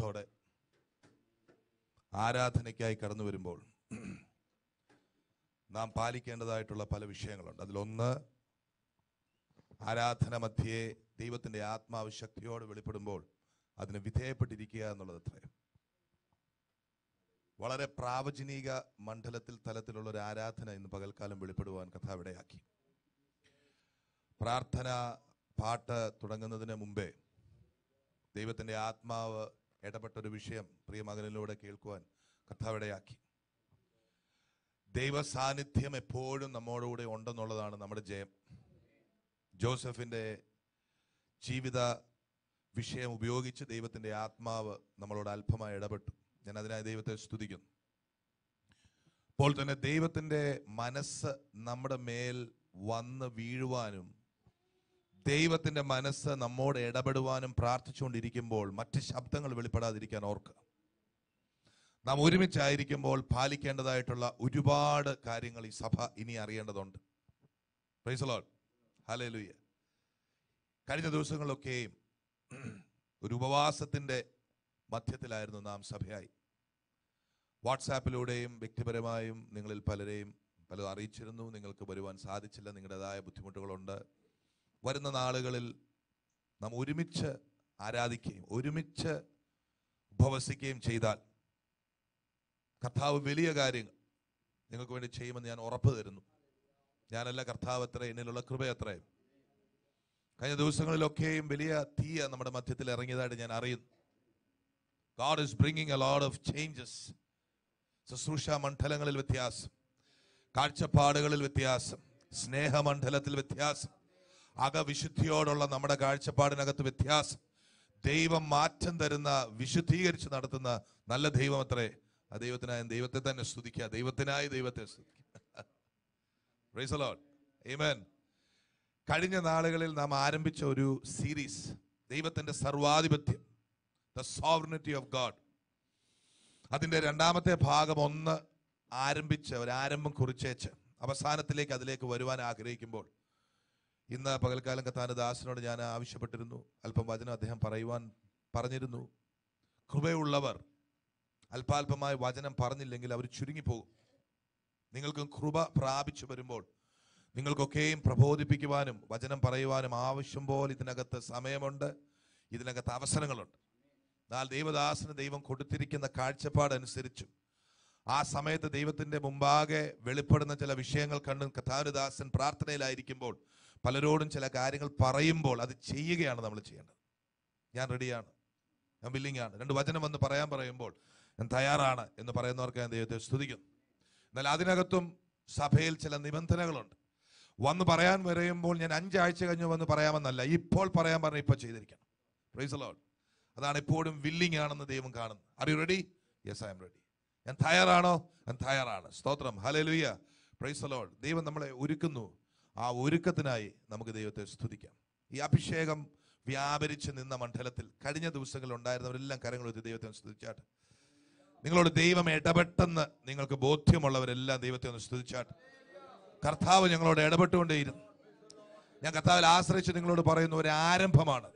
സ്തോത്രത്തോടെ ആരാധനയ്ക്കായി കടന്നു വരുമ്പോൾ നാം പാലിക്കേണ്ടതായിട്ടുള്ള പല വിഷയങ്ങളുണ്ട്. അതിലൊന്ന്, ആരാധന മധ്യേ ദൈവത്തിൻ്റെ ആത്മാവ് ശക്തിയോട് വെളിപ്പെടുമ്പോൾ അതിന് വിധേയപ്പെട്ടിരിക്കുക എന്നുള്ളത് അത്രയും വളരെ പ്രാവചനിക മണ്ഡലത്തിൽ തലത്തിലുള്ള ഒരു ആരാധന ഇന്ന് പകൽക്കാലം വെളിപ്പെടുവാൻ കർത്താവ് ഇടയാക്കി. പ്രാർത്ഥന പാട്ട് തുടങ്ങുന്നതിന് മുമ്പേ ദൈവത്തിൻ്റെ ആത്മാവ് ഇടപെട്ടൊരു വിഷയം പ്രിയമകനിലൂടെ കേൾക്കുവാൻ കർത്താവ് ഇടയാക്കി. ദൈവ സാന്നിധ്യം എപ്പോഴും നമ്മോടുകൂടെ ഉണ്ടെന്നുള്ളതാണ് നമ്മുടെ ജയം. ജോസഫിൻ്റെ ജീവിത വിഷയം ഉപയോഗിച്ച് ദൈവത്തിൻ്റെ ആത്മാവ് നമ്മളോട് അല്പമായി ഇടപെട്ടു. ഞാൻ അതിനായി ദൈവത്തെ സ്തുതിക്കുന്നു. അപ്പോൾ തന്നെ ദൈവത്തിൻ്റെ മനസ്സ് നമ്മുടെ മേൽ വന്ന് വീഴുവാനും ദൈവത്തിൻ്റെ മനസ്സ് നമ്മോട് ഇടപെടുവാനും പ്രാർത്ഥിച്ചുകൊണ്ടിരിക്കുമ്പോൾ മറ്റ് ശബ്ദങ്ങൾ വെളിപ്പെടാതിരിക്കാൻ ഓർക്കുക. നാം ഒരുമിച്ചായിരിക്കുമ്പോൾ പാലിക്കേണ്ടതായിട്ടുള്ള ഒരുപാട് കാര്യങ്ങൾ ഈ സഭ ഇനി അറിയേണ്ടതുണ്ട്. പ്രൈസ് ദി ലോർഡ്, ഹല്ലേലൂയ. കഴിഞ്ഞ ദിവസങ്ങളിലൊക്കെയും ഒരു ഉപവാസത്തിൻ്റെ മധ്യത്തിലായിരുന്നു നാം സഭയായി. വാട്സാപ്പിലൂടെയും വ്യക്തിപരമായും നിങ്ങളിൽ പലരെയും പലതും അറിയിച്ചിരുന്നു. നിങ്ങൾക്ക് വരുവാൻ സാധിച്ചില്ല, നിങ്ങളുടേതായ ബുദ്ധിമുട്ടുകളുണ്ട്. വരുന്ന നാളുകളിൽ നാം ഒരുമിച്ച് ആരാധിക്കുകയും ഒരുമിച്ച് ഉപവസിക്കുകയും ചെയ്താൽ കർത്താവ് വലിയ കാര്യങ്ങൾ നിങ്ങൾക്ക് വേണ്ടി ചെയ്യുമെന്ന് ഞാൻ ഉറപ്പ് തരുന്നു. ഞാനല്ല, കർത്താവ് അത്ര, എന്നിലുള്ള കൃപ അത്രയും. കഴിഞ്ഞ ദിവസങ്ങളിലൊക്കെയും വലിയ തീയ നമ്മുടെ മധ്യത്തിൽ ഇറങ്ങിയതായിട്ട് ഞാൻ അറിയുന്നു. God is bringing a lot of changes. ശുശ്രൂഷ മണ്ഡലങ്ങളിൽ വ്യത്യാസം, കാഴ്ചപ്പാടുകളിൽ വ്യത്യാസം, സ്നേഹമണ്ഡലത്തിൽ വ്യത്യാസം, അകവിശുദ്ധിയോടുള്ള നമ്മുടെ കാഴ്ചപ്പാടിനകത്ത് വ്യത്യാസം. ദൈവം മാറ്റം തരുന്ന, വിശുദ്ധീകരിച്ച് നടത്തുന്ന നല്ല ദൈവം അത്രേ. ആ ദൈവത്തിനായി ദൈവത്തെ തന്നെ സ്തുതിക്കുക, ദൈവത്തിനായി ദൈവത്തെ സ്തുതിക്കുക. പ്രൈസ് ദി ലോർഡ്, ആമേൻ. കഴിഞ്ഞ നാളുകളിൽ നാം ആരംഭിച്ച ഒരു സീരീസ്, ദൈവത്തിൻ്റെ സർവാധിപത്യം, ദ സോവറിനിറ്റി ഓഫ് ഗോഡ്. അതിൻ്റെ രണ്ടാമത്തെ ഭാഗം ഒന്ന് ആരംഭിച്ച് ഒരാരംഭം കുറിച്ചേച്ച് അവസാനത്തിലേക്ക് അതിലേക്ക് വരുവാൻ ആഗ്രഹിക്കുമ്പോൾ ഇന്ന് പകൽക്കാലം കർത്താവിന്റെ ദാസനോട് ഞാൻ ആവശ്യപ്പെട്ടിരുന്നു. അല്പം വചനം അദ്ദേഹം പറഞ്ഞിരുന്നു. കൃപയുള്ളവർ അല്പാൽപമായി വചനം പറഞ്ഞില്ലെങ്കിൽ അവർ ചുരുങ്ങിപ്പോകും. നിങ്ങൾക്കും കൃപ പ്രാപിച്ചു വരുമ്പോൾ നിങ്ങൾക്കൊക്കെയും പ്രബോധിപ്പിക്കുവാനും വചനം പറയുവാനും ആവശ്യം പോലെ ഇതിനകത്ത് സമയമുണ്ട്, ഇതിനകത്ത് അവസരങ്ങളുണ്ട്. എന്നാൽ ദൈവദാസന് ദൈവം കൊടുത്തിരിക്കുന്ന കാഴ്ചപ്പാടനുസരിച്ചും ആ സമയത്ത് ദൈവത്തിൻ്റെ മുമ്പാകെ വെളിപ്പെടുന്ന ചില വിഷയങ്ങൾ കണ്ടും കർത്താവിദാസൻ പ്രാർത്ഥനയിലായിരിക്കുമ്പോൾ പലരോടും ചില കാര്യങ്ങൾ പറയുമ്പോൾ അത് ചെയ്യുകയാണ് നമ്മൾ ചെയ്യേണ്ടത്. ഞാൻ റെഡിയാണ്, ഞാൻ വില്ലിംഗ് ആണ്, 2 വചനം വന്ന് പറയുമ്പോൾ ഞാൻ തയ്യാറാണ് എന്ന് പറയുന്നവർക്ക് ഞാൻ ദൈവത്തെ സ്തുതിക്കുന്നു. എന്നാൽ അതിനകത്തും സഭയിൽ ചില നിബന്ധനകളുണ്ട്. വന്ന് പറയാൻ പറയുമ്പോൾ ഞാൻ 5 ആഴ്ച കഴിഞ്ഞ് വന്ന് പറയാമെന്നല്ല, ഇപ്പോൾ പറയാൻ പറഞ്ഞാൽ ഇപ്പോൾ ചെയ്തിരിക്കണം. Praise the Lord. അതാണ് എപ്പോഴും വില്ലിംഗ് ആണെന്ന് ദൈവം കാണുന്നത്. Are you ready? Yes, I am ready. ഞാൻ തയ്യാറാണോ? ഞാൻ തയ്യാറാണ്. സ്തോത്രം, ഹല്ലേലൂയ, പ്രൈസ് ദി ലോർഡ്. ദൈവം നമ്മളെ ഒരുക്കുന്നു. ആ ഒരുക്കത്തിനായി നമുക്ക് ദൈവത്തെ സ്തുതിക്കാം. ഈ അഭിഷേകം വ്യാപരിച്ച് നിന്ന മണ്ഡലത്തിൽ കഴിഞ്ഞ ദിവസങ്ങളിൽ ഉണ്ടായിരുന്നവരെല്ലാം കരങ്ങൾ ഉയർത്തി ദൈവത്തെ സ്തുതിച്ചാട്ട്. നിങ്ങളോട് ദൈവം ഇടപെട്ടെന്ന് നിങ്ങൾക്ക് ബോധ്യമുള്ളവരെല്ലാം ദൈവത്തെ ഒന്ന് സ്തുതിച്ചാട്ട്. കർത്താവ് ഞങ്ങളോട് ഇടപെട്ടുകൊണ്ടേയിരുന്നു. ഞാൻ കർത്താവിൽ ആശ്രയിച്ച് നിങ്ങളോട് പറയുന്നു, ഒരാരംഭമാണ്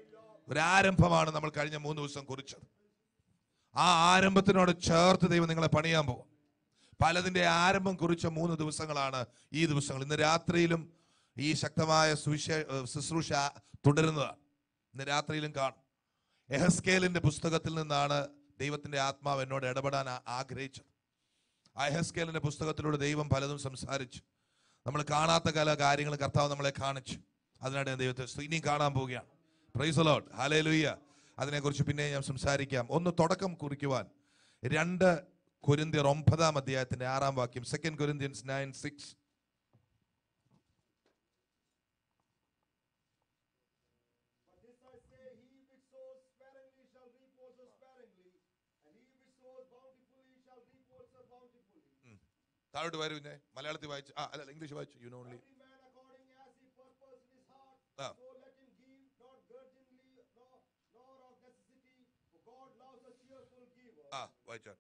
നമ്മൾ കഴിഞ്ഞ 3 ദിവസം കുറിച്ചത്. ആ ആരംഭത്തിനോട് ചേർത്ത് ദൈവം നിങ്ങളെ പണിയാൻ പോകും. പലതിൻ്റെ ആരംഭം കുറിച്ച 3 ദിവസങ്ങളാണ് ഈ ദിവസങ്ങൾ. ഇന്ന് രാത്രിയിലും ഈ ശക്തമായ ശുശ്രൂഷ തുടരുന്നതാണ്. ഇന്ന് രാത്രിയിലും കാണും. എഹെസ്കേലിന്റെ പുസ്തകത്തിൽ നിന്നാണ് ദൈവത്തിന്റെ ആത്മാവ് എന്നോട് ഇടപെടാൻ ആഗ്രഹിച്ചത്. ആ എഹെസ്കേലിന്റെ പുസ്തകത്തിലൂടെ ദൈവം പലതും സംസാരിച്ചു. നമ്മൾ കാണാത്ത പല കാര്യങ്ങൾ കർത്താവ് നമ്മളെ കാണിച്ചു. അതിനായിട്ട് ഞാൻ ദൈവത്തെ ഇനിയും കാണാൻ പോവുകയാണ്. പ്രൈസ് ദി ലോർഡ്, ഹല്ലേലൂയ. അതിനെക്കുറിച്ച് പിന്നെ ഞാൻ സംസാരിക്കാം. ഒന്ന് തുടക്കം കുറിക്കുവാൻ 2 കൊരിന്ത്യർ 9 അധ്യായത്തിന്റെ 6 വാക്യം, 2 Corinthians 9:6. താഴോട്ട് വരൂ. മലയാളത്തിൽ വായിച്ചു, അല്ല ഇംഗ്ലീഷ് വായിച്ചു. You know only. വായിച്ചാൽ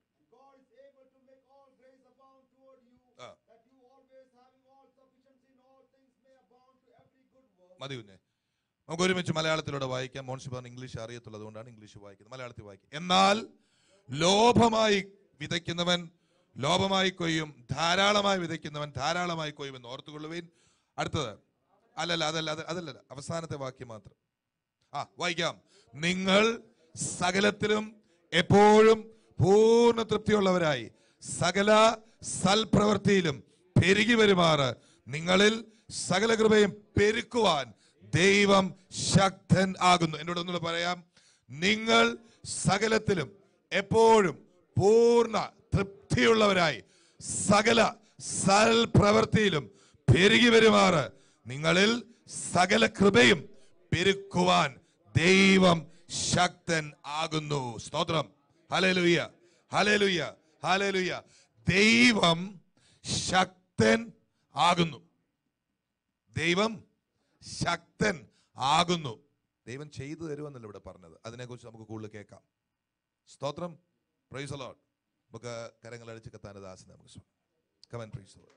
മതി കുഞ്ഞെ. നമുക്ക് ഒരുമിച്ച് മലയാളത്തിലൂടെ വായിക്കാം. മോൻഷിബാൻ ഇംഗ്ലീഷ് അറിയത്തുള്ളൂ, അതുകൊണ്ടാണ് ഇംഗ്ലീഷ് വായിക്കുന്നത്. മലയാളത്തിൽ വായിക്കാം. എന്നാൽ ലോഭമായി വിതയ്ക്കുന്നവൻ ലോഭമായി കൊയ്യും, ധാരാളമായി വിതയ്ക്കുന്നവൻ ധാരാളമായി കൊയ്യും എന്ന് ഓർത്തുകൊള്ളുവീൻ. അടുത്തത് അതല്ല, അവസാനത്തെ വാക്യം മാത്രം വായിക്കാം. നിങ്ങൾ സകലത്തിലും എപ്പോഴും പൂർണ്ണ തൃപ്തിയുള്ളവരായി സകല സൽപ്രവൃത്തിയിലും പെരുകി വരുമാറ് നിങ്ങളിൽ സകല കൃപയും പെരുക്കുവാൻ ദൈവം ശക്തൻ ആകുന്നു. എന്നോട് ഒന്നുകൂടെ പറയാം. നിങ്ങൾ സകലത്തിലും എപ്പോഴും പൂർണ്ണ തൃപ്തിയുള്ളവരായി സകല സൽപ്രവൃത്തിയിലും പെരുകി വരുമാറ് നിങ്ങളിൽ സകല കൃപയും പെരുക്കുവാൻ ദൈവം ശക്തൻ ആകുന്നു. സ്തോത്രം. ഹല്ലേലൂയ, ഹല്ലേലൂയ, ഹല്ലേലൂയ. ദൈവം ശക്തൻ ആകുന്നു. ദൈവം ശക്തൻ ആകുന്നു. ദൈവം ചെയ്തു തരുമെന്നല്ല ഇവിടെ പറഞ്ഞത്. അതിനെക്കുറിച്ച് നമുക്ക് കൂടുതൽ കേൾക്കാം. സ്തോത്രം. Praise the Lord. നമുക്ക് കരങ്ങൾ അടിച്ച് കത്താൻ ദാസനെ നമുക്ക് കമൻ. Praise the Lord.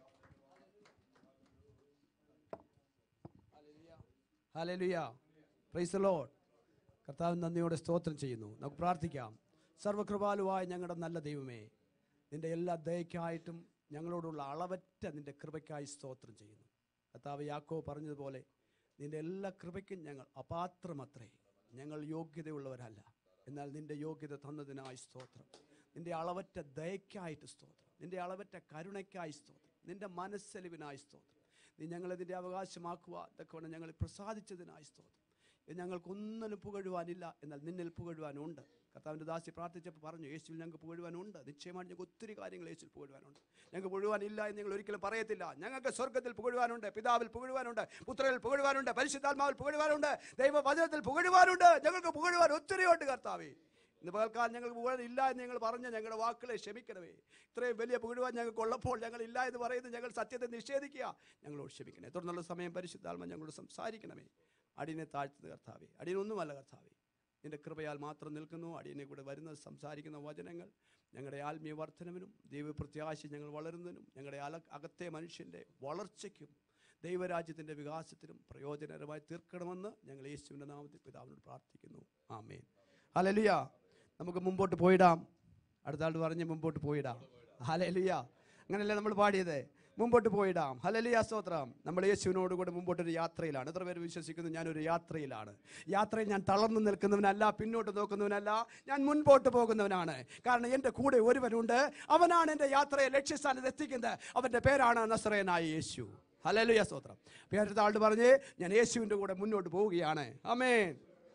ഹല്ലേലൂയ. Praise the Lord. കർത്താവിന് നന്ദിയോടെ സ്തോത്രം ചെയ്യുന്നു. നമുക്ക് പ്രാർത്ഥിക്കാം. സർവകൃപാലുവായ ഞങ്ങളുടെ നല്ല ദൈവമേ, നിന്റെ എല്ലാ ദയക്കായിട്ടും ഞങ്ങളോടുള്ള അളവറ്റ നിന്റെ കൃപയ്ക്കായി സ്തോത്രം ചെയ്യുന്നു. കർത്താവ് യാക്കോബ് പറഞ്ഞതുപോലെ നിന്റെ എല്ലാ കൃപയ്ക്കും ഞങ്ങൾ അപാത്രമത്രേ. ഞങ്ങൾ യോഗ്യതയുള്ളവരല്ല, എന്നാൽ നിന്റെ യോഗ്യത തന്നതിനായി സ്തോത്രം. നിന്റെ അളവറ്റ ദയക്കായിട്ട് സ്തോത്രം. നിന്റെ അളവറ്റ കരുണയ്ക്കായി സ്തോത്രം. നിന്റെ മനസ്സലിവിനായി സ്തോത്രം. നീ ഞങ്ങളതിൻ്റെ അവകാശമാക്കുക ഇതൊക്കെ ഞങ്ങൾ പ്രസാദിച്ചതിനായി സ്തോത്രം. ഞങ്ങൾക്കൊന്നിനും പുകഴുവാനില്ല, എന്നാൽ നിന്നിൽ പുകഴുവാനുണ്ട്. കർത്താവിൻ്റെ ദാസി പ്രാർത്ഥിച്ചപ്പോൾ പറഞ്ഞു, യേശുവിൽ ഞങ്ങൾക്ക് പുകഴുവാനുണ്ട്. നിശ്ചയമായിട്ട് ഞങ്ങൾക്ക് ഒത്തിരി കാര്യങ്ങൾ യേശുവിൽ പുകഴുവാനുണ്ട്. ഞങ്ങൾക്ക് പുകഴുവാനില്ല എന്ന് ഞങ്ങൾ ഒരിക്കലും പറയത്തില്ല. ഞങ്ങൾക്ക് സ്വർഗ്ഗത്തിൽ പുകഴുവാനുണ്ട്, പിതാവിൽ പുകഴുവാനുണ്ട്, പുത്രനിൽ പുകഴുവാനുണ്ട്, പരിശുദ്ധാത്മാവിൽ പുകഴുവാനുണ്ട്, ദൈവവചനത്തിൽ പുകഴുവാനുണ്ട്. ഞങ്ങൾക്ക് പുകഴുവാൻ ഒത്തിരിയുണ്ട് കർത്താവേ. ഇന്ന് പകൽക്കാലം ഞങ്ങൾക്ക് പുകഴില്ല എന്ന് ഞങ്ങൾ പറഞ്ഞ ഞങ്ങളുടെ വാക്കുകളെ ക്ഷമിക്കണമേ. ഇത്രയും വലിയ പുകഴുവാൻ ഞങ്ങൾക്ക് ഉള്ളപ്പോൾ ഞങ്ങളില്ല എന്ന് പറയുന്നത് ഞങ്ങൾ സത്യത്തെ നിഷേധിക്കുക. ഞങ്ങളോട് ക്ഷമിക്കണേ. തുടർന്നുള്ള സമയം പരിശുദ്ധാത്മ ഞങ്ങളോട് സംസാരിക്കണമേ. അടിയനെ താഴ്ത്തുന്ന കർത്താവേ, അടിയനൊന്നുമല്ല കർത്താവേ, നിന്റെ കൃപയാൽ മാത്രം നിൽക്കുന്നു. അടിയനെ കൂടെ വരുന്ന സംസാരിക്കുന്ന വചനങ്ങൾ ഞങ്ങളുടെ ആത്മീയ വർധനവിനും ദൈവപ്രത്യാശ ഞങ്ങൾ വളരുന്നതിനും ഞങ്ങളുടെ അകത്തെ മനുഷ്യൻ്റെ വളർച്ചയ്ക്കും ദൈവരാജ്യത്തിൻ്റെ വികാസത്തിനും പ്രയോജനകരമായി തീർക്കണമെന്ന് ഞങ്ങൾ യേശുവിൻ്റെ നാമത്തിൽ പിതാവിനോട് പ്രാർത്ഥിക്കുന്നു. ആമേൻ. ഹല്ലേലൂയ. നമുക്ക് മുമ്പോട്ട് പോയിടാം. അടുത്ത ആൾ പറഞ്ഞ് മുമ്പോട്ട് പോയിടാം. ഹല്ലേലൂയ. അങ്ങനെയല്ലേ നമ്മൾ പാടിയത്? മുമ്പോട്ട് പോയിടാം. ഹല്ലേലൂയ, സ്തോത്രം. നമ്മൾ യേശുവിനോട് കൂടെ മുമ്പോട്ടൊരു യാത്രയിലാണ്. എത്ര പേര് വിശ്വസിക്കുന്നു ഞാനൊരു യാത്രയിലാണ്? യാത്രയിൽ ഞാൻ തളർന്നു നിൽക്കുന്നവനല്ല, പിന്നോട്ട് നോക്കുന്നവനല്ല, ഞാൻ മുൻപോട്ട് പോകുന്നവനാണ്. കാരണം എൻ്റെ കൂടെ ഒരുവനുണ്ട്. അവനാണ് എൻ്റെ യാത്രയെ ലക്ഷ്യസ്ഥാനത്ത് എത്തിക്കുന്നത്. അവൻ്റെ പേരാണ് നസറേയനായ യേശു. ഹല്ലേലൂയ, സ്തോത്രം. പേരത്തെ ആൾ പറഞ്ഞ് ഞാൻ യേശുവിൻ്റെ കൂടെ മുന്നോട്ട് പോവുകയാണ്. ആമേൻ,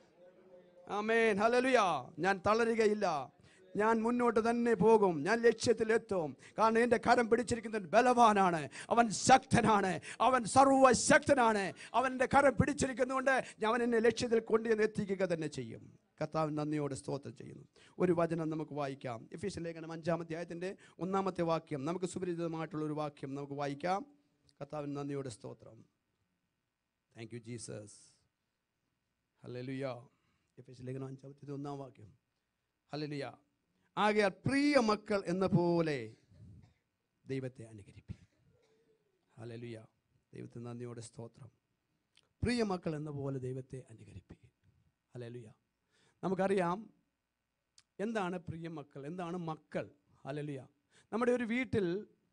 ആമേൻ, ഹല്ലേലൂയ. ഞാൻ തളരുകയില്ല, ഞാൻ മുന്നോട്ട് തന്നെ പോകും, ഞാൻ ലക്ഷ്യത്തിലെത്തും. കാരണം എൻ്റെ കരം പിടിച്ചിരിക്കുന്നവൻ ബലവാനാണ്, അവൻ ശക്തനാണ്, അവൻ സർവശക്തനാണ്. അവൻ്റെ കരം പിടിച്ചിരിക്കുന്നതുകൊണ്ട് അവൻ എന്നെ ലക്ഷ്യത്തിൽ കൊണ്ടുവന്ന് എത്തിക്കുക തന്നെ ചെയ്യും. കർത്താവിന് നന്ദിയോടെ സ്തോത്രം ചെയ്യുന്നു. ഒരു വചനം നമുക്ക് വായിക്കാം. എഫേസ്യ ലേഖനം 5-ാം അധ്യായത്തിൻ്റെ 1-ാമത്തെ വാക്യം. നമുക്ക് സുപരിചിതമായിട്ടുള്ളൊരു വാക്യം നമുക്ക് വായിക്കാം. കർത്താവിന് നന്ദിയോടെ സ്തോത്രം. Thank you Jesus. ഹല്ലേലൂയ. എഫേസ്യ ലേഖനം 5-ാം അധ്യായത്തിൻ്റെ 1-ാം വാക്യം. ഹല്ലേലൂയ. ആകയാൽ പ്രിയ മക്കൾ എന്ന പോലെ ദൈവത്തെ അനുകരിപ്പി. ഹല്ലേലൂയ. ദൈവത്തിന് നന്ദിയോടെ സ്തോത്രം. പ്രിയ മക്കൾ എന്ന പോലെ ദൈവത്തെ അനുകരിപ്പി. ഹല്ലേലൂയ. നമുക്കറിയാം എന്താണ് പ്രിയ മക്കൾ, എന്താണ് മക്കൾ. ഹല്ലേലൂയ. നമ്മുടെ ഒരു വീട്ടിൽ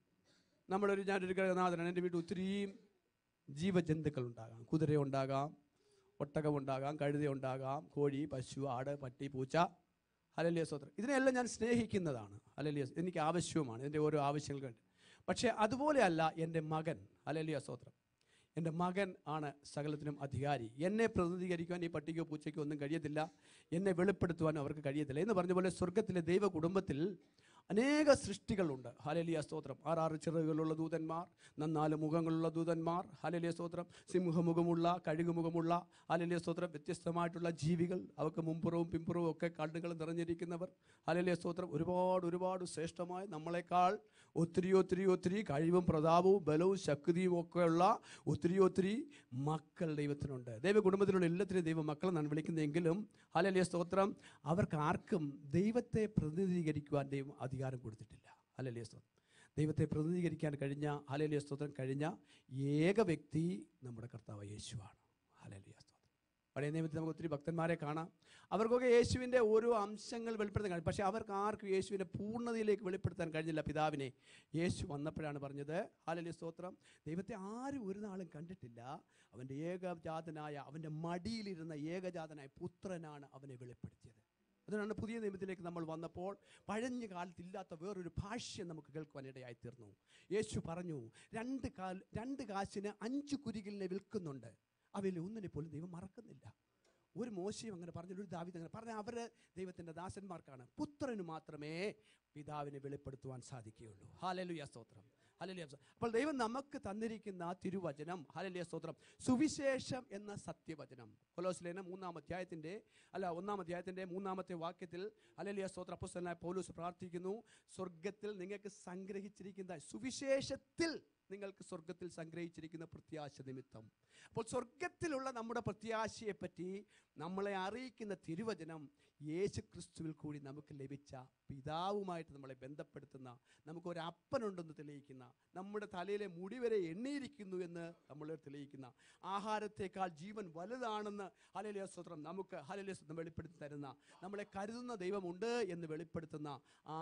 ഞാനൊരു ഗൃഹനാഥനാണ്. എൻ്റെ വീട്ടിൽ ഒത്തിരിയും ജീവജന്തുക്കൾ ഉണ്ടാകാം. കുതിര ഉണ്ടാകാം, ഒട്ടകം ഉണ്ടാകാം, കഴുത ഉണ്ടാകാം, കോഴി, പശു, ആട്, പട്ടി, പൂച്ച. ഹല്ലേലൂയ, സ്തോത്രം. ഇതിനെല്ലാം ഞാൻ സ്നേഹിക്കുന്നതാണ്. ഹല്ലേലൂയ. എനിക്ക് ആവശ്യവുമാണ് ഇതിൻ്റെ ഓരോ ആവശ്യങ്ങൾ. പക്ഷേ അതുപോലെയല്ല എൻ്റെ മകൻ. ഹല്ലേലൂയ, സ്തോത്രം. എൻ്റെ മകൻ ആണ് സകലത്തിനും അധികാരി. എന്നെ പ്രതിനിധീകരിക്കുവാൻ ഈ പട്ടിക്കോ പൂച്ചയ്ക്കോ ഒന്നും കഴിയത്തില്ല, എന്നെ വെളിപ്പെടുത്തുവാനും അവർക്ക് കഴിയത്തില്ല. എന്ന് പറഞ്ഞ പോലെ സ്വർഗത്തിലെ ദൈവ കുടുംബത്തിൽ അനേക സൃഷ്ടികളുണ്ട്. ഹല്ലേലൂയ, സ്തോത്രം. 6 ചിറകുകളുള്ള ദൂതന്മാർ, 4 മുഖങ്ങളുള്ള ദൂതന്മാർ. ഹല്ലേലൂയ, സ്തോത്രം. സിംഹമുഖമുള്ള, കഴുകുമുഖമുള്ള, ഹല്ലേലൂയ, സ്തോത്രം, വ്യത്യസ്തമായിട്ടുള്ള ജീവികൾ, അവർക്ക് മുമ്പുറവും പിമ്പുറവും ഒക്കെ കണ്ണുകൾ നിറഞ്ഞിരിക്കുന്നവർ. ഹല്ലേലൂയ, സ്തോത്രം. ഒരുപാട് ശ്രേഷ്ഠമായ നമ്മളെക്കാൾ ഒത്തിരി കഴിവും പ്രതാപവും ബലവും ശക്തിയും ഒക്കെയുള്ള ഒത്തിരി മക്കൾ ദൈവത്തിനുണ്ട്. ദൈവ കുടുംബത്തിലുള്ള എല്ലാത്തിനും ദൈവ മക്കളെന്നാണ് വിളിക്കുന്നതെങ്കിലും ഹല്ലേലൂയ, സ്തോത്രം, അവർക്ക് ആർക്കും ദൈവത്തെ പ്രതിനിധീകരിക്കുവാൻ ദൈവം അധികാരം കൊടുത്തിട്ടില്ല. ഹല്ലേലൂയ, സ്തോത്രം. ദൈവത്തെ പ്രതിനിധീകരിക്കാൻ കഴിഞ്ഞ, ഹല്ലേലൂയ, സ്തോത്രം, കഴിഞ്ഞ ഏക വ്യക്തി നമ്മുടെ കർത്താവ് യേശുവാണ്. ഹല്ലേലൂയ, സ്തോത്രം. പഴയ നിയമത്തിൽ നമുക്ക് ഒത്തിരി ഭക്തന്മാരെ കാണാം. അവർക്കൊക്കെ യേശുവിൻ്റെ ഓരോ അംശങ്ങൾ വെളിപ്പെടുത്താൻ കഴിയും. പക്ഷേ അവർക്ക് ആർക്കും യേശുവിൻ്റെ പൂർണ്ണതയിലേക്ക് വെളിപ്പെടുത്താൻ കഴിഞ്ഞില്ല പിതാവിനെ. യേശു വന്നപ്പോഴാണ് പറഞ്ഞത്, ഹല്ലേലൂയ സ്തോത്രം, ദൈവത്തെ ആരും ഒരു നാളും കണ്ടിട്ടില്ല, അവൻ്റെ ഏകജാതനായ, അവൻ്റെ മടിയിലിരുന്ന ഏകജാതനായ പുത്രനാണ് അവനെ വെളിപ്പെടുത്തിയത്. അതുകൊണ്ടാണ് പുതിയ നിയമത്തിലേക്ക് നമ്മൾ വന്നപ്പോൾ പഴഞ്ഞ കാലത്തില്ലാത്ത വേറൊരു ഭാഷ്യം നമുക്ക് കേൾക്കുവാനിടയായി തീർന്നു. യേശു പറഞ്ഞു, രണ്ട് കാശിന് 5 കുരികിലിനെ വിൽക്കുന്നുണ്ട്, അവയിൽ ഒന്നിനെ പോലും ദൈവം മറക്കുന്നില്ല. ഒരു മോശയും അങ്ങനെ പറഞ്ഞില്ല, ഒരു ദാവീദ് അങ്ങനെ പറഞ്ഞ, അവർ ദൈവത്തിൻ്റെ ദാസന്മാർക്കാണ്. പുത്രന് മാത്രമേ പിതാവിനെ വെളിപ്പെടുത്തുവാൻ സാധിക്കുകയുള്ളൂ. ഹല്ലേലൂയ സ്തോത്രം, ഹല്ലേലൂയ. അപ്പോൾ ദൈവം നമുക്ക് തന്നിരിക്കുന്ന തിരുവചനം, ഹല്ലേലൂയ സ്തോത്രം, സുവിശേഷം എന്ന സത്യവചനം. കൊലോസ്യലേഖനം 1-ാം അധ്യായത്തിൻ്റെ 3-ാമത്തെ വാക്യത്തിൽ ഹല്ലേലൂയ സ്തോത്രം അപ്പോസ്തലനായ പൗലോസ് പ്രാർത്ഥിക്കുന്നു, സ്വർഗത്തിൽ നിങ്ങൾക്ക് സംഗ്രഹിച്ചിരിക്കുന്ന സുവിശേഷത്തിൽ നിങ്ങൾക്ക് സ്വർഗത്തിൽ സംഗ്രഹിച്ചിരിക്കുന്ന പ്രത്യാശ നിമിത്തം. അപ്പോൾ സ്വർഗത്തിലുള്ള നമ്മുടെ പ്രത്യാശയെപ്പറ്റി നമ്മളെ അറിയിക്കുന്ന തിരുവചനം യേശു ക്രിസ്തുവിൽ കൂടി നമുക്ക് ലഭിച്ച പിതാവുമായിട്ട് നമ്മളെ ബന്ധപ്പെടുത്തുന്ന, നമുക്കൊരപ്പനുണ്ടെന്ന് തെളിയിക്കുന്ന, നമ്മുടെ തലയിലെ മുടി വരെ എണ്ണിയിരിക്കുന്നു എന്ന് നമ്മളെ തെളിയിക്കുന്ന, ആഹാരത്തേക്കാൾ ജീവൻ വലുതാണെന്ന് ഹല്ലേലൂയ സ്തോത്രം നമുക്ക് ഹല്ലേലൂയ സ്തോത്രം വെളിപ്പെടുത്തി തരുന്ന, നമ്മളെ കരുതുന്ന ദൈവമുണ്ട് എന്ന് വെളിപ്പെടുത്തുന്ന ആ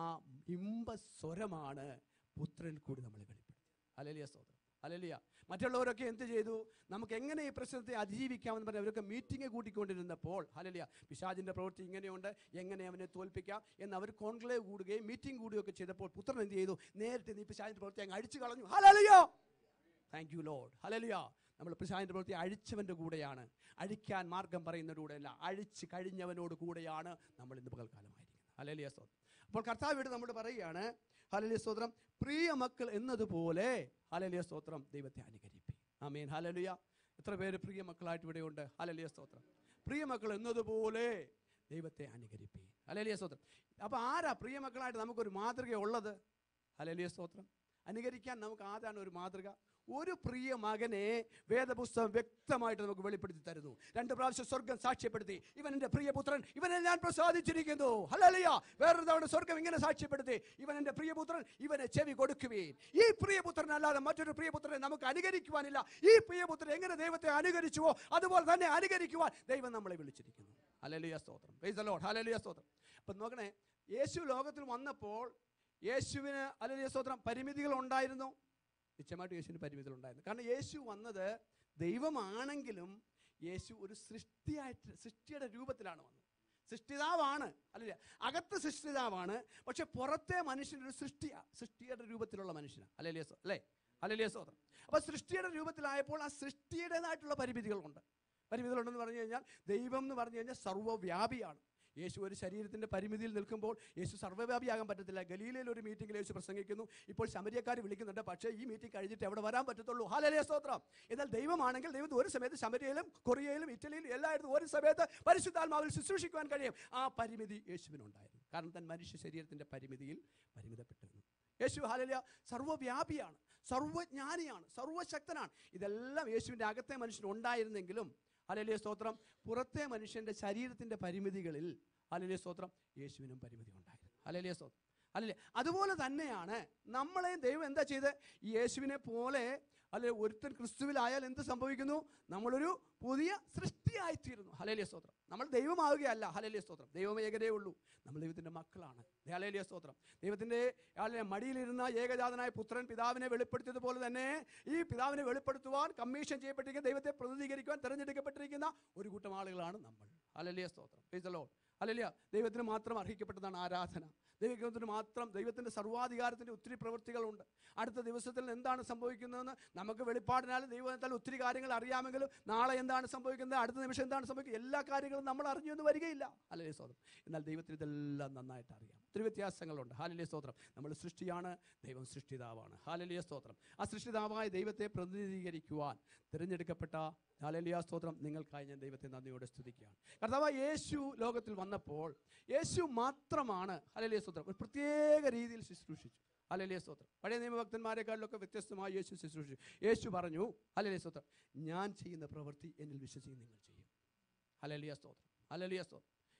ഇമ്പസ്വരമാണ് പുത്രനിൽ കൂടി നമ്മളെ വെളിപ്പെടുത്തുന്നത്. ഹല്ലേലൂയ സ്തോത്രം, ഹല്ലേലൂയ. മറ്റുള്ളവരൊക്കെ എന്ത് ചെയ്തു, നമുക്ക് എങ്ങനെ ഈ പ്രശ്നത്തെ അതിജീവിക്കാമെന്ന് പറഞ്ഞ് അവരൊക്കെ മീറ്റിംഗ് കൂട്ടിക്കൊണ്ടിരുന്നപ്പോൾ, ഹല്ലേലൂയ, പിശാചിൻ്റെ പ്രവൃത്തി ഇങ്ങനെയുണ്ട്, എങ്ങനെ അവനെ തോൽപ്പിക്കാം എന്ന് അവർ കോൺക്ലേവ് കൂടുകയും മീറ്റിംഗ് കൂടുകയൊക്കെ ചെയ്തപ്പോൾ പുത്രൻ എന്ത് ചെയ്തു, നേരിട്ട് നീ പിശാചിൻ്റെ പ്രവൃത്തി അങ്ങ് അഴിച്ചു കളഞ്ഞു. ഹല്ലേലൂയ, താങ്ക് യു ലോർഡ്, ഹല്ലേലൂയ. നമ്മൾ പിശാചിൻ്റെ പ്രവൃത്തി അഴിച്ചവൻ്റെ കൂടെയാണ്, അഴിക്കാൻ മാർഗം പറയുന്നവരുടെ കൂടെയല്ല, അഴിച്ച് കഴിഞ്ഞവനോട് കൂടെയാണ് നമ്മൾ ഇന്ന് പകൽക്കാലമായിരിക്കുന്നത്. ഹല്ലേലൂയ സ്തോത്രം. അപ്പോൾ കർത്താവ് ഇവിടെ നമ്മോട് പറയുകയാണ്, ഹല്ലേലൂയ സ്തോത്രം, പ്രിയ മക്കൾ എന്നതുപോലെ ഹല്ലേലൂയ സ്തോത്രം ദൈവത്തെ അനുകരിപ്പി. ആമേൻ, ഹല്ലേലൂയ. എത്ര പേര് പ്രിയ മക്കളായിട്ട് ഇവിടെയുണ്ട്? ഹല്ലേലൂയ സ്തോത്രം. പ്രിയ മക്കൾ എന്നതുപോലെ ദൈവത്തെ അനുകരിപ്പി. ഹല്ലേലൂയ സ്തോത്രം. അപ്പോൾ ആരാ പ്രിയ മക്കളായിട്ട് നമുക്കൊരു മാതൃക ഉള്ളത്? ഹല്ലേലൂയ സ്തോത്രം. അനുകരിക്കാൻ നമുക്ക് ആരാണ് ഒരു മാതൃക? ഒരു പ്രിയ മകനെ വേദപുസ്തകം വ്യക്തമായിട്ട് നമുക്ക് വെളിപ്പെടുത്തി തരുന്നു. 2 പ്രാവശ്യം സ്വർഗം സാക്ഷ്യപ്പെടുത്തി, ഇവൻ എൻ്റെ പ്രിയപുത്രൻ, ഇവനെ ഞാൻ പ്രസാദിച്ചിരിക്കുന്നു. ഹല്ലേലൂയ. വേറൊരു തവണ സ്വർഗം ഇങ്ങനെ സാക്ഷ്യപ്പെടുത്തി, ഇവൻ എൻ്റെ പ്രിയപുത്രൻ, ഇവനെ ചെവി കൊടുക്കുവീൻ. ഈ പ്രിയപുത്രൻ അല്ലാതെ മറ്റൊരു പ്രിയപുത്രനെ നമുക്ക് അനുകരിക്കുവാനില്ല. ഈ പ്രിയപുത്രൻ എങ്ങനെ ദൈവത്തെ അനുകരിച്ചുവോ അതുപോലെ തന്നെ അനുകരിക്കുവാൻ ദൈവം നമ്മളെ വിളിച്ചിരിക്കുന്നു. ഹല്ലേലൂയ സ്തോത്രം, പ്രൈസ് ദി ലോർഡ്, ഹല്ലേലൂയ സ്തോത്രം. അപ്പം നോക്കണേ, യേശു ലോകത്തിൽ വന്നപ്പോൾ യേശുവിന് ഹല്ലേലൂയ സ്തോത്രം പരിമിതികൾ ഉണ്ടായിരുന്നു. നിശ്ചയമായിട്ട് യേശുവിന് പരിമിതികൾ ഉണ്ടായിരുന്നു. കാരണം യേശു വന്നത് ദൈവമാണെങ്കിലും യേശു ഒരു സൃഷ്ടിയുടെ രൂപത്തിലാണ് വന്നത്. സൃഷ്ടിതാവാണ്, അല്ലേ? അകത്ത് സൃഷ്ടിതാവാണ്, പക്ഷെ പുറത്തെ മനുഷ്യൻ്റെ ഒരു സൃഷ്ടിയുടെ രൂപത്തിലുള്ള മനുഷ്യനാണ്. അല്ലേ? ഹല്ലേലൂയ സ്തോത്രം. അപ്പോൾ സൃഷ്ടിയുടെ രൂപത്തിലായപ്പോൾ ആ സൃഷ്ടിയുടേതായിട്ടുള്ള പരിമിതികളുണ്ടെന്ന് പറഞ്ഞു കഴിഞ്ഞാൽ, ദൈവം എന്ന് പറഞ്ഞു കഴിഞ്ഞാൽ സർവ്വവ്യാപിയാണ്. യേശു ഒരു ശരീരത്തിൻ്റെ പരിമിതിയിൽ നിൽക്കുമ്പോൾ യേശു സർവ്വവ്യാപിയാകാൻ പറ്റത്തില്ല. ഗലീലയിൽ ഒരു മീറ്റിംഗിൽ യേശു പ്രസംഗിക്കുന്നു, ഇപ്പോൾ ശമര്യക്കാർ വിളിക്കുന്നുണ്ട്, പക്ഷേ ഈ മീറ്റിംഗ് കഴിഞ്ഞിട്ട് എവിടെ വരാൻ പറ്റത്തുള്ളൂ. ഹല്ലേലൂയ സ്തോത്രം. എന്നാൽ ദൈവമാണെങ്കിൽ ദൈവത്തിന് ഒരു സമയത്ത് ശമര്യയിലും കൊറിയയിലും ഇറ്റലിയിലും എല്ലായിടത്തും ഒരു സമയത്ത് പരിശുദ്ധാത്മാവിൽ ശുശ്രൂഷിക്കുവാൻ കഴിയും. ആ പരിമിതി യേശുവിനുണ്ടായിരുന്നു. കാരണം താൻ മനുഷ്യ ശരീരത്തിൻ്റെ പരിമിതിയിൽ പരിമിതപ്പെട്ടിരുന്നു. യേശു ഹല്ലേലൂയ സർവ്വവ്യാപിയാണ്, സർവ്വജ്ഞാനിയാണ്, സർവ്വശക്തനാണ്. ഇതെല്ലാം യേശുവിൻ്റെ അകത്തെ മനുഷ്യനുണ്ടായിരുന്നെങ്കിലും ഹല്ലേലൂയ സ്തോത്രം പുറത്തെ മനുഷ്യൻ്റെ ശരീരത്തിൻ്റെ പരിമിതികളിൽ ഹല്ലേലൂയ സ്തോത്രം യേശുവിനും പരിമിതി ഉണ്ടായിരുന്നു. ഹല്ലേലൂയ സ്തോത്രം. ഹല്ലേലൂയ. അതുപോലെ തന്നെയാണ് നമ്മളെയും ദൈവം എന്താ ചെയ്ത്, ഈ യേശുവിനെ പോലെ അല്ലെ ഒരുത്തൻ ക്രിസ്തുവിലായാൽ എന്ത് സംഭവിക്കുന്നു? നമ്മളൊരു പുതിയ സൃഷ്ടിയായിത്തീരുന്നു. ഹല്ലേലൂയ സ്തോത്രം. നമ്മൾ ദൈവമാവുകയല്ല. ഹല്ലേലൂയ സ്തോത്രം. ദൈവം ഏകതേ ഉള്ളൂ. നമ്മൾ ദൈവത്തിൻ്റെ മക്കളാണ്. ഹല്ലേലൂയ സ്തോത്രം. ദൈവത്തിൻ്റെ മടിയിലിരുന്ന ഏകജാതനായ പുത്രൻ പിതാവിനെ വെളിപ്പെടുത്തിയതുപോലെ തന്നെ ഈ പിതാവിനെ വെളിപ്പെടുത്തുവാൻ കമ്മീഷൻ ചെയ്യപ്പെട്ടിരിക്കുന്ന, ദൈവത്തെ പ്രതിനിധീകരിക്കുവാൻ തിരഞ്ഞെടുക്കപ്പെട്ടിരിക്കുന്ന ഒരു കൂട്ടം ആളുകളാണ് നമ്മൾ. ഹല്ലേലൂയ സ്തോത്രം. Praise the Lord. ഹല്ലേലൂയ. ദൈവത്തിന് മാത്രം അർഹിക്കപ്പെട്ടതാണ് ആരാധന. ദൈവത്തിന് മാത്രം, ദൈവത്തിൻ്റെ സർവാധികാരത്തിൻ്റെ ഒത്തിരി പ്രവൃത്തികളുണ്ട്. അടുത്ത ദിവസത്തിൽ എന്താണ് സംഭവിക്കുന്നതെന്ന് നമുക്ക് വെളിപ്പാടിനാലും ദൈവത്താൽ ഒത്തിരി കാര്യങ്ങൾ അറിയാമെങ്കിലും നാളെ എന്താണ് സംഭവിക്കുന്നത്, അടുത്ത നിമിഷം എന്താണ് സംഭവിക്കുന്നത്, എല്ലാ കാര്യങ്ങളും നമ്മൾ അറിഞ്ഞൊന്നും വരികയില്ല. ഹല്ലേലൂയ സ്തോത്രം. എന്നാൽ ദൈവത്തിന് ഇതെല്ലാം നന്നായിട്ട് അറിയാം. ഒത്തിരി വ്യത്യാസങ്ങളുണ്ട്. ഹല്ലേലൂയ സ്തോത്രം. നമ്മൾ സൃഷ്ടിയാണ്, ദൈവം സൃഷ്ടിതാവാണ്. ഹല്ലേലൂയ സ്തോത്രം. ആ സൃഷ്ടിതാവായ ദൈവത്തെ പ്രതിനിധീകരിക്കുവാൻ തിരഞ്ഞെടുക്കപ്പെട്ട ഹല്ലേലൂയ സ്തോത്രം നിങ്ങൾക്കായി ഞാൻ ദൈവത്തെ നന്ദിയോടെ സ്തുതിക്കുകയാണ്. കർത്താവായ യേശു ലോകത്തിൽ വന്നപ്പോൾ യേശു മാത്രമാണ് ഹല്ലേലൂയ സ്തോത്രം ഒരു പ്രത്യേക രീതിയിൽ ശുശ്രൂഷിച്ചു. ഹല്ലേലൂയ സ്തോത്രം. പഴയ നിയമഭക്തന്മാരെക്കാളിലൊക്കെ വ്യത്യസ്തമായി യേശു ശുശ്രൂഷിച്ചു. യേശു പറഞ്ഞു, ഹല്ലേലൂയ സ്തോത്രം, ഞാൻ ചെയ്യുന്ന പ്രവൃത്തി എന്നിൽ വിശ്വസിച്ച് നിങ്ങൾ ചെയ്യും. ഹല്ലേലൂയ സ്തോത്രം. ഹല്ലേലൂയ സ്തോത്രം.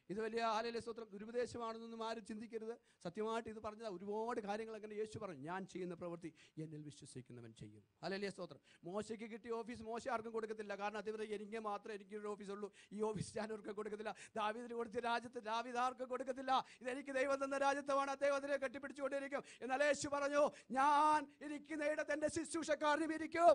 ഇത് വലിയ ഹല്ലേലൂയ സ്തോത്രം ദുരുപദേശമാണെന്നൊന്നും ആരും ചിന്തിക്കരുത്. സത്യമായിട്ട് ഇത് പറഞ്ഞത് ഒരുപാട് കാര്യങ്ങൾ അങ്ങനെ യേശു പറഞ്ഞു. ഞാൻ ചെയ്യുന്ന പ്രവൃത്തി എന്നിൽ വിശ്വസിക്കുന്നവൻ ചെയ്യും. ഹല്ലേലൂയ സ്തോത്രം. മോശയ്ക്ക് കിട്ടിയ ഓഫീസ് മോശ ആർക്കും കൊടുക്കത്തില്ല. കാരണം അതുവരെ എനിക്ക് മാത്രമേ എനിക്കൊരു ഓഫീസുള്ളൂ. ഈ ഓഫീസ് ഞാൻ അവർക്ക് കൊടുക്കത്തില്ല. ദാവീദിന് കൊടുത്ത രാജ്യത്ത് ദാവീദ് ആർക്കും കൊടുക്കത്തില്ല. ഇതെനിക്ക് ദൈവം തന്ന രാജ്യത്വമാണ്. അദ്ദേഹം അതിനെ കെട്ടിപ്പിടിച്ചുകൊണ്ടിരിക്കും. എന്നാൽ യേശു പറഞ്ഞു, ഞാൻ ഇരിക്കുന്നയിടത്ത് എൻ്റെ ശുശ്രൂഷക്കാരനും ഇരിക്കും.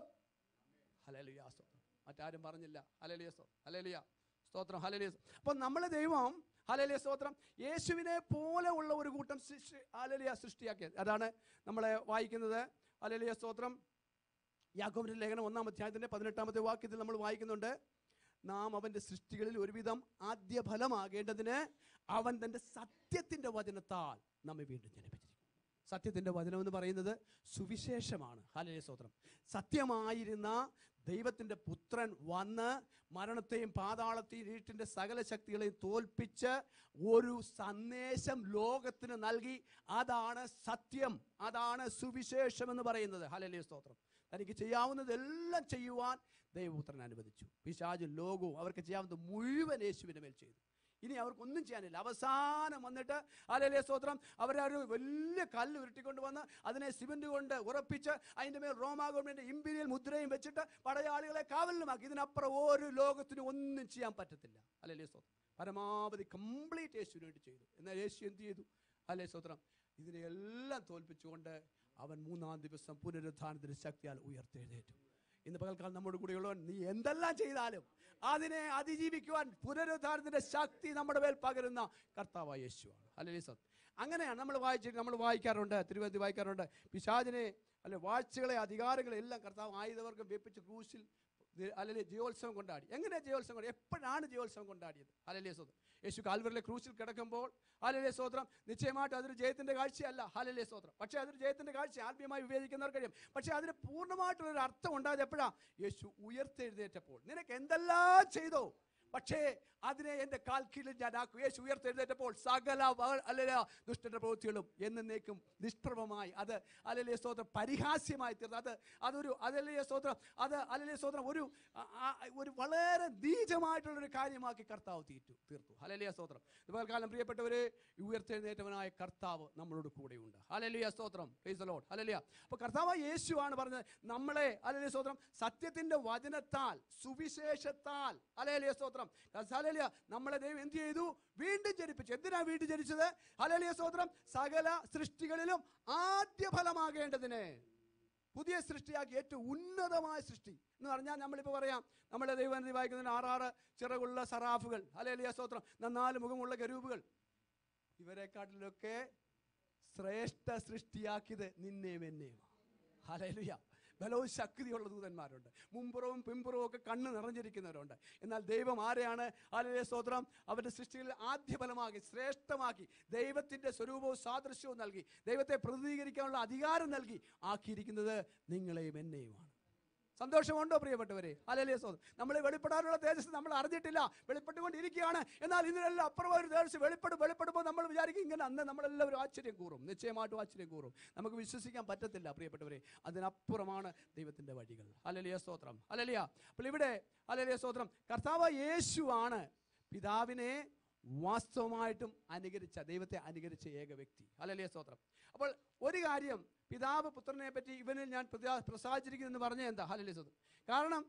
ഹല്ലേലൂയ സ്തോത്രം. മറ്റാരും പറഞ്ഞില്ല. ഹല്ലേലൂയ സ്തോത്രം. ഹല്ലേലൂയ സ്തോത്രം. ഹല്ലേലൂയ. അപ്പോൾ നമ്മളെ ദൈവം ഹല്ലേലൂയ സ്തോത്രം യേശുവിനെ പോലെ ഉള്ള ഒരു കൂട്ടം ഹല്ലേലൂയ സൃഷ്ടിയാക്കിയത്. അതാണ് നമ്മളെ വായിക്കുന്നത്. ഹല്ലേലൂയ സ്തോത്രം. യാക്കോബിന്റെ ലേഖനം 1-ാം അധ്യായത്തിന്റെ 18-ാമത്തെ വാക്യത്തിൽ നമ്മൾ വായിക്കുന്നുണ്ട്, നാം അവന്റെ സൃഷ്ടികളിൽ ഒരുവിധം ആദ്യ ഫലമാകേണ്ടതിന് അവൻ തന്റെ സത്യത്തിന്റെ വചനത്താൽ നമ്മെ വീണ്ടും ജനിപ്പിച്ചിരിക്കുന്നു. സത്യത്തിന്റെ വചനം എന്ന് പറയുന്നത് സുവിശേഷമാണ്. ഹല്ലേലൂയ സ്തോത്രം. സത്യമായിരുന്ന ദൈവത്തിൻ്റെ പുത്രൻ വന്ന് മരണത്തെയും പാതാളത്തെയും ഇരുട്ടിൻ്റെ സകല ശക്തികളെയും തോൽപ്പിച്ച് ഒരു സന്ദേശം ലോകത്തിന് നൽകി. അതാണ് സത്യം, അതാണ് സുവിശേഷം എന്ന് പറയുന്നത്. ഹല്ലേലൂയ സ്തോത്രം. തനിക്ക് ചെയ്യാവുന്നതെല്ലാം ചെയ്യുവാൻ ദൈവപുത്രൻ അനുവദിച്ചു. പിശാചും ലോകവും അവർക്ക് ചെയ്യാവുന്നത് മുഴുവൻ യേശുവിൻ്റെ മേൽ ചെയ്തു. ഇനി അവർക്കൊന്നും ചെയ്യാനില്ല. അവസാനം വന്നിട്ട് ഹല്ലേലൂയ സ്തോത്രം അവരൊരു വലിയ കല്ല് ഉരുട്ടിക്കൊണ്ട് വന്ന് അതിനെ സിമന്റ് കൊണ്ട് ഉറപ്പിച്ച് അതിൻ്റെ മേൽ റോമാ ഗവൺമെന്റ് ഇമ്പീരിയൽ മുദ്രയും വെച്ചിട്ട് പടയാളികളെ കാവലിലുമാക്കി. ഇതിനപ്പുറം ഒരു ലോകത്തിനും ഒന്നും ചെയ്യാൻ പറ്റത്തില്ല. ഹല്ലേലൂയ സ്തോത്രം. പരമാവധി കംപ്ലീറ്റ് യേശുവിന് വേണ്ടി ചെയ്തു. എന്നാൽ യേശു എന്ത് ചെയ്തു? ഹല്ലേലൂയ സ്തോത്രം. ഇതിനെല്ലാം തോൽപ്പിച്ചുകൊണ്ട് അവൻ 3-ാം ദിവസം പുനരുത്ഥാനത്തിന്റെ ശക്തിയാൽ ഉയർത്തെഴുന്നേറ്റു. ഇന്ന് പകൽക്കാലം നമ്മുടെ കൂടെയുള്ളവൻ നീ എന്തെല്ലാം ചെയ്താലും അതിനെ അതിജീവിക്കുവാൻ പുനരുദ്ധാനത്തിന്റെ ശക്തി നമ്മുടെ മേൽ പകരുന്ന കർത്താവായ യേശുവാണ്. ഹല്ലേലൂയ സ്തോത്രം. അങ്ങനെയാണ് നമ്മൾ വായിക്കാറുണ്ട്, തിരുവചനത്തിൽ വായിക്കാറുണ്ട്, പിശാചിനെ അല്ലെ വാഴ്ചകളെ അധികാരങ്ങളെ എല്ലാം കർത്താവ് ആയുധവർഗം വെപ്പിച്ച് ക്രൂശിൽ അല്ലെങ്കിൽ ജയോത്സവം കൊണ്ടാടി. എങ്ങനെയാണ് ജയോത്സവം കൊണ്ടാടി? എപ്പോഴാണ് ജയോത്സവം കൊണ്ടാടിയത്? ഹല്ലേലൂയ സ്തോത്രം. യേശു കാൽവരിയിലെ ക്രൂശിൽ കിടക്കുമ്പോൾ ഹല്ലേലൂയ സ്തോത്രം നിശ്ചയമായിട്ട് അതൊരു ജയത്തിന്റെ കാഴ്ചയല്ല. ഹല്ലേലൂയ സ്തോത്രം. പക്ഷേ അതൊരു ജയത്തിന്റെ കാഴ്ച ആത്മീയമായി വിവേചിക്കുന്നവർക്ക് കഴിയും. പക്ഷേ അതിന് പൂർണ്ണമായിട്ടുള്ളൊരു അർത്ഥം ഉണ്ടായത് എപ്പോഴാണ്? യേശു ഉയർത്തെഴുന്നേറ്റപ്പോൾ. നിനക്ക് എന്തെല്ലാം ചെയ്തോ, പക്ഷേ അതിനെ എൻ്റെ കാൽ കീഴിൽ ഞാൻ ആക്കും. യേശു ഉയർത്തെഴുന്നേറ്റപ്പോൾ സകല അല്ലെ ദുഷ്ടന്റെ പ്രവൃത്തികളും എന്നേക്കും നിഷ്പ്രഭമായി അത് ഹല്ലേലൂയ സ്തോത്രം പരിഹാസ്യമായി തീർന്നു. അതൊരു ഹല്ലേലൂയ സ്തോത്രം ഹല്ലേലൂയ സ്തോത്രം ഒരു വളരെ നീചമായിട്ടുള്ളൊരു കാര്യമാക്കി കർത്താവ് തീർത്തു. ഹല്ലേലൂയ സ്തോത്രം. ഇതുപോലെ കാലം പ്രിയപ്പെട്ടവരെ, ഉയർത്തെഴുന്നേറ്റവനായ കർത്താവ് നമ്മളോട് കൂടെയുണ്ട്. ഹല്ലേലൂയ സ്തോത്രം. Praise the Lord. ഹല്ലേലൂയ. അപ്പോൾ കർത്താവ് യേശുവാണ് പറഞ്ഞത് നമ്മളെ ഹല്ലേലൂയ സ്തോത്രം സത്യത്തിന്റെ വചനത്താൽ സുവിശേഷത്താൽ ഹല്ലേലൂയ സ്തോത്രം ഹല്ലേലൂയ നമ്മളെ ദൈവം എന്ത് ചെയ്തു? വീണ്ടും ജനിപ്പിച്ചു. എന്തിനാ വീണ്ടും ജനിച്ചത്? ഹല്ലേലൂയ സ്തോത്രം സകല സൃഷ്ടികളിലും ആദ്യ ഫലമാകേണ്ടതിന് പുതിയ സൃഷ്ടിയാക്കി, ഏറ്റവും ഉന്നതമായ സൃഷ്ടി എന്ന് പറഞ്ഞാൽ നമ്മളിപ്പോൾ പറയാം, നമ്മളെ ദൈവം വായിക്കുന്നതിന് 6 ചിറകുള്ള സറാഫുകൾ, ഹല്ലേലൂയ സ്തോത്രം 4 മുഖമുള്ള കെരൂബുകൾ, ഇവരെക്കാട്ടിലൊക്കെ ശ്രേഷ്ഠ സൃഷ്ടിയാക്കിയത് നിന്നെയും എന്നെയും. ഹല്ലേലൂയ. ബലവും ശക്തിയുള്ള ദൂതന്മാരുണ്ട്, മുമ്പുറവും പിമ്പുറവും ഒക്കെ കണ്ണ് നിറഞ്ഞിരിക്കുന്നവരുണ്ട്. എന്നാൽ ദൈവം ആരെയാണ് ഹല്ലേലൂയ സ്തോത്രം അവരുടെ സൃഷ്ടികളിൽ ആദ്യ ഫലമാക്കി ശ്രേഷ്ഠമാക്കി ദൈവത്തിന്റെ സ്വരൂപവും സാദൃശ്യവും നൽകി ദൈവത്തെ പ്രതിനിധീകരിക്കാനുള്ള അധികാരം നൽകി ആക്കിയിരിക്കുന്നത് നിങ്ങളെയും എന്നെയുമാണ്. സന്തോഷമുണ്ടോ പ്രിയപ്പെട്ടവരെ? ഹല്ലേലൂയ സ്തോത്രം. നമ്മളെ വെളിപ്പെടാനുള്ള തേജസ് നമ്മൾ അറിഞ്ഞിട്ടില്ല, വെളിപ്പെട്ടുകൊണ്ടിരിക്കുകയാണ്. എന്നാൽ ഇതിനെല്ലാം അപ്പുറം ഒരു തേജസ് വെളിപ്പെടുമ്പോൾ നമ്മൾ വിചാരിക്കും ഇങ്ങനെ അന്ന് നമ്മളെല്ലാവരും ആശ്ചര്യം കൂറും. നിശ്ചയമായിട്ടും ആശ്ചര്യം കൂറും. നമുക്ക് വിശ്വസിക്കാൻ പറ്റത്തില്ല പ്രിയപ്പെട്ടവരെ. അതിനപ്പുറമാണ് ദൈവത്തിന്റെ വഴികൾ. ഹല്ലേലൂയ സ്തോത്രം. ഹല്ലേലൂയ. അപ്പോൾ ഇവിടെ ഹല്ലേലൂയ സ്തോത്രം കർത്താവ് യേശുവാണ് പിതാവിനെ വാസ്തവമായിട്ടും ദൈവത്തെ അനുകരിച്ച ഏക വ്യക്തി. ഹല്ലേലൂയ സ്തോത്രം. അപ്പോൾ ഒരു കാര്യം, പിതാവ് പുത്രനെ പറ്റി ഇവനിൽ ഞാൻ പ്രസാദിച്ചിരിക്കുന്നു എന്ന് പറഞ്ഞ എന്താ? ഹല്ലേലൂയ സ്തോത്രം. കാരണം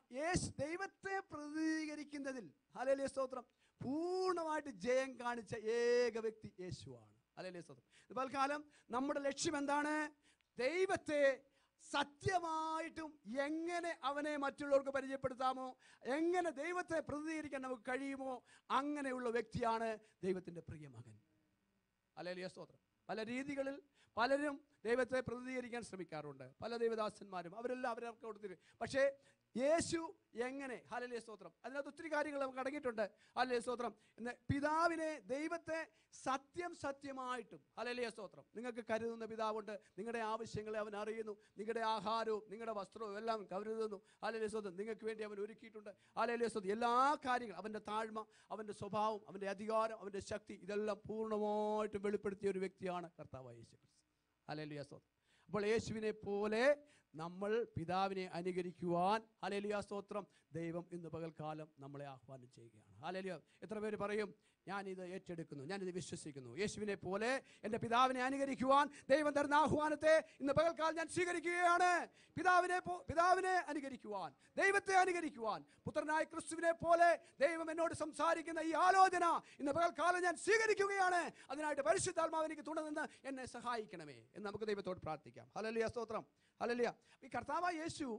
ദൈവത്തെ പ്രതിനിധീകരിക്കുന്നതിൽ ഹല്ലേലൂയ സ്തോത്രം പൂർണ്ണമായിട്ട് ജയം കാണിച്ച ഏക വ്യക്തി യേശുവാണ്. ഹല്ലേലൂയ സ്തോത്രം. ഇതുപോലെ കാലം നമ്മുടെ ലക്ഷ്യം എന്താണ്? ദൈവത്തെ സത്യമായിട്ടും എങ്ങനെ അവനെ മറ്റുള്ളവർക്ക് പരിചയപ്പെടുത്താമോ, എങ്ങനെ ദൈവത്തെ പ്രതിനിധീകരിക്കാൻ നമുക്ക് കഴിയുമോ, അങ്ങനെയുള്ള വ്യക്തിയാണ് ദൈവത്തിൻ്റെ പ്രിയ മകൻ. ഹല്ലേലൂയ സ്തോത്രം. പല രീതികളിൽ പലരും ദൈവത്തെ പ്രതിനിധീകരിക്കാൻ ശ്രമിക്കാറുണ്ട്, പല ദൈവദാസന്മാരും, അവരെല്ലാം അവരവർക്ക് കൊടുത്തിട്ട്. പക്ഷേ യേശു എങ്ങനെ? ഹല്ലേലൂയ സ്തോത്രം. അതിനകത്ത് ഒത്തിരി കാര്യങ്ങൾ നമുക്ക് അടങ്ങിയിട്ടുണ്ട്. ഹല്ലേലൂയ സ്തോത്രം. പിതാവിനെ, ദൈവത്തെ സത്യമായിട്ടും ഹല്ലേലൂയ സ്തോത്രം നിങ്ങൾക്ക് കരുതുന്ന പിതാവുണ്ട്. നിങ്ങളുടെ ആവശ്യങ്ങളെ അവൻ അറിയുന്നു. നിങ്ങളുടെ ആഹാരവും നിങ്ങളുടെ വസ്ത്രവും എല്ലാം കരുതുന്നു. ഹല്ലേലൂയ സ്തോത്രം. നിങ്ങൾക്ക് വേണ്ടി അവൻ ഒരുക്കിയിട്ടുണ്ട്. ഹല്ലേലൂയ സ്തോത്രം. എല്ലാ കാര്യങ്ങളും, അവൻ്റെ താഴ്മ, അവൻ്റെ സ്വഭാവം, അവൻ്റെ അധികാരം, അവൻ്റെ ശക്തി, ഇതെല്ലാം പൂർണ്ണമായിട്ടും വെളിപ്പെടുത്തിയ ഒരു വ്യക്തിയാണ് കർത്താവായ യേശു ക്രിസ്തു. ഹല്ലേലൂയ സ്തോത്രം. അപ്പോൾ യേശുവിനെ പോലെ നമ്മൾ പിതാവിനെ അനുകരിക്കുവാൻ ഹല്ലേലൂയ സ്തോത്രം ദൈവം ഇന്ന് പകൽക്കാലം നമ്മളെ ആഹ്വാനം ചെയ്യുകയാണ്. ഹല്ലേലൂയ. എത്ര പേര് പറയും ഞാനിത് ഏറ്റെടുക്കുന്നു, ഞാനിത് വിശ്വസിക്കുന്നു, യേശുവിനെ പോലെ എൻ്റെ പിതാവിനെ അനുകരിക്കുവാൻ ദൈവം തരുന്ന ആഹ്വാനത്തെ ഇന്ന് പകൽക്കാലം ഞാൻ സ്വീകരിക്കുകയാണ്. പിതാവിനെ അനുകരിക്കുവാൻ, ദൈവത്തെ അനുകരിക്കുവാൻ, പുത്രനായ ക്രിസ്തുവിനെ പോലെ ദൈവം എന്നോട് സംസാരിക്കുന്ന ഈ ആലോചന ഇന്ന് പകൽക്കാലം ഞാൻ സ്വീകരിക്കുകയാണ്. അതിനായിട്ട് പരിശുദ്ധാത്മാവ് എനിക്ക് തുണ എന്നെ സഹായിക്കണമേ എന്ന് നമുക്ക് ദൈവത്തോട് പ്രാർത്ഥിക്കാം. ഹല്ലേലൂയ സ്തോത്രം. ഹല്ലേലൂയ. ഈ കർത്താവായ യേശു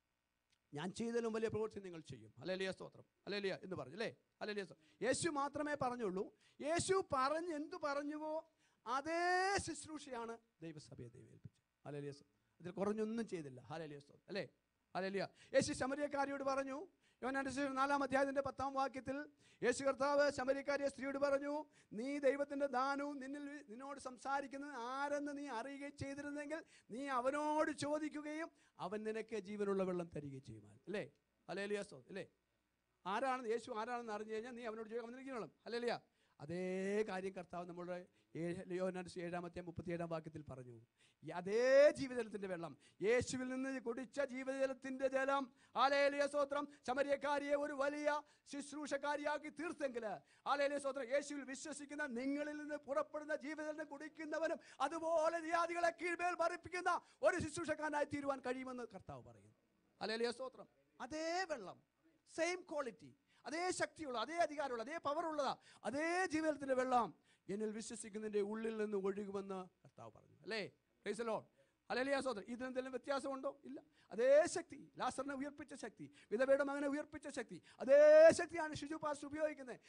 ഞാൻ ചെയ്തതിലും വലിയ പ്രവൃത്തി നിങ്ങൾ ചെയ്യും. ഹല്ലേലൂയ സ്തോത്രം. ഹല്ലേലൂയ എന്ന് പറഞ്ഞു അല്ലേ? ഹല്ലേലൂയ. യേശു മാത്രമേ പറഞ്ഞുള്ളൂ. യേശു എന്തു പറഞ്ഞുവോ അതേ ശുശ്രൂഷയാണ് ദൈവസഭയെ ദൈവം ഏൽപ്പിച്ചത്. ഹല്ലേലൂയ. അതിൽ കുറഞ്ഞൊന്നും ചെയ്തില്ല. ഹല്ലേലൂയ സ്തോത്രം അല്ലേ? ഹല്ലേലൂയ. യേശു ശമരിയക്കാരിയോട് പറഞ്ഞു, യോഹന്നാന്റെ സുവിശേഷം 4-ാം അധ്യായത്തിന്റെ 10-ാം വാക്യത്തിൽ യേശു കർത്താവ് ശമരിയക്കാരിയെ സ്ത്രീയോട് പറഞ്ഞു, നീ ദൈവത്തിന്റെ ദാനവും നിന്നോട് സംസാരിക്കുന്നത് ആരെന്ന് നീ അറിയുകയും ചെയ്തിരുന്നെങ്കിൽ നീ അവനോട് ചോദിക്കുകയും അവൻ നിനക്ക് ജീവനുള്ള വെള്ളം തരികയും ചെയ്യുമായിരുന്നു. അല്ലേ? ഹല്ലേലൂയ സ്തോത്രം അല്ലേ? യേശു ആരാണെന്ന് അറിഞ്ഞു കഴിഞ്ഞാൽ നീ അവനോട് ചോദിക്കും, അവൻ നിനക്ക് വെള്ളം. ഹല്ലേലൂയ. അതേ കാര്യം കർത്താവ് നമ്മുടെ യോഹന്നാന്റെ 7-ാം അധ്യായം 37-ാം വാക്യത്തിൽ പറഞ്ഞു. അതേ ജീവജലത്തിന്റെ വെള്ളം, യേശുവിൽ നിന്ന് കുടിച്ച ജീവജലത്തിന്റെ ജലം, ഹല്ലേലൂയ സ്തോത്രം, ശമരിയക്കാരിയെ ഒരു വലിയ ശുശ്രൂഷക്കാരിയാക്കി തീർത്തെങ്കിൽ, ഹല്ലേലൂയ സ്തോത്രം, യേശുവിൽ വിശ്വസിക്കുന്ന നിങ്ങളിൽ നിന്ന് പുറപ്പെടുന്ന ജീവജലം കുടിക്കുന്നവനും അതുപോലെ ജാതികളെ കീഴ്മേൽ മറിപ്പിക്കുന്ന ഒരു ശുശ്രൂഷക്കാരനായി തീരുവാൻ കഴിയുമെന്ന് കർത്താവ് പറയുന്നു. ഹല്ലേലൂയ സ്തോത്രം. അതേ വെള്ളം, സെയിം ക്വാളിറ്റി, അതേ ശക്തിയുള്ള, അതേ അധികാരമുള്ള, അതേ പവറുള്ളതാ, അതേ ജീവജലത്തിന്റെ വെള്ളം എന്നിൽ വിശ്വസിക്കുന്നതിന്റെ ഉള്ളിൽ നിന്ന് ഒഴുകുമെന്ന് കർത്താവ് പറഞ്ഞു. അല്ലേ? Price the Lord. ഹല്ലേലൂയ സ്തോത്രം. ഇതിനെന്തെങ്കിലും വ്യത്യാസമുണ്ടോ? ഇല്ല. അതേ ശക്തി, ലാസറിനെ ഉയർപ്പിച്ച ശക്തി, വിധവയുടെ മകനെ ഉയർപ്പിച്ച ശക്തി, അതേ ശക്തിയാണ് ഷിജു പാസ്റ്റർ ഉപയോഗിക്കുന്നത്.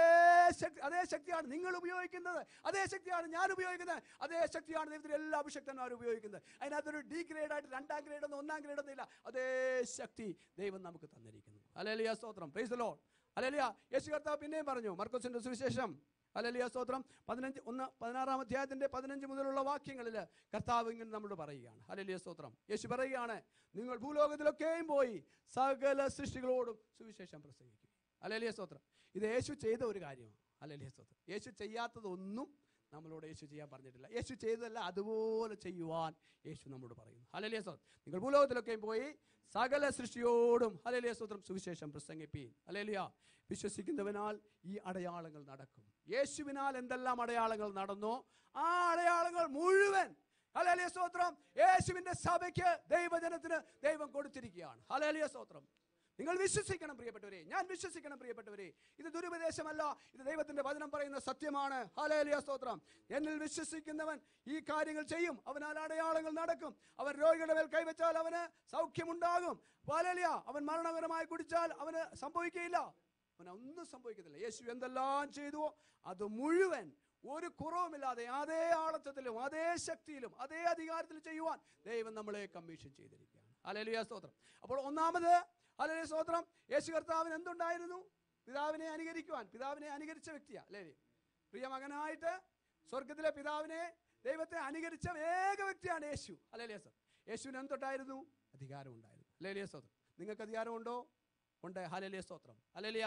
അതേ ശക്തിയാണ് നിങ്ങൾ ഉപയോഗിക്കുന്നത്. അതേ ശക്തിയാണ് ഞാൻ ഉപയോഗിക്കുന്നത്. അതേ ശക്തിയാണ് ദൈവത്തിന്റെ എല്ലാ അഭിഷക്തന്മാരും ഉപയോഗിക്കുന്നത്. അതിനകത്തൊരു D ആയിട്ട് 2-ാം ഗ്രേഡ് ഒന്നും 1-ാം ഗ്രേഡ് ഒന്നും ഇല്ല. അതേ ശക്തി ദൈവം നമുക്ക് തന്നിരിക്കുന്നു. ഹല്ലേലൂയ സ്തോത്രം. Praise the Lord. ഹല്ലേലൂയ. യേശു കർത്താവ് പിന്നെയും പറഞ്ഞു, മർക്കോസിന്റെ സുവിശേഷം ഹല്ലേലൂയ സ്തോത്രം 16-ാം അധ്യായത്തിന്റെ 15 മുതലുള്ള വാക്യങ്ങളിൽ കർത്താവ് ഇങ്ങനെ നമ്മളോട് പറയുകയാണ്. ഹല്ലേലൂയ സ്തോത്രം. യേശു പറയുകയാണ്, നിങ്ങൾ ഭൂലോകത്തിലൊക്കെയും പോയി സകല സൃഷ്ടികളോടും സുവിശേഷം പ്രസംഗിക്കും. ഹല്ലേലൂയ സ്തോത്രം. ഇത് യേശു ചെയ്ത ഒരു കാര്യമാണ്. ഹല്ലേലൂയ സ്തോത്രം. യേശു ചെയ്യാത്തതൊന്നും നമ്മളോട് യേശു ചെയ്യാൻ പറഞ്ഞിട്ടില്ല. യേശു ചെയ്തതല്ല അതുപോലെ ചെയ്യുവാൻ യേശു നമ്മളോട് പറയുന്നു. ഹല്ലേലൂയ സ്തോത്രം. നിങ്ങൾ ഭൂലോകത്തിലൊക്കെയും പോയി സകല സൃഷ്ടിയോടും ഹല്ലേലൂയ സ്തോത്രം സുവിശേഷം പ്രസംഗിപ്പീൻ. ഹല്ലേലൂയ. വിശ്വസിക്കുന്നവനാൽ ഈ അടയാളങ്ങൾ നടക്കും. യേശുവിനാൽ എന്തെല്ലാം അടയാളങ്ങൾ നടന്നോ ആ അടയാളങ്ങൾ മുഴുവൻ ഹല്ലേലൂയ സ്തോത്രം യേശുവിന്റെ സഭയ്ക്ക്, ദൈവജനത്തിന് ദൈവം കൊടുത്തിരിക്കുകയാണ്. ഹല്ലേലൂയ സ്തോത്രം. നിങ്ങൾ വിശ്വസിക്കണം പ്രിയപ്പെട്ടവരെ, ഞാൻ വിശ്വസിക്കണം പ്രിയപ്പെട്ടവരെ. ഇത് ദുരുപദേശമല്ല, ഇത് ദൈവത്തിന്റെ വചനം പറയുന്ന സത്യമാണ്. ഹല്ലേലൂയ സ്തോത്രം. എന്നിൽ വിശ്വസിക്കുന്നവൻ ഈ കാര്യങ്ങൾ ചെയ്യും, അവനാൽ അടയാളങ്ങൾ നടക്കും. അവൻ രോഗികളുടെ മേൽ കൈവച്ചാൽ അവന് സൗഖ്യമുണ്ടാകും. ഹല്ലേലൂയ. അവൻ മരണകരമായി കുടിച്ചാൽ അവന് സംഭവിക്കുകയില്ല, അവനൊന്നും സംഭവിക്കത്തില്ല. യേശു എന്തെല്ലാം ചെയ്തുവോ അത് മുഴുവൻ ഒരു കുറവുമില്ലാതെ അതേ ആളത്വത്തിലും അതേ ശക്തിയിലും അതേ അധികാരത്തിലും ചെയ്യുവാൻ ദൈവം നമ്മളെ കമ്മീഷൻ ചെയ്തിരിക്കുകയാണ്. ഹല്ലേലൂയ സ്തോത്രം. അപ്പോൾ ഒന്നാമത് ഹല്ലേലൂയ സ്തോത്രം, യേശു കർത്താവിന് എന്തുണ്ടായിരുന്നു? പിതാവിനെ അനുകരിക്കുവാൻ. പിതാവിനെ അനുകരിച്ച വ്യക്തിയാ അല്ലേ? പ്രിയ മകനായിട്ട് സ്വർഗത്തിലെ പിതാവിനെ, ദൈവത്തെ അനുകരിച്ച ഏക വ്യക്തിയാണ് യേശു. ഹല്ലേലൂയ സ്തോത്രം. യേശുവിന് എന്തുണ്ടായിരുന്നു? അധികാരം ഉണ്ടായിരുന്നു. ഹല്ലേലൂയ സ്തോത്രം. നിങ്ങൾക്ക് അധികാരമുണ്ടോ? ഉണ്ട്. ഹല്ലേലൂയ സ്തോത്രം. ഹല്ലേലൂയ.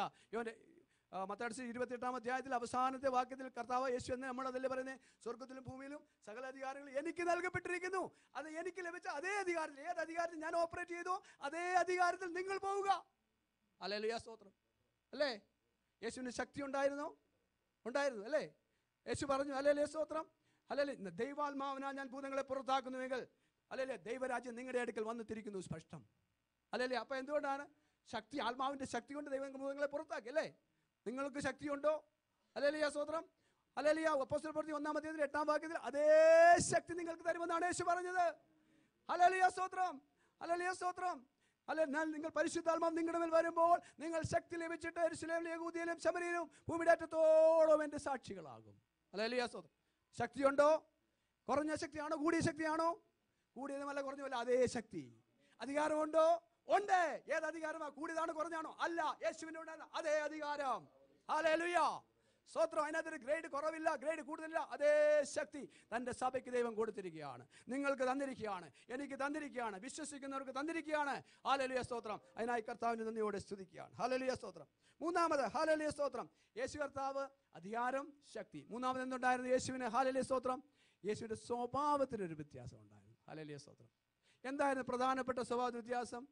മത്തായി 28-ാം അധ്യായത്തിൽ അവസാനത്തെ വാക്യത്തിൽ കർത്താവ് യേശു എന്ന് നമ്മളതല്ലേ പറയുന്നത്, സ്വർഗത്തിലും ഭൂമിയിലും സകല അധികാരങ്ങളും എനിക്ക് നൽകപ്പെട്ടിരിക്കുന്നു. അത് എനിക്ക് ലഭിച്ച അതേ അധികാരത്തിൽ, ഏത് അധികാരത്തിൽ ഞാൻ ഓപ്പറേറ്റ് ചെയ്തോ അതേ അധികാരത്തിൽ നിങ്ങൾ പോവുക. ഹല്ലേലൂയ സ്തോത്രം അല്ലേ? യേശുവിന് ശക്തി ഉണ്ടായിരുന്നോ? ഉണ്ടായിരുന്നു അല്ലേ? യേശു പറഞ്ഞു ഹല്ലേലൂയ സ്തോത്രം. ഹല്ലേലൂയ. ദൈവാത്മാവിനാൽ ഞാൻ ഭൂതങ്ങളെ പുറത്താക്കുന്നുവെങ്കിൽ ഹല്ലേലൂയ ദൈവരാജ്യം നിങ്ങളുടെ അടുക്കൽ വന്നെത്തിയിരിക്കുന്നു സ്പഷ്ടം. ഹല്ലേലൂയ. അപ്പൊ എന്തുകൊണ്ടാണ്? ശക്തി, ആത്മാവിന്റെ ശക്തി കൊണ്ട് ദൈവം ഭൂതങ്ങളെ പുറത്താക്കി അല്ലേ? നിങ്ങൾക്ക് ശക്തിയുണ്ടോ? ഹല്ലേലൂയ സ്തോത്രം. ഹല്ലേലൂയ. അപ്പോസ്തല പ്രവൃത്തി 1-ാം അധ്യായത്തിൽ 8-ാം വാക്യത്തിൽ അതേ ശക്തി നിങ്ങൾക്ക് തരുമെന്നാണ് യേശു പറഞ്ഞത്. ഹല്ലേലൂയ സ്തോത്രം. ഹല്ലേലൂയ സ്തോത്രം. നിങ്ങൾ പരിശുദ്ധാത്മാവ് നിങ്ങളുടെ മേൽ വരുമ്പോൾ നിങ്ങൾ ശക്തി ലഭിച്ചിട്ട് യെരൂശലേമിലും യഹൂദയിലും ശമര്യയിലും ഭൂമിയുടെ അറ്റത്തോളം എന്റെ സാക്ഷികളാകും. ഹല്ലേലൂയ സ്തോത്രം. ശക്തിയുണ്ടോ? കുറഞ്ഞ ശക്തിയാണോ? കൂടിയ ശക്തിയാണോ? കൂടിയതുമല്ല കുറഞ്ഞതല്ല, അതേ ശക്തി. അധികാരമുണ്ടോ? ഉണ്ട്. ഏത് അധികാരമാണ്? കൂടിയതാണോ കുറഞ്ഞാണോ? അല്ല, യേശുവിന്റെ ഉണ്ടായിരുന്ന അതേ അധികാരം. ഹല്ലേലൂയ സ്തോത്രം. അതിനകത്തൊരു ഗ്രേഡ് കുറവില്ല, ഗ്രേഡ് കൂടുതലില്ല. അതേ ശക്തി തന്റെ സഭയ്ക്ക് ദൈവം കൊടുത്തിരിക്കുകയാണ്, നിങ്ങൾക്ക് തന്നിരിക്കുകയാണ്, എനിക്ക് തന്നിരിക്കുകയാണ്, വിശ്വസിക്കുന്നവർക്ക് തന്നിരിക്കുകയാണ്. ഹല്ലേലൂയ സ്തോത്രം. അതിനായി കർത്താവിന്റെ നന്ദിയോടെ സ്തുതിക്കുകയാണ്. ഹല്ലേലൂയ സ്തോത്രം. മൂന്നാമത് ഹല്ലേലൂയ സ്തോത്രം, യേശു കർത്താവ് അധികാരം, ശക്തി. മൂന്നാമത് എന്തുണ്ടായിരുന്നു യേശുവിന്? ഹല്ലേലൂയ സ്തോത്രം. യേശുവിന്റെ സ്വഭാവത്തിനൊരു വ്യത്യാസം ഉണ്ടായിരുന്നു. ഹല്ലേലൂയ സ്തോത്രം. എന്തായിരുന്നു പ്രധാനപ്പെട്ട സ്വഭാവ വ്യത്യാസം?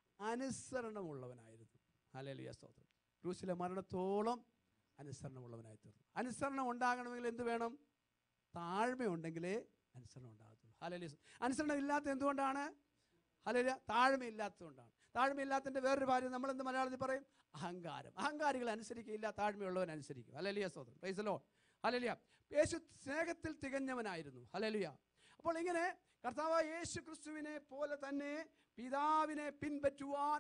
അനുസരണമുള്ളവനായിരുന്നു. ഹല്ലേലൂയ സ്തോത്രം. ക്രൂശിലെ മരണത്തോളം അനുസരണമുള്ളവനായി തീർന്നു. അനുസരണം ഉണ്ടാകണമെങ്കിൽ എന്ത് വേണം? താഴ്മയുണ്ടെങ്കിലേ അനുസരണം ഉണ്ടാകത്തുള്ളൂ. ഹല്ലേലൂയ. അനുസരണം ഇല്ലാത്ത എന്തുകൊണ്ടാണ്? ഹല്ലേലൂയ, താഴ്മയില്ലാത്തതുകൊണ്ടാണ്. താഴ്മയില്ലാത്തതിൻ്റെ വേറൊരു കാര്യം നമ്മളെന്ത് മലയാളത്തിൽ പറയും? അഹങ്കാരം. അഹങ്കാരികൾ അനുസരിക്കില്ല, താഴ്മയുള്ളവൻ അനുസരിക്കും. ഹല്ലേലൂയ സ്തോത്രം. Praise the Lord. ഹല്ലേലൂയ. യേശു സ്നേഹത്തിൽ തികഞ്ഞവനായിരുന്നു. ഹല്ലേലൂയ. അപ്പോൾ ഇങ്ങനെ കർത്താവായ യേശു ക്രിസ്തുവിനെ പോലെ തന്നെ പിതാവിനെ പിൻപറ്റുവാൻ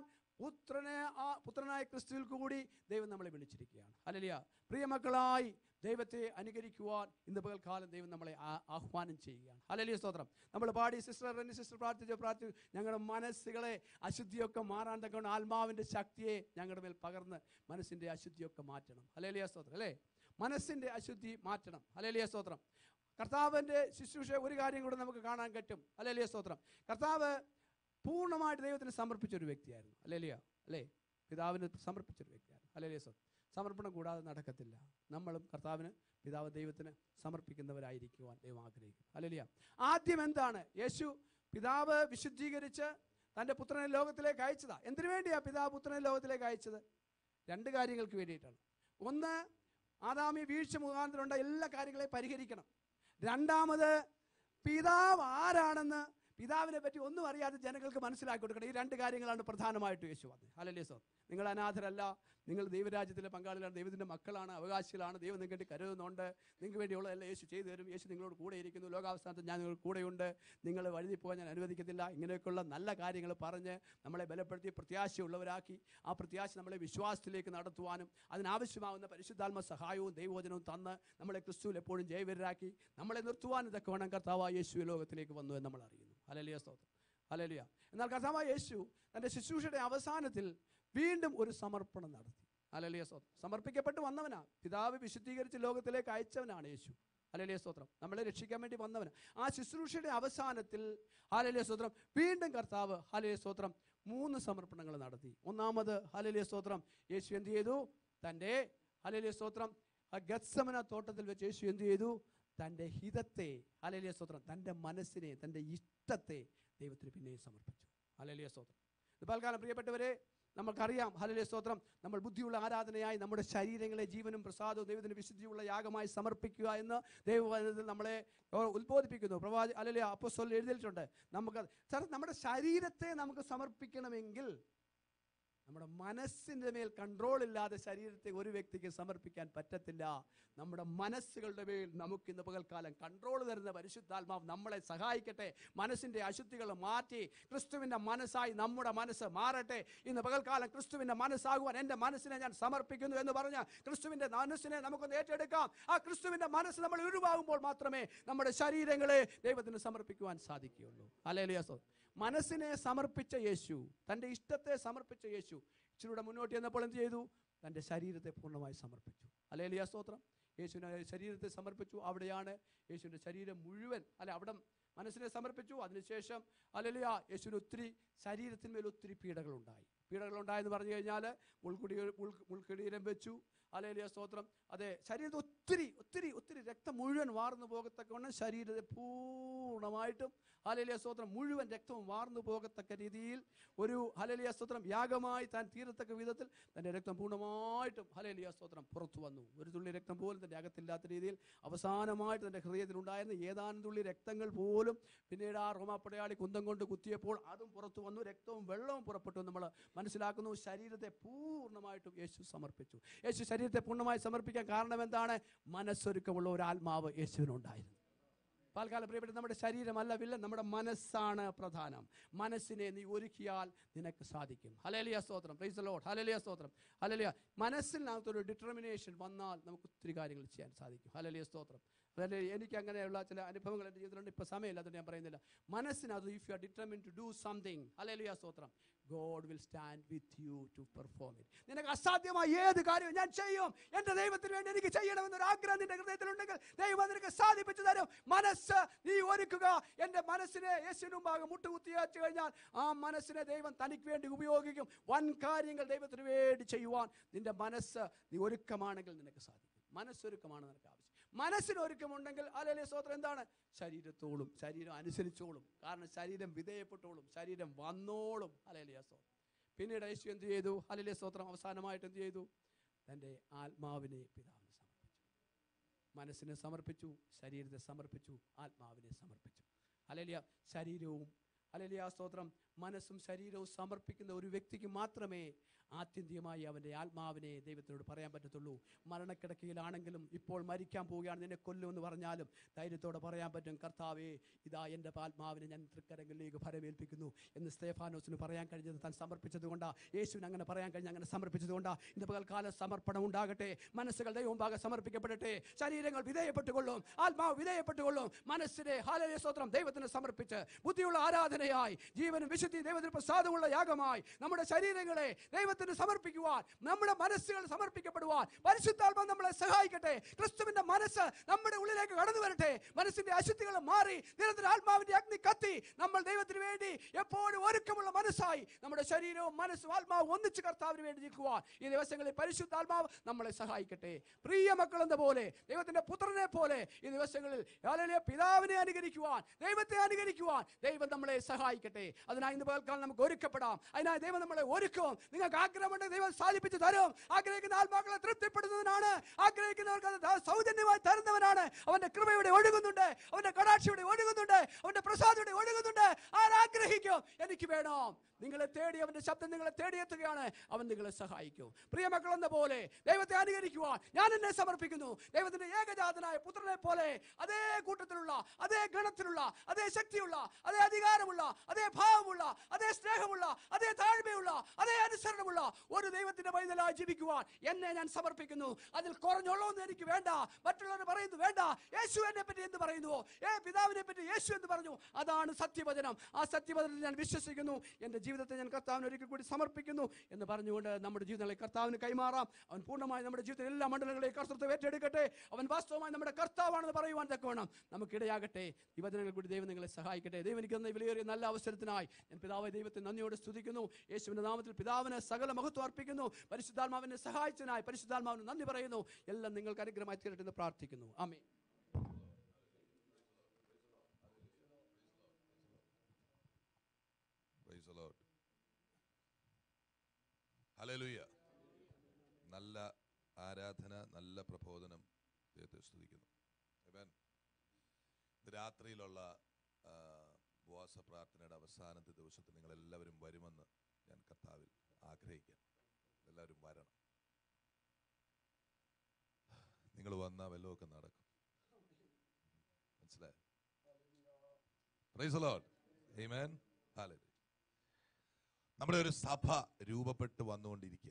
പുത്രനായ ക്രിസ്തുവിൽ കൂടി ദൈവം നമ്മളെ വിളിച്ചിരിക്കുകയാണ്. ഹല്ലേലൂയ. പ്രിയമക്കളായി ദൈവത്തെ അനുകരിക്കുവാൻ ഇന്ന് പകൽക്കാലം ദൈവം നമ്മളെ ആഹ്വാനം ചെയ്യുകയാണ്. ഹല്ലേലൂയ സ്തോത്രം. നമ്മൾ പാടി, സിസ്റ്റർ പ്രാർത്ഥിച്ചു ഞങ്ങളുടെ മനസ്സുകളെ അശുദ്ധിയൊക്കെ മാറാൻ തക്കൊണ്ട് ആത്മാവിൻ്റെ ശക്തിയെ ഞങ്ങളുടെ മേൽ പകർന്ന് മനസ്സിൻ്റെ അശുദ്ധിയൊക്കെ മാറ്റണം. ഹല്ലേലൂയ സ്തോത്രം. അല്ലേ? മനസ്സിൻ്റെ അശുദ്ധി മാറ്റണം. ഹല്ലേലൂയ സ്തോത്രം. കർത്താവിൻ്റെ ശുശ്രൂഷ ഒരു കാര്യം കൂടെ നമുക്ക് കാണാൻ പറ്റും. ഹല്ലേലൂയ സ്തോത്രം. കർത്താവ് പൂർണ്ണമായിട്ട് ദൈവത്തിന് സമർപ്പിച്ചൊരു വ്യക്തിയായിരുന്നു. ഹല്ലേലൂയ. അല്ലേ? പിതാവിന് സമർപ്പിച്ചൊരു വ്യക്തിയായിരുന്നു. ഹല്ലേലൂയ സ്തോത്രം. സമർപ്പണം കൂടാതെ നടക്കത്തില്ല. നമ്മളും കർത്താവിന്, പിതാവ് ദൈവത്തിന് സമർപ്പിക്കുന്നവരായിരിക്കുവാൻ ദൈവം ആഗ്രഹിക്കും. ഹല്ലേലൂയ. ആദ്യം എന്താണ്? യേശു പിതാവ് വിശുദ്ധീകരിച്ച് തൻ്റെ പുത്രനെ ലോകത്തിലേക്ക് അയച്ചതാ. എന്തിനു വേണ്ടിയാ പിതാവ് പുത്രനെ ലോകത്തിലേക്ക് അയച്ചത്? രണ്ട് കാര്യങ്ങൾക്ക് വേണ്ടിയിട്ടാണ്. ഒന്ന്, ആദാമി വീഴ്ച മുഖാന്തരമുണ്ട എല്ലാ കാര്യങ്ങളെയും പരിഹരിക്കണം. രണ്ടാമത്, പിതാവ് ആരാണെന്ന് പിതാവിനെ പറ്റി ഒന്നും അറിയാതെ ജനങ്ങൾക്ക് മനസ്സിലാക്കി കൊടുക്കണം. ഈ രണ്ട് കാര്യങ്ങളാണ് പ്രധാനമായിട്ട് യേശു പറഞ്ഞത്. ഹല്ലേലൂയ സ്തോത്രം. നിങ്ങൾ അനാഥരല്ല, നിങ്ങൾ ദൈവരാജ്യത്തിലെ പങ്കാളികളാണ്, ദൈവത്തിൻ്റെ മക്കളാണ്, അവകാശികളാണ്. ദൈവം നിങ്ങൾക്ക് വേണ്ടി കരുതുന്നുണ്ട്. നിങ്ങൾക്ക് വേണ്ടിയുള്ള എല്ലാം യേശു ചെയ്തു തരും. യേശു നിങ്ങളോട് കൂടെ ഇരിക്കുന്നു. ലോകാവസാനത്ത് ഞാൻ നിങ്ങൾക്ക് കൂടെയുണ്ട്. നിങ്ങൾ വഴുതി പോകാൻ ഞാൻ അനുവദിക്കത്തില്ല. ഇങ്ങനെയൊക്കെയുള്ള നല്ല കാര്യങ്ങൾ പറഞ്ഞ് നമ്മളെ ബലപ്പെടുത്തി പ്രത്യാശയുള്ളവരാക്കി ആ പ്രത്യാശ നമ്മളെ വിശ്വാസത്തിലേക്ക് നടത്തുവാനും അതിനാവശ്യമാകുന്ന പരിശുദ്ധാത്മ സഹായവും ദൈവവചനവും തന്ന് നമ്മളെ ക്രിസ്തുവിൽ എപ്പോഴും ജയവീരരാക്കി നമ്മളെ നിർത്തുവാനും ഇതൊക്കെ വേണം കർത്താവായ യേശു ലോകത്തിലേക്ക് വന്നു എന്ന് നമ്മൾ അറിയുന്നു. ഹല്ലേലൂയ സ്തോത്രം. ഹല്ലേലൂയ. എന്നാൽ കർത്താവായ യേശു തൻ്റെ ശുശ്രൂഷയുടെ അവസാനത്തിൽ വീണ്ടും ഒരു സമർപ്പണം നടത്തി. ഹല്ലേലൂയ സ്തോത്രം. സമർപ്പിക്കപ്പെട്ട് വന്നവനാ. പിതാവ് വിശുദ്ധീകരിച്ച് ലോകത്തിലേക്ക് അയച്ചവനാണ് യേശു. ഹല്ലേലൂയ സ്തോത്രം. നമ്മളെ രക്ഷിക്കാൻ വേണ്ടി വന്നവന്. ആ ശുശ്രൂഷയുടെ അവസാനത്തിൽ ഹല്ലേലൂയ സ്തോത്രം വീണ്ടും കർത്താവ് ഹല്ലേലൂയ സ്തോത്രം 3 സമർപ്പണങ്ങൾ നടത്തി. ഒന്നാമത് ഹല്ലേലൂയ സ്തോത്രം യേശു എന്ത് ചെയ്തു? തൻ്റെ ഹല്ലേലൂയ സ്തോത്രം ഗത്സമന തോട്ടത്തിൽ വെച്ച് യേശു എന്ത് ചെയ്തു? തൻ്റെ ഹിതത്തെ, ഹല്ലേലൂയ സ്തോത്രം, തൻ്റെ മനസ്സിനെ, തൻ്റെ ഇഷ്ടത്തെ ദൈവത്തിന് പിന്നെയും സമർപ്പിച്ചു. ഹല്ലേലൂയ സ്തോത്രം. ഇപ്പോൾക്കാലം പ്രിയപ്പെട്ടവരെ, നമുക്കറിയാം ഹല്ലേലൂയ സ്തോത്രം, നമ്മൾ ബുദ്ധിയുള്ള ആരാധനയായി നമ്മുടെ ശരീരങ്ങളെ ജീവനും പ്രസാദവും ദൈവത്തിന് വിശുദ്ധിയുള്ള യാഗമായി സമർപ്പിക്കുക എന്ന് ദൈവവചനത്തിൽ നമ്മളെ ഉത്ബോധിപ്പിക്കുന്നു. ഹല്ലേലൂയ അപ്പോസ്തലൻ എഴുതിയിട്ടുണ്ട്. നമ്മുടെ ശരീരത്തെ നമുക്ക് സമർപ്പിക്കണമെങ്കിൽ നമ്മുടെ മനസ്സിൻ്റെ മേൽ കൺട്രോൾ ഇല്ലാതെ ശരീരത്തെ ഒരു വ്യക്തിക്ക് സമർപ്പിക്കാൻ പറ്റത്തില്ല. നമ്മുടെ മനസ്സുകളുടെ മേൽ നമുക്ക് ഇന്ന് പകൽക്കാലം കൺട്രോൾ തരുന്ന പരിശുദ്ധാത്മാവ് നമ്മളെ സഹായിക്കട്ടെ. മനസ്സിൻ്റെ അശുദ്ധികൾ മാറ്റി ക്രിസ്തുവിൻ്റെ മനസ്സായി നമ്മുടെ മനസ്സ് മാറട്ടെ. ഇന്ന് പകൽക്കാലം ക്രിസ്തുവിൻ്റെ മനസ്സാകുവാൻ എൻ്റെ മനസ്സിനെ ഞാൻ സമർപ്പിക്കുന്നു എന്ന് പറഞ്ഞ ക്രിസ്തുവിൻ്റെ മനസ്സിനെ നമുക്കൊന്ന് ഏറ്റെടുക്കാം. ആ ക്രിസ്തുവിൻ്റെ മനസ്സ് നമ്മൾ ഉരുവാകുമ്പോൾ മാത്രമേ നമ്മുടെ ശരീരങ്ങളെ ദൈവത്തിന് സമർപ്പിക്കുവാൻ സാധിക്കുകയുള്ളൂ. ഹല്ലേലൂയ. മനസ്സിനെ സമർപ്പിച്ച യേശു, തൻ്റെ ഇഷ്ടത്തെ സമർപ്പിച്ച യേശു ഇച്ചിരൂടെ മുന്നോട്ട് ചെന്നപ്പോൾ എന്ത് ചെയ്തു? തൻ്റെ ശരീരത്തെ പൂർണ്ണമായി സമർപ്പിച്ചു. ഹല്ലേലൂയ സ്തോത്രം. യേശുവിനെ ശരീരത്തെ സമർപ്പിച്ചു. അവിടെയാണ് യേശുവിൻ്റെ ശരീരം മുഴുവൻ, അവിടെ മനസ്സിനെ സമർപ്പിച്ചു. അതിനുശേഷം ഹല്ലേലൂയ യേശുവിന് ശരീരത്തിന്മേൽ ഒത്തിരി പീഡകളുണ്ടായെന്ന് പറഞ്ഞു കഴിഞ്ഞാൽ മുൾക്കിടീരം വെച്ചു. ഹല്ലേലൂയ സ്തോത്രം. അതെ, ശരീരത്തിൽ ഒത്തിരി രക്തം മുഴുവൻ വാർന്നു പോകത്തക്കവണ്ണം ശരീരത്തെ പൂർണ്ണമായിട്ടും ഹല്ലേലൂയ സ്തോത്രം മുഴുവൻ രക്തവും വാർന്നു പോകത്തക്ക രീതിയിൽ ഒരു ഹല്ലേലൂയ സ്തോത്രം യാഗമായി താൻ തീരത്തക്ക വിധത്തിൽ തൻ്റെ രക്തം പൂർണ്ണമായിട്ടും ഹല്ലേലൂയ സ്തോത്രം പുറത്തു വന്നു. ഒരു തുള്ളി രക്തം പോലും തൻ്റെ അകത്തില്ലാത്ത രീതിയിൽ അവസാനമായിട്ട് തൻ്റെ ഹൃദയത്തിലുണ്ടായിരുന്ന ഏതാനും തുള്ളി രക്തങ്ങൾ പോലും പിന്നീട് ആ റോമാപ്പടയാളി കുന്തം കൊണ്ട് കുത്തിയപ്പോൾ അതും പുറത്തു വന്നു. രക്തവും വെള്ളവും പുറപ്പെട്ടു. നമ്മൾ മനസ്സിലാക്കുന്നു. ശരീരത്തെ പൂർണ്ണമായിട്ടും യേശു സമർപ്പിച്ചു. യേശു ശരീരത്തെ പൂർണ്ണമായി സമർപ്പിക്കാൻ കാരണം എന്താണ്? മനസ്സൊരുക്കമുള്ള ഒരു ആത്മാവ് യേശുവിനുണ്ടായിരുന്നു. പാൽക്കാലം പ്രിയപ്പെട്ട, നമ്മുടെ ശരീരമല്ല വില്ലൻ, നമ്മുടെ മനസ്സാണ് പ്രധാനം. മനസ്സിനെ നീ ഒരുക്കിയാൽ നിനക്ക് സാധിക്കും. ഹല്ലേലൂയ സ്തോത്രം. Praise the Lord. ഹല്ലേലൂയ സ്തോത്രം. ഹല്ലേലൂയ. മനസ്സിനകത്തൊരു ഡിറ്റർമിനേഷൻ വന്നാൽ നമുക്ക് ഒത്തിരി കാര്യങ്ങൾ ചെയ്യാൻ സാധിക്കും. ഹല്ലേലൂയ സ്തോത്രം. എനിക്ക് അങ്ങനെയുള്ള ചില അനുഭവങ്ങൾ എൻ്റെ ജീവിതത്തിലുണ്ട്. ഇപ്പോൾ സമയമില്ലാത്തതുകൊണ്ട് ഞാൻ പറയുന്നില്ല. മനസ്സിനകത്ത് if you are determined to do something, ഹല്ലേലൂയ സ്തോത്രം, God will stand with you to perform it. നിനക്ക് അസാധ്യമായ ഏത് കാര്യവും ഞാൻ ചെയ്യും, എൻ്റെ ദൈവത്തിന് വേണ്ടി എനിക്ക് ചെയ്യണമെന്നൊരു ആഗ്രഹം നിന്റെ ഹൃദയത്തിലുണ്ടെങ്കിൽ ദൈവം നിനക്ക് സാധിപ്പിച്ചു തരും. മനസ്സ് നീ ഒരുക്കുക. എൻ്റെ മനസ്സിനെ യേശുവിന് മുമ്പാകെ മുട്ടുകുത്തി വെച്ചു കഴിഞ്ഞാൽ ആ മനസ്സിനെ ദൈവം തനിക്ക് വേണ്ടി ഉപയോഗിക്കും. വൻ കാര്യങ്ങൾ ദൈവത്തിന് വേണ്ടി ചെയ്യുവാൻ നിന്റെ മനസ്സ് നീ ഒരുക്കമാണെങ്കിൽ നിനക്ക് സാധിക്കും. മനസ്സൊരുക്കമാണ് നിനക്ക് ആവശ്യം. മനസ്സിന് ഒരുക്കമുണ്ടെങ്കിൽ ഹല്ലേലൂയ സ്തോത്രം എന്താണ്? ശരീരത്തോളും, ശരീരം അനുസരിച്ചോളും. കാരണം ശരീരം വിധേയപ്പെട്ടോളും, ശരീരം വന്നോളും. ഹല്ലേലൂയ സ്തോത്രം. പിന്നീട് യേശു എന്ത് ചെയ്തു? ഹല്ലേലൂയ സ്തോത്രം. അവസാനമായിട്ട് എന്ത് ചെയ്തു? തൻ്റെ ആത്മാവിനെ പിതാവിന് സമർപ്പിച്ചു. മനസ്സിനെ സമർപ്പിച്ചു, ശരീരത്തെ സമർപ്പിച്ചു, ആത്മാവിനെ സമർപ്പിച്ചു. ഹല്ലേലൂയ. ശരീരവും ഹല്ലേലൂയ സ്തോത്രം മനസ്സും ശരീരവും സമർപ്പിക്കുന്ന ഒരു വ്യക്തിക്ക് മാത്രമേ ആത്യന്തികമായി അവൻ്റെ ആത്മാവിനെ ദൈവത്തിനോട് പറയാൻ പറ്റത്തുള്ളൂ. മരണക്കിടക്കയിലാണെങ്കിലും ഇപ്പോൾ മരിക്കാൻ പോവുകയാണ്, നിന്നെ കൊല്ലുമെന്ന് പറഞ്ഞാലും ധൈര്യത്തോടെ പറയാൻ പറ്റും, കർത്താവേ ഇതാ എൻ്റെ ആത്മാവിനെ ഞാൻ തൃക്കരങ്ങളിലേക്ക് ഫലമേൽപ്പിക്കുന്നു എന്ന് സ്തേഫാനോസിന് പറയാൻ കഴിഞ്ഞത് താൻ സമർപ്പിച്ചത് കൊണ്ടാണ്. യേശുവിന് അങ്ങനെ പറയാൻ കഴിഞ്ഞ അങ്ങനെ സമർപ്പിച്ചത് കൊണ്ടാണ്. ഇന്ന് പകൽക്കാലം സമർപ്പണം ഉണ്ടാകട്ടെ. മനസ്സുകൾ ദൈവമുമ്പാകെ സമർപ്പിക്കപ്പെടട്ടെ. ശരീരങ്ങൾ വിധേയപ്പെട്ടുകൊള്ളും, ആത്മാവ് വിധേയപ്പെട്ടുകൊള്ളും. മനസ്സിനെ ഹല്ലേലൂയ സ്തോത്രം ദൈവത്തിന് സമർപ്പിച്ച് ബുദ്ധിയുള്ള ആരാധനയായി, ജീവനും വിശുദ്ധി ദൈവത്തിന് പ്രസാദമുള്ള യാഗമായി നമ്മുടെ ശരീരങ്ങളെ ദൈവത്തിന് സമർപ്പിക്കുവാൻ, നമ്മുടെ മനസ്സുകൾ സമർപ്പിക്കപ്പെടുവാൻ പരിശുദ്ധാത്മാവ് നമ്മളെ സഹായിക്കട്ടെ. ക്രിസ്തുവിന്റെ മനസ്സ് നമ്മുടെ ഉള്ളിലേക്ക് കടന്നു വരട്ടെ. മനസ്സിന്റെ അശുദ്ധികൾ മാറി നിരന്തരം ആത്മാവിന്റെ അഗ്നി കത്തി നമ്മൾ ദൈവത്തിന് വേണ്ടി എപ്പോഴും ഒരുക്കമുള്ള മനസ്സായി നമ്മുടെ ശരീരവും മനസ്സും ആത്മാവും ഒന്നിച്ച് കർത്താവിന് വേണ്ടി നിൽക്കുവാൻ ഈ ദിവസങ്ങളിൽ പരിശുദ്ധാത്മാവ് നമ്മളെ സഹായിക്കട്ടെ. പ്രിയ മക്കളെന്ന പോലെ, ദൈവത്തിന്റെ പുത്രനെ പോലെ ഈ ദിവസങ്ങളിൽ ഹല്ലേലൂയ പിതാവിനെ അനുകരിക്കുവാൻ, ദൈവത്തെ അനുകരിക്കുവാൻ ദൈവം നമ്മളെ സഹായിക്കട്ടെ. അതിനായി ഇന്ന് പകൽക്കാലം നമുക്ക് ഒരുക്കപ്പെടാം. അതിനായി ദൈവം നമ്മളെ ഒരുക്കും. നിങ്ങൾക്ക് ആഗ്രഹമുണ്ടെങ്കിൽ ദൈവം സാധിപ്പിച്ചു തരും. ആഗ്രഹിക്കുന്ന ആത്മാക്കളെ തൃപ്തിപ്പെടുത്തുന്നതിനാണ്, ആഗ്രഹിക്കുന്നവർക്ക് അത് സൗജന്യമായി തരുന്നവനാണ്. അവന്റെ കൃപയുടെ ഒഴുകുന്നുണ്ട്, അവന്റെ കടാക്ഷയുടെ ഒഴുകുന്നുണ്ട്, അവന്റെ പ്രസാദയുടെ ഒഴുകുന്നുണ്ട്. ആരാഗ്രഹിക്കും? എനിക്ക് വേണം. നിങ്ങളെ തേടി അവന്റെ ശബ്ദം നിങ്ങളെ തേടിയെത്തുകയാണ്. അവൻ നിങ്ങളെ സഹായിക്കും. പ്രിയ മക്കളെന്ന പോലെ ദൈവത്തെ അനുകരിക്കുവാൻ ഞാൻ എന്നെ സമർപ്പിക്കുന്നു. ദൈവത്തിന്റെ ഏകജാതനായ പുത്രനെ പോലെ അതേ കൂട്ടത്തിലുള്ള, അതേ ഗണത്തിലുള്ള, അതേ ശക്തിയുള്ള, അതേ അധികാരമുള്ള, അതേ ഭാവമുള്ള, അതേ സ്നേഹമുള്ള, അതേ താഴ്മയുള്ള, അതേ അനുസരണമുള്ള ഒരു ദൈവത്തിന്റെ പൈതലായി ജീവിക്കുവാൻ എന്നെ ഞാൻ സമർപ്പിക്കുന്നു. അതിൽ കുറഞ്ഞുള്ളൊന്നും എനിക്ക് വേണ്ട. മറ്റുള്ളവർ പറയുന്നു വേണ്ട. യേശു എന്നെ പറ്റി എന്ത് പറയുന്നുവോ, പിതാവിനെ പറ്റി യേശു എന്ന് പറഞ്ഞു, അതാണ് സത്യവചനം. ആ സത്യവചനത്തിൽ ഞാൻ വിശ്വസിക്കുന്നു. എൻ്റെ ജീവിതത്തെ ഞാൻ കർത്താവിന് ഒരിക്കൽ കൂടി സമർപ്പിക്കുന്നു എന്ന് പറഞ്ഞുകൊണ്ട് നമ്മുടെ ജീവിതങ്ങളെ കർത്താവിന് കൈമാറാം. അവൻ പൂർണ്ണമായി നമ്മുടെ ജീവിതത്തിലെ എല്ലാ മണ്ഡലങ്ങളെയും കർത്തൃത്വം ഏറ്റെടുക്കട്ടെ. അവൻ വാസ്തവമായി നമ്മുടെ കർത്താവാണെന്ന് പറയുവാൻ തക്കവണ്ണം നമുക്കിടയാകട്ടെ. ഈ വചനങ്ങൾ കൂടി ദൈവം നിങ്ങളെ സഹായിക്കട്ടെ. ദൈവം എനിക്ക് തന്ന വിലയേറിയ നല്ല അവസരത്തിനായി ഞാൻ പിതാവായ ദൈവത്തെ നന്ദിയോടെ സ്തുതിക്കുന്നു. യേശുവിന്റെ നാമത്തിൽ പിതാവിന് സകല മഹത്വം അർപ്പിക്കുന്നു. പരിശുദ്ധാത്മാവിനെ സഹായിച്ചതിനായി പരിശുദ്ധാത്മാവിന് നന്ദി പറയുന്നു. എല്ലാം നിങ്ങൾക്ക് അനുഗ്രഹമായി തീരട്ടെ എന്ന് പ്രാർത്ഥിക്കുന്നു. ആമേൻ. Praise the Lord. ഹല്ലേലൂയ. നല്ല ആരാധന, നല്ല പ്രബോധനം. ദൈവത്തെ സ്തുതിക്കുന്നു. ആമേൻ. രാത്രിയിലുള്ള ഉപവാസ പ്രാർത്ഥനയുടെ അവസാനത്തെ ദിവസത്തിൽ നിങ്ങളെല്ലാവരും വരുമെന്ന് ഞാൻ കർത്താവിൽ ആഗ്രഹിക്കാം. എല്ലാവരും വരണം. നിങ്ങൾ വന്നാൽ വല്ലതുമൊക്കെ നടക്കും. മനസ്സിലായോ? Praise the Lord. ആമേൻ. ഹല്ലേലൂയ. നമ്മുടെ ഒരു സഭ രൂപപ്പെട്ട് വന്നുകൊണ്ടിരിക്കുക.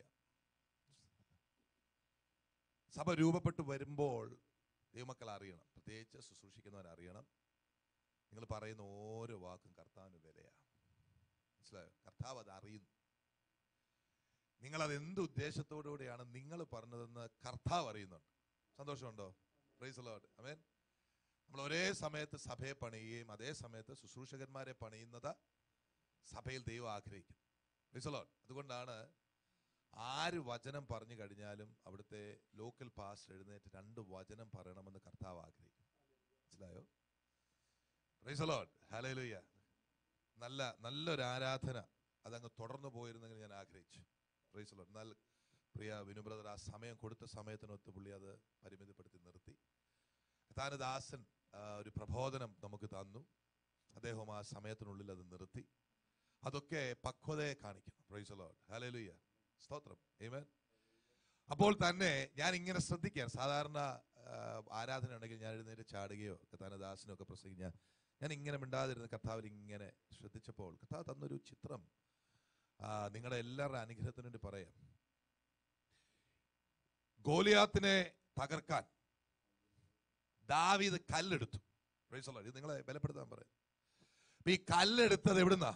സഭ രൂപപ്പെട്ട് വരുമ്പോൾ ദൈവമക്കൾ അറിയണം, പ്രത്യേകിച്ച് ശുശ്രൂഷിക്കുന്നവർ അറിയണം, നിങ്ങൾ പറയുന്ന ഓരോ വാക്കും കർത്താവിന് വിലയാണ്. മനസ്സിലായോ? കർത്താവ് അത് അറിയുന്നു. നിങ്ങളത് എന്ത് ഉദ്ദേശത്തോടുകൂടിയാണ് നിങ്ങൾ പറഞ്ഞതെന്ന് കർത്താവ് അറിയുന്നുണ്ട്. സന്തോഷമുണ്ടോ? Praise the Lord. ആമേൻ. നമ്മൾ ഒരേ സമയത്ത് സഭയെ പണിയുകയും അതേ സമയത്ത് ശുശ്രൂഷകന്മാരെ പണിയുന്നത് സഭയിൽ ദൈവം ആഗ്രഹിക്കും. Praise the Lord. അതുകൊണ്ടാണ് ആര് വചനം പറഞ്ഞു കഴിഞ്ഞാലും അവിടുത്തെ ലോക്കൽ പാസ്റ്റർ എഴുന്നേറ്റ് 2 വചനം പറയണമെന്ന് കർത്താവ് ആഗ്രഹിക്കും. മനസ്സിലായോ? Praise the Lord. ഹല്ലേലൂയ. നല്ലൊരു ആരാധന അതങ്ങ് തുടർന്നു പോയിരുന്നെങ്കിൽ ഞാൻ ആഗ്രഹിച്ചു. Praise the Lord. എന്നാൽ പ്രിയ വിനു ബ്രദർ ആ സമയം കൊടുത്ത സമയത്തിനൊത്ത് പുള്ളി അത് പരിമിതപ്പെടുത്തി നിർത്തി. കർത്താവിന്റെ ഒരു പ്രബോധനം നമുക്ക് തന്നു. അദ്ദേഹം ആ സമയത്തിനുള്ളിൽ അത് നിർത്തി. അതൊക്കെ പക്വതയെ കാണിക്കണം. Praise the Lord. ഹല്ലേലൂയ. സ്തോത്രം. ആമേൻ. അപ്പോൾ തന്നെ ഞാൻ ഇങ്ങനെ ശ്രദ്ധിക്കാൻ, സാധാരണ ആരാധന ഉണ്ടെങ്കിൽ ഞാൻ എഴുന്നേറ്റ് ചാടുകയോ കർത്താവിന്റെ ദാസനോ ഒക്കെ പ്രസംഗിക്കാൻ ഞാൻ ഇങ്ങനെ മിണ്ടാതിരുന്ന കർത്താവിൽ ഇങ്ങനെ ശ്രദ്ധിച്ചപ്പോൾ കർത്താവ് തന്നൊരു ചിത്രം നിങ്ങളുടെ എല്ലാവരുടെ അനുഗ്രഹത്തിന് വേണ്ടി പറയാം. ഗോലിയാത്തിനെ തകർക്കാൻ ദാവീദ് കല്ലെടുത്തു. Price the Lord. ഇത് നിങ്ങളെ ബലപ്പെടുത്താൻ പറയാം. ഈ കല്ലെടുത്തത് എവിടുന്നാ?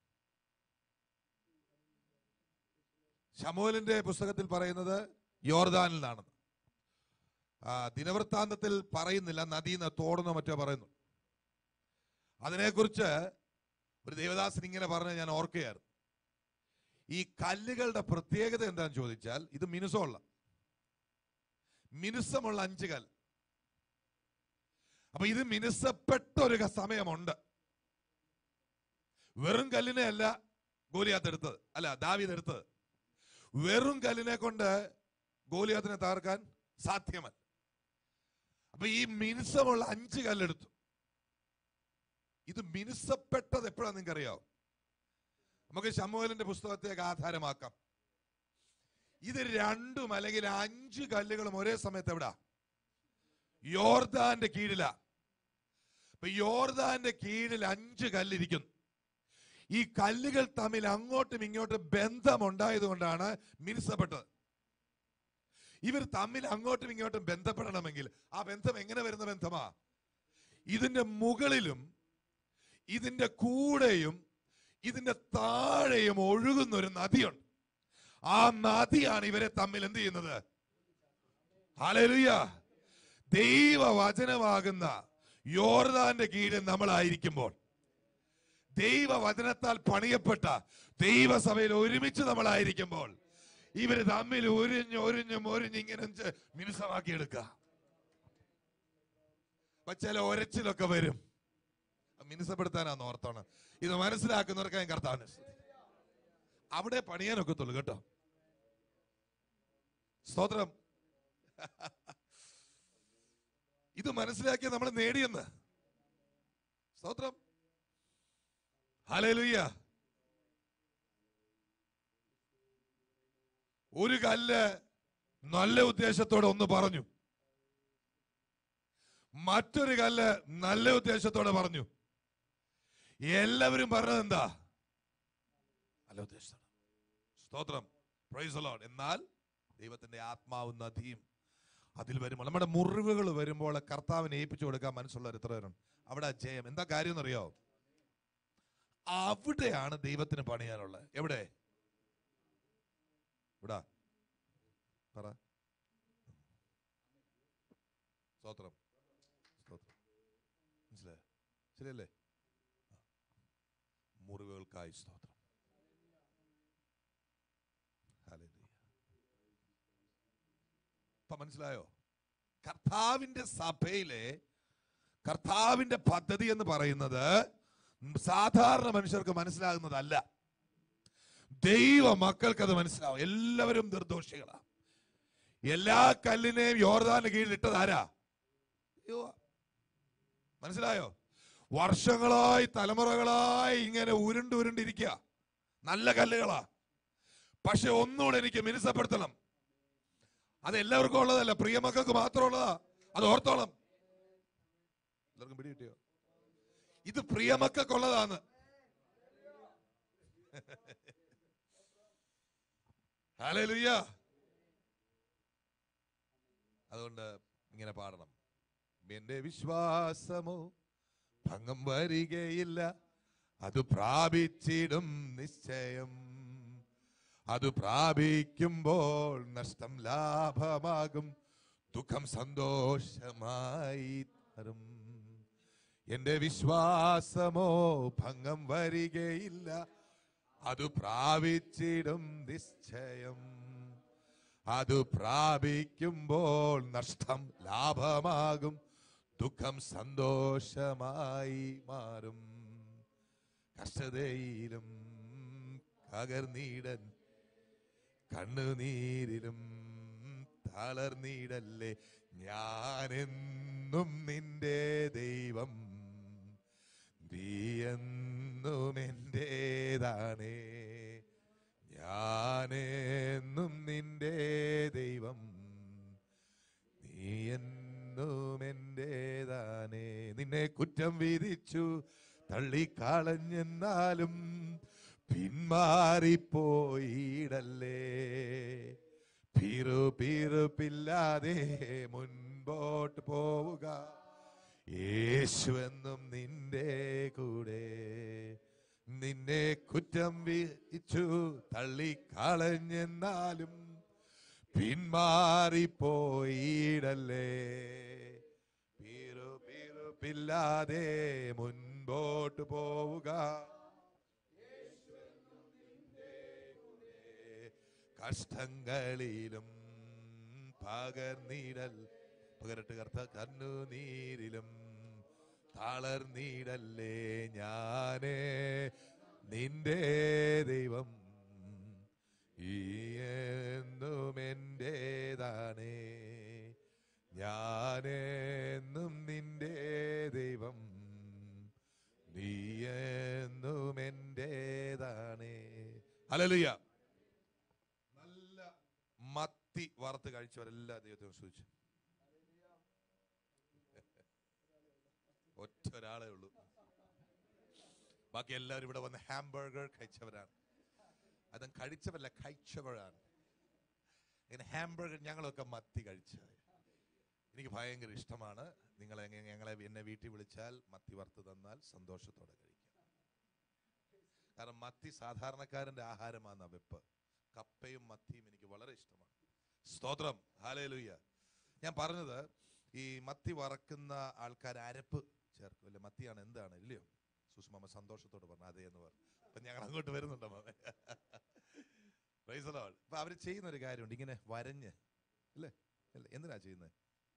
ശമൂവേലിന്റെ പുസ്തകത്തിൽ പറയുന്നത് യോർദാനിൽ നിന്നാണെന്ന്. ദിനവൃത്താന്തത്തിൽ പറയുന്നില്ല, നദിന്ന് തോടുന്നോ മറ്റോ പറയുന്നു. അതിനെക്കുറിച്ച് ഒരു ദേവദാസൻ ഇങ്ങനെ പറഞ്ഞ് ഞാൻ ഓർക്കുകയായിരുന്നു. ഈ കല്ലുകളുടെ പ്രത്യേകത എന്താണെന്ന് ചോദിച്ചാൽ, ഇത് മിനുസമുള്ള 5 കല്ല്. അപ്പൊ ഇത് മിനുസപ്പെട്ട ഒരു സമയമുണ്ട്. വെറും കല്ലിനെ അല്ല ഗോലിയാത്ത് എടുത്തത്, അല്ല ദാവീദ് എടുത്തത്. വെറും കല്ലിനെ കൊണ്ട് ഗോലിയാത്തിനെ തകർക്കാൻ സാധ്യമല്ല. അപ്പൊ ഈ മിനുസമുള്ള 5 കല്ലെടുത്തു. ഇത് മിനുസപ്പെട്ടത് എപ്പോഴാണ് നിങ്ങൾക്ക് അറിയാം? നമുക്ക് ശമൂവേലിന്റെ പുസ്തകത്തേക്ക് ആധാരമാക്കാം. ഇത് 2 അല്ലെങ്കിൽ 5 കല്ലുകളും ഒരേ സമയത്ത് എവിടാ? യോർദാന്റെ കീഴിലാ. അപ്പൊ യോർദാന്റെ കീഴിൽ 5 കല്ലിരിക്കുന്നു. ഈ കല്ലുകൾ തമ്മിൽ അങ്ങോട്ടും ഇങ്ങോട്ടും ബന്ധമുണ്ടായത് കൊണ്ടാണ് മിനുസപ്പെട്ടത്. ഇവർ തമ്മിൽ അങ്ങോട്ടും ഇങ്ങോട്ടും ബന്ധപ്പെടണമെങ്കിൽ ആ ബന്ധം എങ്ങനെ വരുന്ന ബന്ധമാ? ഇതിന്റെ മുകളിലും ഇതിന്റെ കൂടെയും ഇതിന്റെ താഴെയും ഒഴുകുന്ന ഒരു നദിയുണ്ട്. ആ നദിയാണ് ഇവരെ തമ്മിൽ എന്ത് ചെയ്യുന്നത്? ഹല്ലേലൂയ. ദൈവവചനമാകുന്ന യോർദാന്റെ കീഴിൽ നമ്മളായിരിക്കുമ്പോൾ, ദൈവവചനത്താൽ പണിയപ്പെട്ട ദൈവസഭയിൽ ഒരുമിച്ച് നമ്മളായിരിക്കുമ്പോൾ, ഇവര് തമ്മിൽ ഒരിഞ്ഞ് മിനുസമാക്കി എടുക്കുക. ചില ഒരച്ചിലൊക്കെ വരും. മിനുസപ്പെടുത്താനാന്ന് ഓർത്താണ്. ഇത് മനസ്സിലാക്കുന്നവർക്ക് ഞാൻ കർത്താവിനെ അവിടെ പണിയാനൊക്കത്തുള്ളൂ കേട്ടോ. സ്തോത്രം. ഇത് മനസ്സിലാക്കിയ നമ്മൾ നേടിയെന്ന്. സ്തോത്രം. ഹല്ലേലൂയ. ഒരു കല്ല് നല്ല ഉദ്ദേശത്തോടെ ഒന്ന് പറഞ്ഞു, മറ്റൊരു കല്ല് നല്ല ഉദ്ദേശത്തോടെ പറഞ്ഞു. എല്ലാവരും പറഞ്ഞത് എന്താ? നല്ല ഉദ്ദേശത്തോടെ. സ്തോത്രം. Praise the Lord. എന്നാൽ ദൈവത്തിന്റെ ആത്മാവും നദിയും അതിൽ വരുമ്പോൾ, നമ്മുടെ മുറിവുകൾ വരുമ്പോൾ കർത്താവിനെ ഏൽപ്പിച്ചു കൊടുക്കാൻ മനസ്സുള്ളവർ എത്ര പേരുണ്ട്? അവിടെ ജയം. എന്താ കാര്യം എന്നറിയോ? അവിടെയാണ് ദൈവത്തിന് പണിയാനുള്ളത്. എവിടെ? ഇവിടെ പറ. സ്തോത്രം. സ്തോത്രം. മനസ്സിലായോ? ശരിയല്ലേ? മുറിവുകൾക്കായി സ്തോത്രം. ഹല്ലേലൂയ. ഇപ്പൊ മനസ്സിലായോ? കർത്താവിന്റെ സഭയിലെ കർത്താവിന്റെ പദ്ധതി എന്ന് പറയുന്നത് സാധാരണ മനുഷ്യർക്ക് മനസ്സിലാകുന്നതല്ല. ദൈവ മക്കൾക്ക് അത് മനസ്സിലാവും. എല്ലാവരും നിർദോഷികളാ. എല്ലാ കല്ലിനെയും യോർദാന്റെ കീഴിൽ ഇട്ടത് ആരാ? മനസ്സിലായോ? വർഷങ്ങളായി തലമുറകളായി ഇങ്ങനെ ഉരുണ്ടിരിക്കുക. നല്ല കല്ലുകളാ. പക്ഷെ ഒന്നുകൂടെ എനിക്ക് മിനുസപ്പെടുത്തണം. അത് എല്ലാവർക്കും ഉള്ളതല്ല, പ്രിയമക്കൾക്ക് മാത്രമുള്ളതാ. അത് ഓർത്തോളം. എല്ലാവർക്കും പിടി കിട്ടിയോ? ഇത് പ്രിയമക്കൾക്കുള്ളതാണ്. ഹല്ലേലൂയ. അതുകൊണ്ട് ഇങ്ങനെ പാടണം. എന്റെ വിശ്വാസമോ ഭംഗം വരികയില്ല, അത് പ്രാപിച്ചിടും നിശ്ചയം. അത് പ്രാപിക്കുമ്പോൾ നഷ്ടം ലാഭമാകും, ദുഃഖം സന്തോഷമായി തരും. എന്റെ വിശ്വാസമോ ഭംഗം വരികയില്ല, അത് പ്രാപിച്ചിടും നിശ്ചയം. അത് പ്രാപിക്കുമ്പോൾ നഷ്ടം ലാഭമാകും, ദുഃഖം സന്തോഷമായി മാറും. കഷ്ടതയിലും തകർന്നീടൻ കണ്ണുനീരിലും തളർന്നീടല്ലേ, ഞാനെന്നും നിന്റെ ദൈവം, നീയെന്നും എന്റേതാണേ. ഞാനെന്നും നിന്റെ ദൈവം, നീയെന്നും എന്റേതാണേ. നിന്നെ കുറ്റം വിധിച്ചു തള്ളിക്കളഞ്ഞെന്നാലും പിന്മാറിപ്പോയിടല്ലേ. പിറുപിറുപ്പില്ലാതെ മുൻപോട്ട് പോവുക, യേശുവെന്നും നിന്റെ കൂടെ. നിന്നെ കുറ്റം വിധിച്ചു തള്ളിക്കളഞ്ഞെന്നാലും പിന്മാറിപ്പോയിടല്ലേ. പിറുപിറുപ്പില്ലാതെ മുൻപോട്ട് പോവുക, കഷ്ടങ്ങളിലും പകർന്നിടൽ പകരട്ട് കർത്ത കണ്ണുനീരിലും തളർന്നിടല്ലേ, ഞാനേ നിന്റെ ദൈവം ഈ എന്നും എന്റേതാണേ, ഞാനെന്നും നിന്റെ ദൈവം നീ എന്നും എന്റേതാണേ. ഹല്ലേലൂയ. നല്ല മത്തി വറുത്ത് കഴിച്ചവരെല്ലാ ദൈവത്തെ സൂചിച്ചു. ഒറ്റ ഒരാളേ ഉള്ളൂ, ബാക്കി എല്ലാവരും ഇവിടെ വന്ന് ഹാംബർഗർ കഴിച്ചവരാണ്. അതും കഴിച്ചവരല്ല, കഴിച്ചവരാണ്. ഇങ്ങനെ ഹാംബർഗർ ഞങ്ങളൊക്കെ മത്തി കഴിച്ചത്. എനിക്ക് ഭയങ്കര ഇഷ്ടമാണ്. എന്നെ വീട്ടിൽ വിളിച്ചാൽ മത്തി വറുത്ത് തന്നാൽ സന്തോഷത്തോടെ കഴിക്കാം. കാരണം മത്തി സാധാരണക്കാരന്റെ ആഹാരമാണ്. വെപ്പ് കപ്പയും മത്തിയും എനിക്ക് വളരെ ഇഷ്ടമാണ്. സ്തോത്രം, ഹല്ലേലൂയ. ഞാൻ പറഞ്ഞത്, ഈ മത്തി വറക്കുന്ന ആൾക്കാർ അരപ്പ് ചേർക്കും അല്ലേ? മത്തിയാണ്, എന്താണ് ഇല്ലയോ? സുഷമ സന്തോഷത്തോട് പറഞ്ഞു അതെ എന്ന് പറഞ്ഞു. അപ്പൊ ഞങ്ങൾ അങ്ങോട്ട് വരുന്നുണ്ടോ മാമേ? Price the Lord. അപ്പൊ അവര് ചെയ്യുന്ന ഒരു കാര്യമുണ്ട്, ഇങ്ങനെ വരഞ്ഞ് അല്ലേ? എന്തിനാ ചെയ്യുന്നത്?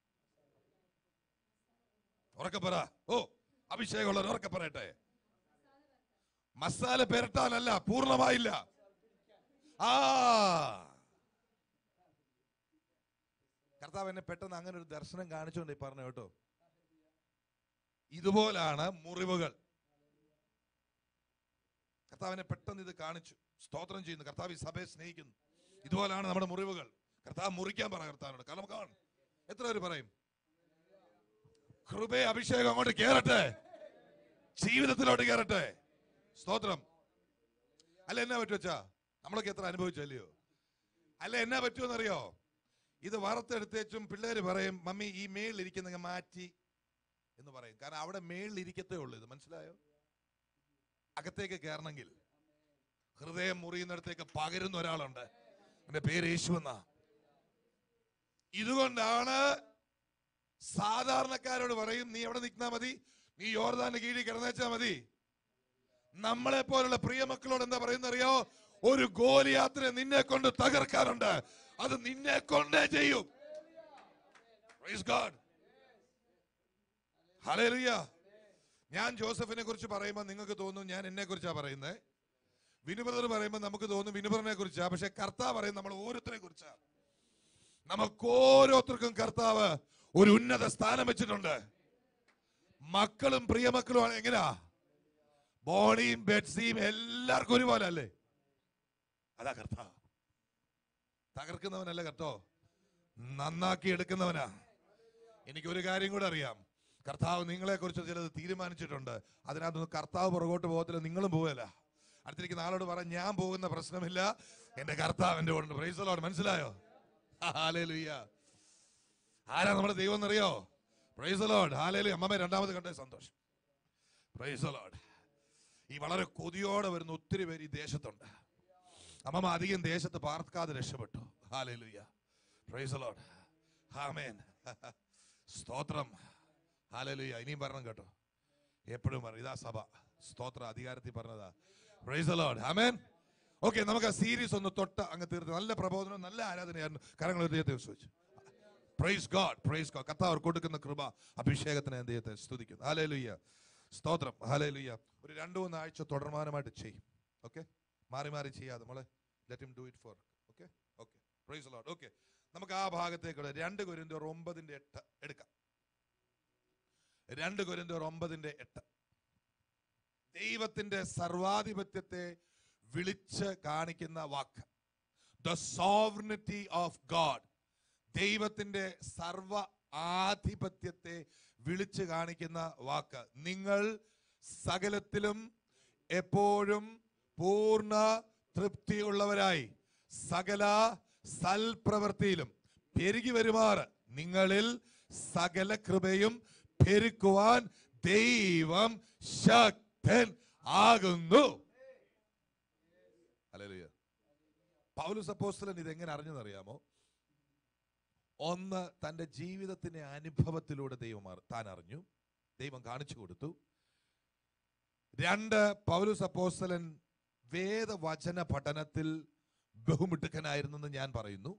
ഉറക്കെ പറ. ഓ, അഭിഷേകമുള്ളവർ ഉറക്കെ പറയട്ടെ. മസാല പെരട്ടാനല്ല, പൂർണ്ണമായില്ല. ആ കർത്താവ് എന്നെ പെട്ടെന്ന് അങ്ങനെ ഒരു ദർശനം കാണിച്ചുകൊണ്ട് പറഞ്ഞു കേട്ടോ. ഇതുപോലാണ് മുറിവുകൾ. കർത്താവിനെ പെട്ടെന്ന് ഇത് കാണിച്ചു. സ്തോത്രം ചെയ്യുന്നു. കർത്താവ് ഈ സഭയെ സ്നേഹിക്കുന്നു. ഇതുപോലാണ് നമ്മുടെ മുറിവുകൾ. കർത്താവ് മുറിക്കാൻ പറ കർത്താവിനോട്. കാരണം കാണും എത്ര പേര് പറയും കൃപയെ അഭിഷേകം അങ്ങോട്ട് കേറട്ടെ, ജീവിതത്തിലോട്ട് കേറട്ടെ. സ്തോത്രം. അല്ല എന്നാ പറ്റുവച്ചാ, നമ്മളൊക്കെ എത്ര അനുഭവിച്ചല്ലയോ? അല്ല എന്നാ പറ്റുമെന്നറിയോ? ഇത് വറുത്തെടുത്തേച്ചും പിള്ളേര് പറയും മമ്മി ഈ മേളിലിരിക്കുന്ന മാറ്റി എന്ന് പറയും. കാരണം അവിടെ മേളിലിരിക്കത്തേ ഉള്ളൂ. ഇത് മനസ്സിലായോ? അകത്തേക്ക് കയറണമെങ്കിൽ ഹൃദയം മുറിയുന്നിടത്തേക്ക് പകരുന്ന ഒരാളുണ്ട്. എന്റെ പേര് യേശു എന്നാ. ഇതുകൊണ്ടാണ് സാധാരണക്കാരോട് പറയും നീ എവിടെ നിൽക്കാ മതി, നീ യോർദാന്റെ കീഴിൽ കിടന്നേച്ചാ മതി. നമ്മളെ പോലുള്ള പ്രിയ മക്കളോട് എന്താ പറയുന്നറിയോ? ഒരു ഗോലിയാത്തിനെ നിന്നെ കൊണ്ട് തകർക്കാറുണ്ട്, അത് നിന്നെ കൊണ്ടേ ചെയ്യും. പ്രൈസ് ഗോഡ്, ഹല്ലേലൂയ. ഞാൻ ജോസഫിനെ കുറിച്ച് പറയുമ്പോൾ നിങ്ങൾക്ക് തോന്നും ഞാൻ എന്നെ കുറിച്ചാ പറയുന്നത്. വിനുബ്രദർ പറയുമ്പോൾ നമുക്ക് തോന്നും വിനുബ്രദറിനെ കുറിച്ചാ. പക്ഷെ കർത്താവ് പറയുന്നത് നമ്മൾ ഓരോരുത്തരെ കുറിച്ചാ. നമുക്ക് ഓരോരുത്തർക്കും കർത്താവ് ഒരു ഉന്നത സ്ഥാനം വെച്ചിട്ടുണ്ട്. മക്കളും പ്രിയമക്കളും എങ്ങനാ? ബോണിയും ബെറ്റ്സിയും എല്ലാവർക്കും ഒരുപോലെ അല്ലേ? അതാ കർത്താവ്. തകർക്കുന്നവനല്ല കേട്ടോ, നന്നാക്കി എടുക്കുന്നവനാ. എനിക്കൊരു കാര്യം കൂടെ അറിയാം, കർത്താവ് നിങ്ങളെ കുറിച്ച് ചിലത് തീരുമാനിച്ചിട്ടുണ്ട്. അതിനകത്തൊന്നും കർത്താവ് പുറകോട്ട് പോകത്തില്ല, നിങ്ങളും പോകല. അടുത്തിരിക്കുന്ന ആളോട് പറ ഞാൻ പോകുന്ന പ്രശ്നമില്ല, എന്റെ കർത്താവ് എന്റെ കൂടെ. Praise the Lord. മനസ്സിലായോ? ഹല്ലേലൂയ. ആരാ നമ്മുടെ ദൈവം എന്നറിയോ? Praise the Lord. ഹല്ലേലൂയ. അമ്മമ്മ രണ്ടാമത് കണ്ടേ സന്തോഷം. Praise the Lord. ഈ വളരെ കൊതിയോടെ വരുന്ന ഒത്തിരി പേര് ഈ ദേശത്തുണ്ട്. അമ്മമ്മ അധികം ദേശത്ത് പാർക്കാതെ രക്ഷപ്പെട്ടു. ഹല്ലേലൂയ. Praise the Lord. ആമേൻ. സ്തോത്രം. ഹല്ലേലൂയ. ഇനിയും പറയണം കേട്ടോ, എപ്പോഴും പറയും ഇതാ സഭ. സ്തോത്ര അധികാരത്തിൽ പറഞ്ഞതാ. Praise the Lord. ആമേൻ. ഓക്കെ, നമുക്ക് ആ സീരീസ് ഒന്ന് തൊട്ട് അങ്ങ് തീർത്ത്. നല്ല പ്രബോധനം, നല്ല ആരാധനയായിരുന്നു. കരങ്ങൾ ദൈവത്തെ ചോദിച്ചു. Praise God, praise God. കർത്താവ് കൊടുക്കുന്ന കൃപ അഭിഷേകത്തിന് ദൈവത്തെ സ്തുതിക്കുന്നു. ഹല്ലേലൂയ. സ്തോത്രം. ഹല്ലേലൂയ. ഒരു 2-3 ആഴ്ച തുടർമാനമായിട്ട് ചെയ്യും. ഓക്കെ, മാറി മാറി ചെയ്യാതെ നമ്മളെ let him do it for. Okay okay. Praise the Lord. Okay, നമുക്ക് ആ ഭാഗത്തേക്കുള്ള 2 കൊരിന്ത്യർ 9:8 എടുക്കാം. 2 കൊരിന്ത്യർ 9:8. ദൈവത്തിന്റെ സർവാധിപത്യത്തെ വിളിച്ച് കാണിക്കുന്ന വാക്ക്. The sovereignty of God. ദൈവത്തിന്റെ സർവ ആധിപത്യത്തെ വിളിച്ചു കാണിക്കുന്ന വാക്ക്. നിങ്ങൾ സകലത്തിലും എപ്പോഴും പൂർണ്ണ തൃപ്തിയുള്ളവരായി സകല സൽപ്രവൃത്തിയിലും പെരുകി വരുമാറ് നിങ്ങളിൽ സകല കൃപയും പെരുക്കുവാൻ ദൈവം ശക്തൻ ആകുന്നു. ഹല്ലേലൂയ. പൗലോസ് അപ്പോസ്തലൻ ഇതെങ്ങനെ അറിഞ്ഞെന്നറിയാമോ? ഒന്ന്, തന്റെ ജീവിതത്തിന്റെ അനുഭവത്തിലൂടെ താൻ അറിഞ്ഞു, ദൈവം കാണിച്ചു കൊടുത്തു. 2, പൗലോസ് അപ്പോസ്തലൻ വേദവചന പഠനത്തിൽ ബഹുമിടുക്കനായിരുന്നെന്ന് ഞാൻ പറയുന്നു.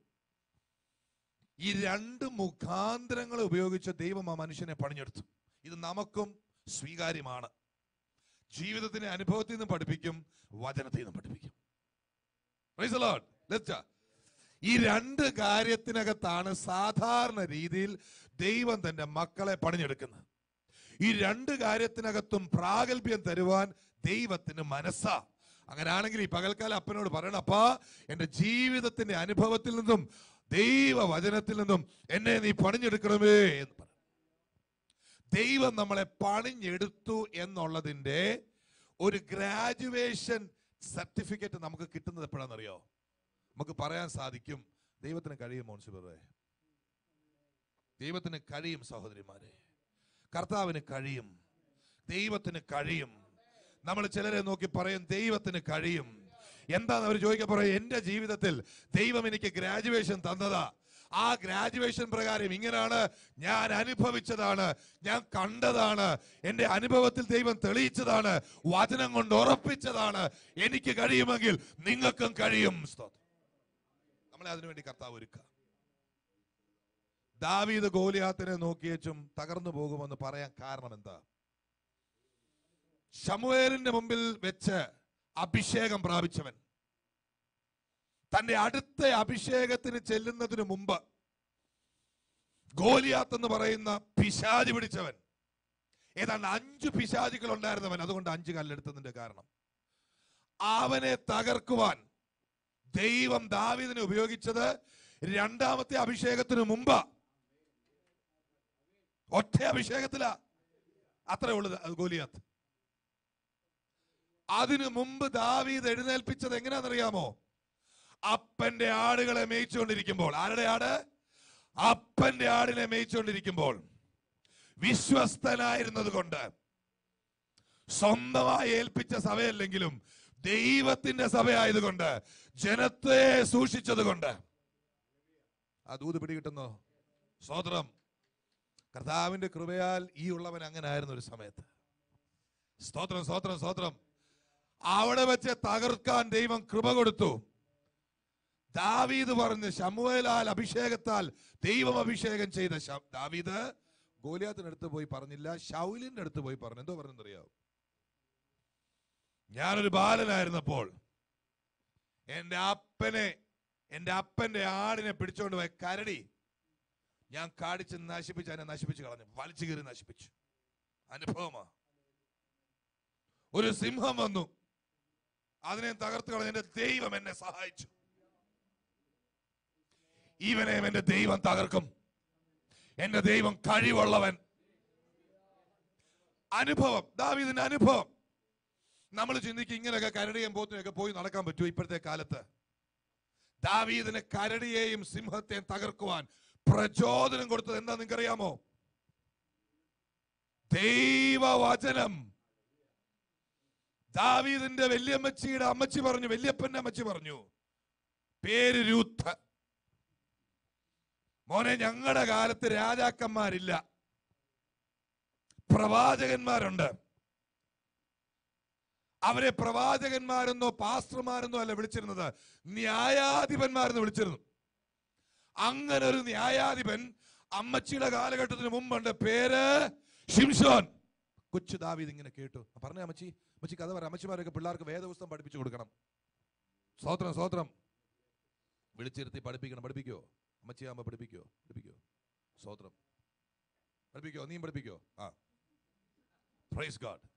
ഈ 2 മുഖാന്തരങ്ങൾ ഉപയോഗിച്ച് ദൈവം ആ മനുഷ്യനെ പണിഞ്ഞെടുത്തു. ഇത് നമുക്കും സ്വീകാര്യമാണ്. ജീവിതത്തിന്റെ അനുഭവത്തിൽ നിന്നും പഠിപ്പിക്കും, വചനത്തിൽ നിന്നും പഠിപ്പിക്കും. Praise the Lord. ഈ രണ്ട് കാര്യത്തിനകത്താണ് സാധാരണ രീതിയിൽ ദൈവം തന്റെ മക്കളെ പണിഞ്ഞെടുക്കുന്നത്. ഈ രണ്ട് കാര്യത്തിനകത്തും പ്രാഗൽഭ്യം തരുവാൻ ദൈവത്തിന് മനസ്സാ. അങ്ങനെയാണെങ്കിൽ ഈ പകൽക്കാലം അപ്പനോട് പറയണം, അപ്പാ എന്റെ ജീവിതത്തിന്റെ അനുഭവത്തിൽ നിന്നും ദൈവവചനത്തിൽ നിന്നും എന്നെ നീ പണിഞ്ഞെടുക്കണമേ എന്ന് പറ. ദൈവം നമ്മളെ പണിഞ്ഞെടുത്തു എന്നുള്ളതിന്റെ ഒരു ഗ്രാജുവേഷൻ സർട്ടിഫിക്കറ്റ് നമുക്ക് കിട്ടുന്നത് എപ്പോഴാണെന്നറിയോ? നമുക്ക് പറയാൻ സാധിക്കും, ദൈവത്തിന് കഴിയും മോൻസിബറെ, ദൈവത്തിന് കഴിയും സഹോദരിമാരെ, കർത്താവിന് കഴിയും, ദൈവത്തിന് കഴിയും. നമ്മൾ ചിലരെ നോക്കി പറയും ദൈവത്തിന് കഴിയും. എന്താന്ന് അവർ ചോദിക്കാൻ പറയും, എന്റെ ജീവിതത്തിൽ ദൈവം എനിക്ക് ഗ്രാജുവേഷൻ തന്നതാ, ആ ഗ്രാജുവേഷൻ പ്രകാരം ഇങ്ങനെയാണ് ഞാൻ അനുഭവിച്ചതാണ്, ഞാൻ കണ്ടതാണ്, എന്റെ അനുഭവത്തിൽ ദൈവം തെളിയിച്ചതാണ്, വചനം കൊണ്ട് ഉറപ്പിച്ചതാണ്. എനിക്ക് കഴിയുമെങ്കിൽ നിങ്ങൾക്കും കഴിയും. നമ്മളെ അതിനുവേണ്ടി കർത്താവ് ഒരുക്കുക. ദാവീദ് ഗോലിയാത്തിനെ നോക്കിയേച്ചും തകർന്നു പോകുമെന്ന് പറയാൻ കാരണം എന്താ? ശമൂവേലിന്റെ മുമ്പിൽ വെച്ച് അഭിഷേകം പ്രാപിച്ചവൻ, തന്റെ അടുത്ത അഭിഷേകത്തിന് ചെല്ലുന്നതിന് മുമ്പ് ഗോലിയാത്ത് എന്ന് പറയുന്ന പിശാച് പിടിച്ചവൻ, ഏതാണ്ട് 5 പിശാചുകൾ ഉണ്ടായിരുന്നവൻ. അതുകൊണ്ട് 5 കല്ലെടുത്തതിന്റെ കാരണം അവനെ തകർക്കുവാൻ ദൈവം ദാവീദിനെ ഉപയോഗിച്ചത് രണ്ടാമത്തെ അഭിഷേകത്തിന് മുമ്പ്. ഒറ്റ അഭിഷേകത്തിലാ, അത്രേ ഉള്ളത് ഗോലിയാത്ത്. അതിനു മുമ്പ് ദാവീദ് എഴുന്നേൽപ്പിച്ചത് എങ്ങനെയാണെന്നറിയാമോ? അപ്പന്റെ ആടുകളെ മേയിച്ചുകൊണ്ടിരിക്കുമ്പോൾ. ആരുടെ ആട്? അപ്പന്റെ ആടിനെ മേയിച്ചുകൊണ്ടിരിക്കുമ്പോൾ വിശ്വസ്തനായിരുന്നത് കൊണ്ട്, സ്വന്തമായി ഏൽപ്പിച്ച സഭയല്ലെങ്കിലും ദൈവത്തിന്റെ സഭയായതുകൊണ്ട്, ജനത്തെ സൂക്ഷിച്ചത് കൊണ്ട് ആ ദൂത് പിടികിട്ടുന്നു. സ്തോത്രം. കർത്താവിന്റെ കൃപയാൽ ഈ ഉള്ളവൻ അങ്ങനെ ആയിരുന്നു ഒരു സമയത്ത്. സ്തോത്രം, സ്തോത്രം, സ്തോത്രം. അവിടെ വെച്ച് തകർക്കാൻ ദൈവം കൃപ കൊടുത്തു. ദാവീദ് പറഞ്ഞ് ശമൂവേലാൽ അഭിഷേകത്താൽ ദൈവം അഭിഷേകം ചെയ്ത ദാവീദ് ഗോലിയാത്തിന്റെ അടുത്ത് പോയി പറഞ്ഞില്ല, ശൗലിന്റെ അടുത്ത് പോയി പറഞ്ഞു. എന്തോ പറഞ്ഞെന്നറിയാവോ? ഞാനൊരു ബാലനായിരുന്നപ്പോൾ എന്റെ അപ്പന്റെ ആടിനെ പിടിച്ചോണ്ട് പോയ കരടി ഞാൻ കാടിച്ച് നശിപ്പിച്ച്, അതിനെ നശിപ്പിച്ച് കളഞ്ഞു, വലിച്ചു കീറി നശിപ്പിച്ചു. അനുഭവമാ. ഒരു സിംഹം വന്നു, അതിനെ തകർത്ത് കളഞ്ഞ എന്റെ ദൈവം എന്നെ സഹായിച്ചു. ഇവനെ എന്റെ ദൈവം തകർക്കും. എന്റെ ദൈവം കഴിവുള്ളവൻ. അനുഭവം, ദാവീദിന്റെ അനുഭവം. നമ്മൾ ചിന്തിക്കും ഇങ്ങനെയൊക്കെ കരടിയും പോത്തിനെയൊക്കെ പോയി നടക്കാൻ പറ്റുമോ ഇപ്പോഴത്തെ കാലത്ത്? ദാവീദിന് കരടിയെയും സിംഹത്തെയും തകർക്കുവാൻ പ്രചോദനം കൊടുത്തത് എന്താ നിങ്ങൾക്കറിയാമോ? ദൈവവചനം. ദാവീദിന്റെ വല്യമ്മച്ചിയുടെ അമ്മച്ചി പറഞ്ഞു, വല്യപ്പന്റെ അമ്മച്ചി പറഞ്ഞു, പേര് രൂത്ത്. മോനെ, ഞങ്ങളുടെ കാലത്ത് രാജാക്കന്മാരില്ല, പ്രവാചകന്മാരുണ്ട്. അവരെ പ്രവാചകന്മാരെന്നോ പാസ്റ്റർമാരെന്നോ അല്ല വിളിച്ചിരുന്നത്, ന്യായാധിപന്മാരെന്ന് വിളിച്ചിരുന്നു. അങ്ങനെ ഒരു ന്യായാധിപൻ അമ്മച്ചിയുടെ കാലഘട്ടത്തിന് മുമ്പുണ്ട്, പേര് ശിംശോൻ. കൊച്ചു ദാവീദ് ഇങ്ങനെ കേട്ടു. പറഞ്ഞ അമ്മച്ചി കഥ പറയാം. അമ്മച്ചിമാരൊക്കെ പിള്ളേർക്ക് വേദപുസ്തകം പഠിപ്പിച്ചു കൊടുക്കണം. സ്തോത്രം, സ്തോത്രം. വിളിച്ചിരുത്തി പഠിപ്പിക്കണം. പഠിപ്പിക്കോ? അമ്മച്ചിയാകുമ്പോ പഠിപ്പിക്കോ? സ്തോത്രം. പഠിപ്പിക്കോ? നീയും പഠിപ്പിക്കോ? Praise God.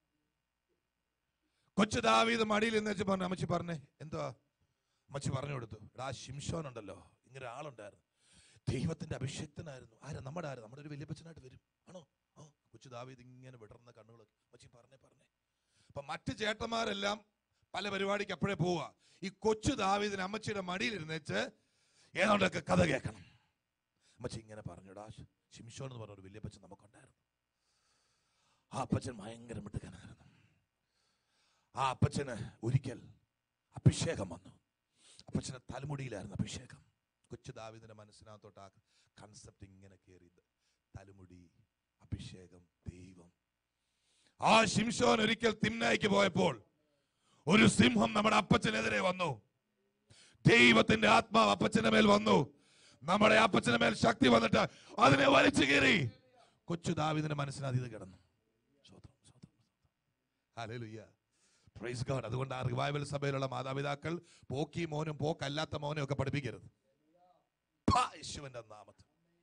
കൊച്ചു ദാവീദ് മടിയിൽ എന്ന് വെച്ച് പറഞ്ഞു, അമ്മച്ചി പറഞ്ഞേ. എന്താ? അമ്മച്ചി പറഞ്ഞു കൊടുത്തു. എടാ, ശിംശോൻ ഉണ്ടല്ലോ, ഇങ്ങനെ ആളുണ്ടായിരുന്നു, ദൈവത്തിന്റെ അഭിഷേക്തനായിരുന്നു. നമ്മുടെ ഒരു വല്യപ്പച്ചനായിട്ട് വരും. ആണോ? കൊച്ചു ദാവീദ് ഇങ്ങനെ വിടർന്ന കണ്ണുകളൊക്കെ. അമ്മച്ചി പറഞ്ഞേ. അപ്പൊ മറ്റു ചേട്ടന്മാരെല്ലാം പല പരിപാടിക്ക് അപ്പോഴേ പോവുക. ഈ കൊച്ചു ദാവീദിന് അമ്മച്ചിയുടെ മടിയിൽ ഇരുന്നേച്ച് ഏതാണ്ടൊക്കെ കഥ കേൾക്കണം. അമ്മച്ചി ഇങ്ങനെ പറഞ്ഞുടാ, ശിംശോൻ എന്ന് പറഞ്ഞൊരു വല്യപ്പച്ചൻ നമുക്കുണ്ടായിരുന്നു. ആ അപ്പച്ചൻ ഭയങ്കര മിടുക്കനായിരുന്നു. ആ അപ്പച്ചന് ഒരിക്കൽ അഭിഷേകം വന്നു. അപ്പച്ചന് തലമുടിയിലായിരുന്നു അഭിഷേകം. കൊച്ചു ദാവീദിന്റെ മനസ്സിനകത്തോട്ട് ആ കൺസെപ്റ്റ് ഇങ്ങനെ കയറിയത്. തലമുടി, അഭിഷേകം, ദൈവം. ആ ശിംശോൻ ഒരിക്കൽ തിമ്നായ്ക്ക് പോയപ്പോൾ ഒരു സിംഹം നമ്മുടെ അപ്പച്ചനെതിരെ വന്നു. ദൈവത്തിന്റെ ആത്മാവ് അപ്പച്ചന്റെ മേൽ വന്നു. നമ്മുടെ അപ്പച്ചന്റെ മേൽ ശക്തി വന്നിട്ട് അതിനെ വലിച്ചു കീറി. കൊച്ചു ദാവീദിന്റെ മനസ്സിനകത്ത് ഇത് കിടന്നു. ഹല്ലേലൂയ. Praise God. അതുകൊണ്ട് ആ റിവൈവൽ സഭയിലുള്ള മാതാപിതാക്കൾ പോക്കി മോനും പോക്കല്ലാത്ത മോനും ഒക്കെ പഠിപ്പിക്കരുത്. യേശുവിന്റെ നാമത്തിൽ.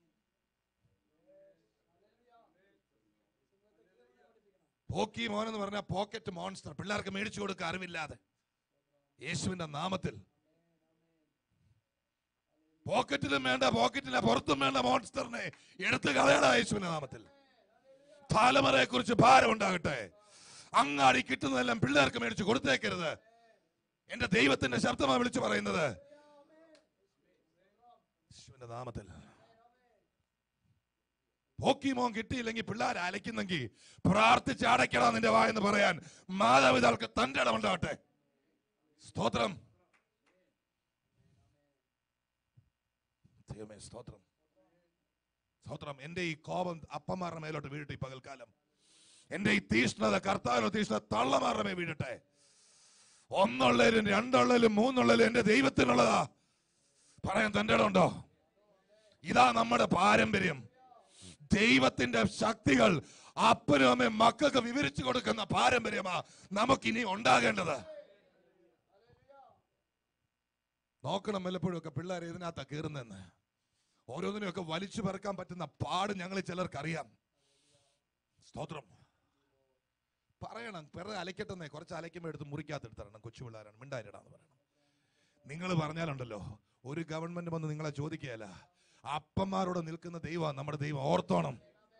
പോക്കി മോൻ എന്ന് പറഞ്ഞാൽ പോക്കറ്റ് മോൺസ്റ്റർ, പിള്ളേർക്ക് മേടിച്ചു കൊടുക്കുക അറിവില്ലാതെ. യേശുവിന്റെ നാമത്തിൽ. പോക്കറ്റിലും വേണ്ട, പോക്കറ്റിലെ പുറത്തും വേണ്ട മോൺസ്റ്ററിനെ എടുത്ത് കളയണ യേശുവിന്റെ നാമത്തിൽ. തലമുറയെ കുറിച്ച് ഭാരം ഉണ്ടാകട്ടെ. അങ്ങാടി കിട്ടുന്നതെല്ലാം പിള്ളേർക്ക് മേടിച്ച് കൊടുത്തേക്കരുത്. എന്റെ ദൈവത്തിന്റെ ശബ്ദമാണ് വിളിച്ചു പറയുന്നത് യേശുവിന്റെ നാമത്തിൽ. പോക്കിമോൻ കിട്ടിയില്ലെങ്കിൽ പിള്ളേരെ അലയ്ക്കുന്നെങ്കിൽ പ്രാർത്ഥിച്ച് അടയ്ക്കണം നിന്റെ വായെന്ന് പറയാൻ മാതാപിതാക്കൾക്ക് തന്റെ ഇടമുണ്ടാകട്ടെ. സ്തോത്രം. ദൈവമേ സ്തോത്രം, സ്തോത്രം. എന്റെ ഈ കോപം അപ്പന്മാരുടെ മേലോട്ട് വീഴട്ടെ ഈ പകൽക്കാലം. എന്റെ ഈ തീഷ്ണത, കർത്താവിന്റെ തീഷ്ണത തള്ളമാരുടെ മേൽ വീഴട്ടെ. ഒന്നുള്ളതിലും രണ്ടുള്ളതിലും മൂന്നുള്ളതിലും എന്റെ ദൈവത്തിനുള്ളതാ പറയാൻ തന്റെ ഇടമുണ്ടോ? ഇതാ നമ്മുടെ പാരമ്പര്യം. ദൈവത്തിന്റെ ശക്തികൾ അപ്പനും അമ്മയും മക്കൾക്ക് വിവരിച്ചു കൊടുക്കുന്ന പാരമ്പര്യമാ നമുക്കിനി ഉണ്ടാകേണ്ടത്. നോക്കണം വല്ലപ്പോഴും ഒക്കെ പിള്ളേർ ഇതിനകത്താ കയറുന്നെന്ന്. ഓരോന്നിനെയൊക്കെ വലിച്ചു പറക്കാൻ പറ്റുന്ന പാട് ഞങ്ങൾ ചിലർക്കറിയാം. സ്തോത്രം. പറയണം, പിറകെ അലയ്ക്കട്ടെന്നേ. കുറച്ച് അലയ്ക്കുമ്പോൾ എടുത്ത് മുറിക്കാത്തെടുത്തരണം. കൊച്ചു പിള്ളേരാണ്, മിണ്ടായിരടാന്ന് പറയണം. നിങ്ങൾ പറഞ്ഞാലുണ്ടല്ലോ ഒരു ഗവൺമെന്റ് വന്ന് നിങ്ങളെ ചോദിക്കുകയല്ല. അപ്പന്മാരോട് നിൽക്കുന്ന ദൈവം നമ്മുടെ ദൈവം, ഓർത്തോണം.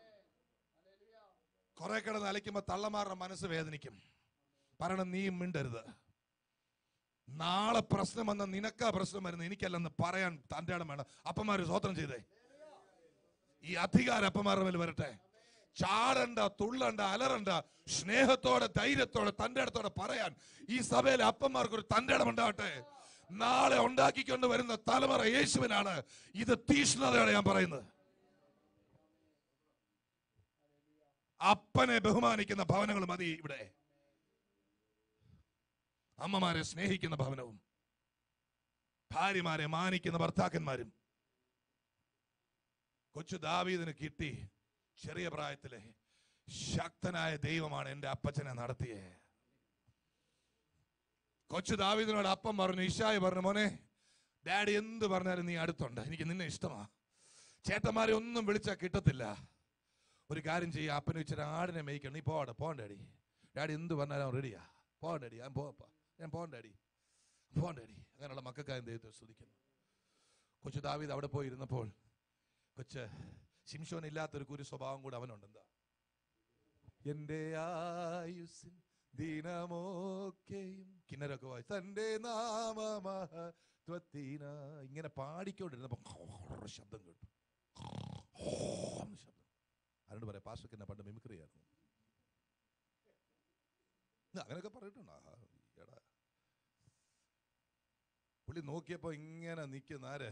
കുറെ കിടന്ന് അലയ്ക്കുമ്പോ തള്ളമാരുടെ മനസ്സ് വേദനിക്കും. പറയണം, നീ മിണ്ടരുത്. നാളെ പ്രശ്നം വന്ന നിനക്കാ പ്രശ്നം വരുന്നത്, എനിക്കല്ലെന്ന് പറയാൻ തന്റെ ഇടം വേണം. അപ്പന്മാര് സ്വോത്രം ചെയ്തേ. ഈ അധികാരം അപ്പന്മാരുടെ മേൽ വരട്ടെ. ചാടണ്ട, തുള്ളണ്ട, അലറണ്ട. സ്നേഹത്തോടെ, ധൈര്യത്തോടെ, തന്റെ ഇടത്തോടെ പറയാൻ ഈ സഭയിലെ അപ്പന്മാർക്ക് ഒരു തന്റെ ഇടം ഉണ്ടാകട്ടെ. നാളെ ഉണ്ടാക്കിക്കൊണ്ട് വരുന്ന തലമുറ യേശുവിനാണ്. ഇത് തീഷ്ണതയോടെ ഞാൻ പറയുന്നത്. അപ്പനെ ബഹുമാനിക്കുന്ന ഭവനങ്ങൾ മതി ഇവിടെ. അമ്മമാരെ സ്നേഹിക്കുന്ന ഭവനവും ഭാര്യമാരെ മാനിക്കുന്ന ഭർത്താക്കന്മാരും. കൊച്ചു ദാവീദിന് കിട്ടി ചെറിയ പ്രായത്തിലെ ശക്തനായ ദൈവമാണ് എന്റെ അപ്പച്ചനെ നടത്തിയേ. കൊച്ചു ദാവീദിനോട് അപ്പം പറഞ്ഞു, ഇശായി പറഞ്ഞു, മോനെ ഡാഡി എന്ത് പറഞ്ഞാലും നീ അടുത്തുണ്ട്, എനിക്ക് നിന്നെ ഇഷ്ടമാ. ചേട്ടന്മാരെ ഒന്നും വിളിച്ചാൽ കിട്ടത്തില്ല. ഒരു കാര്യം ചെയ്യുക, അപ്പനെ ഇച്ചിരി ആടിനെ മേയ്ക്കണം, നീ പോകണ്ട ഡാഡി. ഡാഡി എന്ത് പറഞ്ഞാലും റെഡിയാ. പോകണ്ട ഡാഡി, ഞാൻ പോകണ്ട ഡാഡി. അങ്ങനെയുള്ള മക്കൾക്കാരും ദൈവത്തെ സ്തുതിക്കുന്നു. കൊച്ചു ദാവീദ് അവിടെ പോയി ഇരുന്നപ്പോൾ കൊച്ച് ശിംശോൻ ഇല്ലാത്തൊരു കുരു സ്വഭാവം കൂടെ അവനുണ്ട്. എന്താ? എന്റെ ആയുസ്സിൻ ദിനമൊക്കെയും കിന്നരൊക്കെ വായിച്ചു തന്റെ നാമമഹത്വത്തിന ഇങ്ങനെ പാടിക്കൊണ്ടിരുന്നപ്പോ ശബ്ദം കേട്ടു. ശബ്ദം ആരോട് പറയാം, പാസ്റ്റർക്ക് എന്നെ പണ്ട് മിമിക്രി ആയിരുന്നു. അങ്ങനെയൊക്കെ പറഞ്ഞിട്ടുണ്ടോ? എടാ പുള്ളി നോക്കിയപ്പോ ഇങ്ങനെ നിൽക്കുന്ന ആര്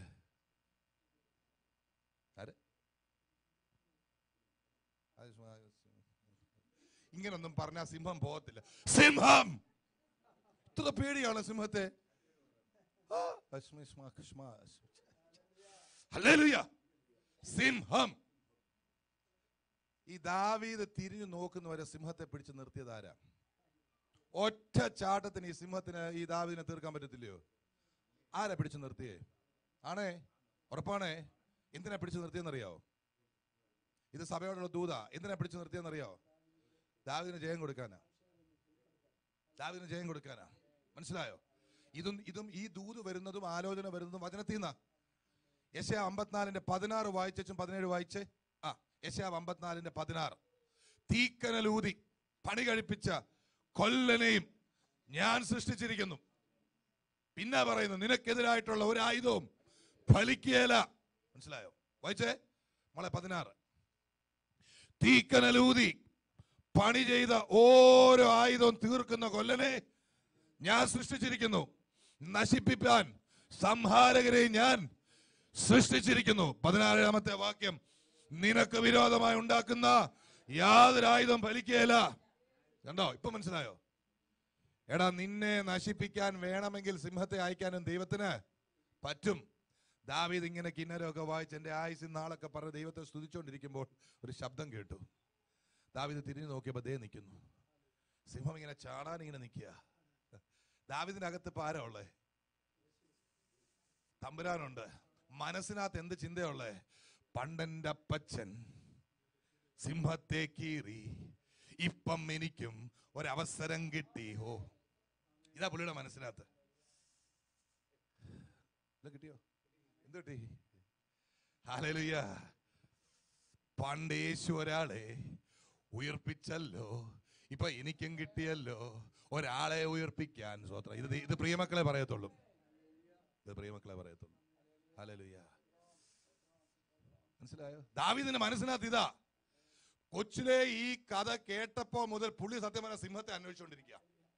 ഇങ്ങനൊന്നും പറഞ്ഞാൽ സിംഹം പോകത്തില്ല. സിംഹം ഇത്ര പേടിയാണ് സിംഹത്തെ. സിംഹം. ഈ ദാവീദ് തിരിഞ്ഞു നോക്കുന്നവരെ സിംഹത്തെ പിടിച്ചു നിർത്തിയത് ആരാ? ഒറ്റ ചാട്ടത്തിന് ഈ സിംഹത്തിന് ഈ ദാവീദിനെ തീർക്കാൻ പറ്റത്തില്ലയോ? ആരാ പിടിച്ചു നിർത്തിയേ? ആണേ, ഉറപ്പാണേ. എന്തിനാ പിടിച്ചു നിർത്തിയെന്നറിയാവോ? ഇത് സഭയോടുള്ള ദൂത. എന്തിനാ പിടിച്ചു നിർത്തിയെന്നറിയാവോ? ദാവീദിന് ജയം കൊടുക്കാനാ. മനസ്സിലായോ? ഇതും ഈ ദൂത് വരുന്നതും ആലോചന വരുന്നതും വചനത്തിൽ നിന്നാ. യെശയ്യാ 54:16 വായിച്ചും 17 വായിച്ചേ. യെശയ്യാ 54:16. തീക്കനലൂതി പണി കഴിപ്പിച്ച കൊല്ലനെയും ഞാൻ സൃഷ്ടിച്ചിരിക്കുന്നു. പിന്നെ പറയുന്നു, നിനക്കെതിരായിട്ടുള്ള ഒരു ആയുധവും ഫലിക്കുകയില്ല. മനസ്സിലായോ? വായിച്ചേ മോളെ 16. തീക്കനലൂതി പണി ചെയ്ത ഓരോ ആയുധവും തീർക്കുന്ന കൊല്ലനെ ഞാൻ സൃഷ്ടിച്ചിരിക്കുന്നു. നശിപ്പിക്കാൻ സംഹാരകരെ ഞാൻ സൃഷ്ടിച്ചിരിക്കുന്നു. 16-ാമത്തെ വാക്യം, നിനക്ക് വിരോധമായി ഉണ്ടാക്കുന്ന യാതൊരു ആയുധം ഫലിക്കുകയില്ല. കണ്ടോ? ഇപ്പൊ മനസ്സിലായോ? എടാ, നിന്നെ നശിപ്പിക്കാൻ വേണമെങ്കിൽ സിംഹത്തെ അയക്കാനും ദൈവത്തിന് പറ്റും. ദാവീദ് ഇങ്ങനെ കിന്നരമൊക്കെ വായിച്ച് എന്റെ ആയുസ് നാളൊക്കെ പറഞ്ഞ് ദൈവത്തെ സ്തുതിച്ചുകൊണ്ടിരിക്കുമ്പോൾ ഒരു ശബ്ദം കേട്ടു. ദാവീദ് തിരിഞ്ഞു നോക്കിയപ്പോൾ ദേ നിൽക്കുന്നു സിംഹം ഇങ്ങനെ ചാടാൻ ഇങ്ങനെ നിൽക്കുക. ദാവീദിനകത്ത് ഇപ്പൊ ആരാ ഉള്ളേ? തമ്പുരാനുണ്ട്. മനസ്സിനകത്ത് എന്ത് ചിന്തയുള്ളേ? പണ്ടെന്റെ അപ്പച്ചൻ സിംഹത്തെ കീറി, ഇപ്പം എനിക്കും ഒരവസരം കിട്ടി. ഓ, ഇതാ പുള്ളിയുടെ മനസ്സിനകത്ത്. കിട്ടിയോ? എന്ത് കിട്ടി? ഹല്ലേലൂയ. പണ്ട് യേശു ഒരാളെ ഉയർപ്പിച്ചല്ലോ, ഇപ്പൊ എനിക്കും കിട്ടിയല്ലോ ഒരാളെ ഉയർപ്പിക്കാൻ. സ്വത്രം. ഇത് പ്രിയമക്കളെ പറയത്തുള്ളൂ. ഇത് പ്രിയമക്കളെ പറയത്തുള്ളൂ. ഹല്ലേലൂയ. മനസ്സിലായോ? ദാവീദിന്റെ മനസ്സിനകത്ത് ഇതാ. കൊച്ചിലെ ഈ കഥ കേട്ടപ്പോ മുതൽ പുള്ളി സത്യം പറഞ്ഞ സിംഹത്തെ അന്വേഷിച്ചുകൊണ്ടിരിക്കുക.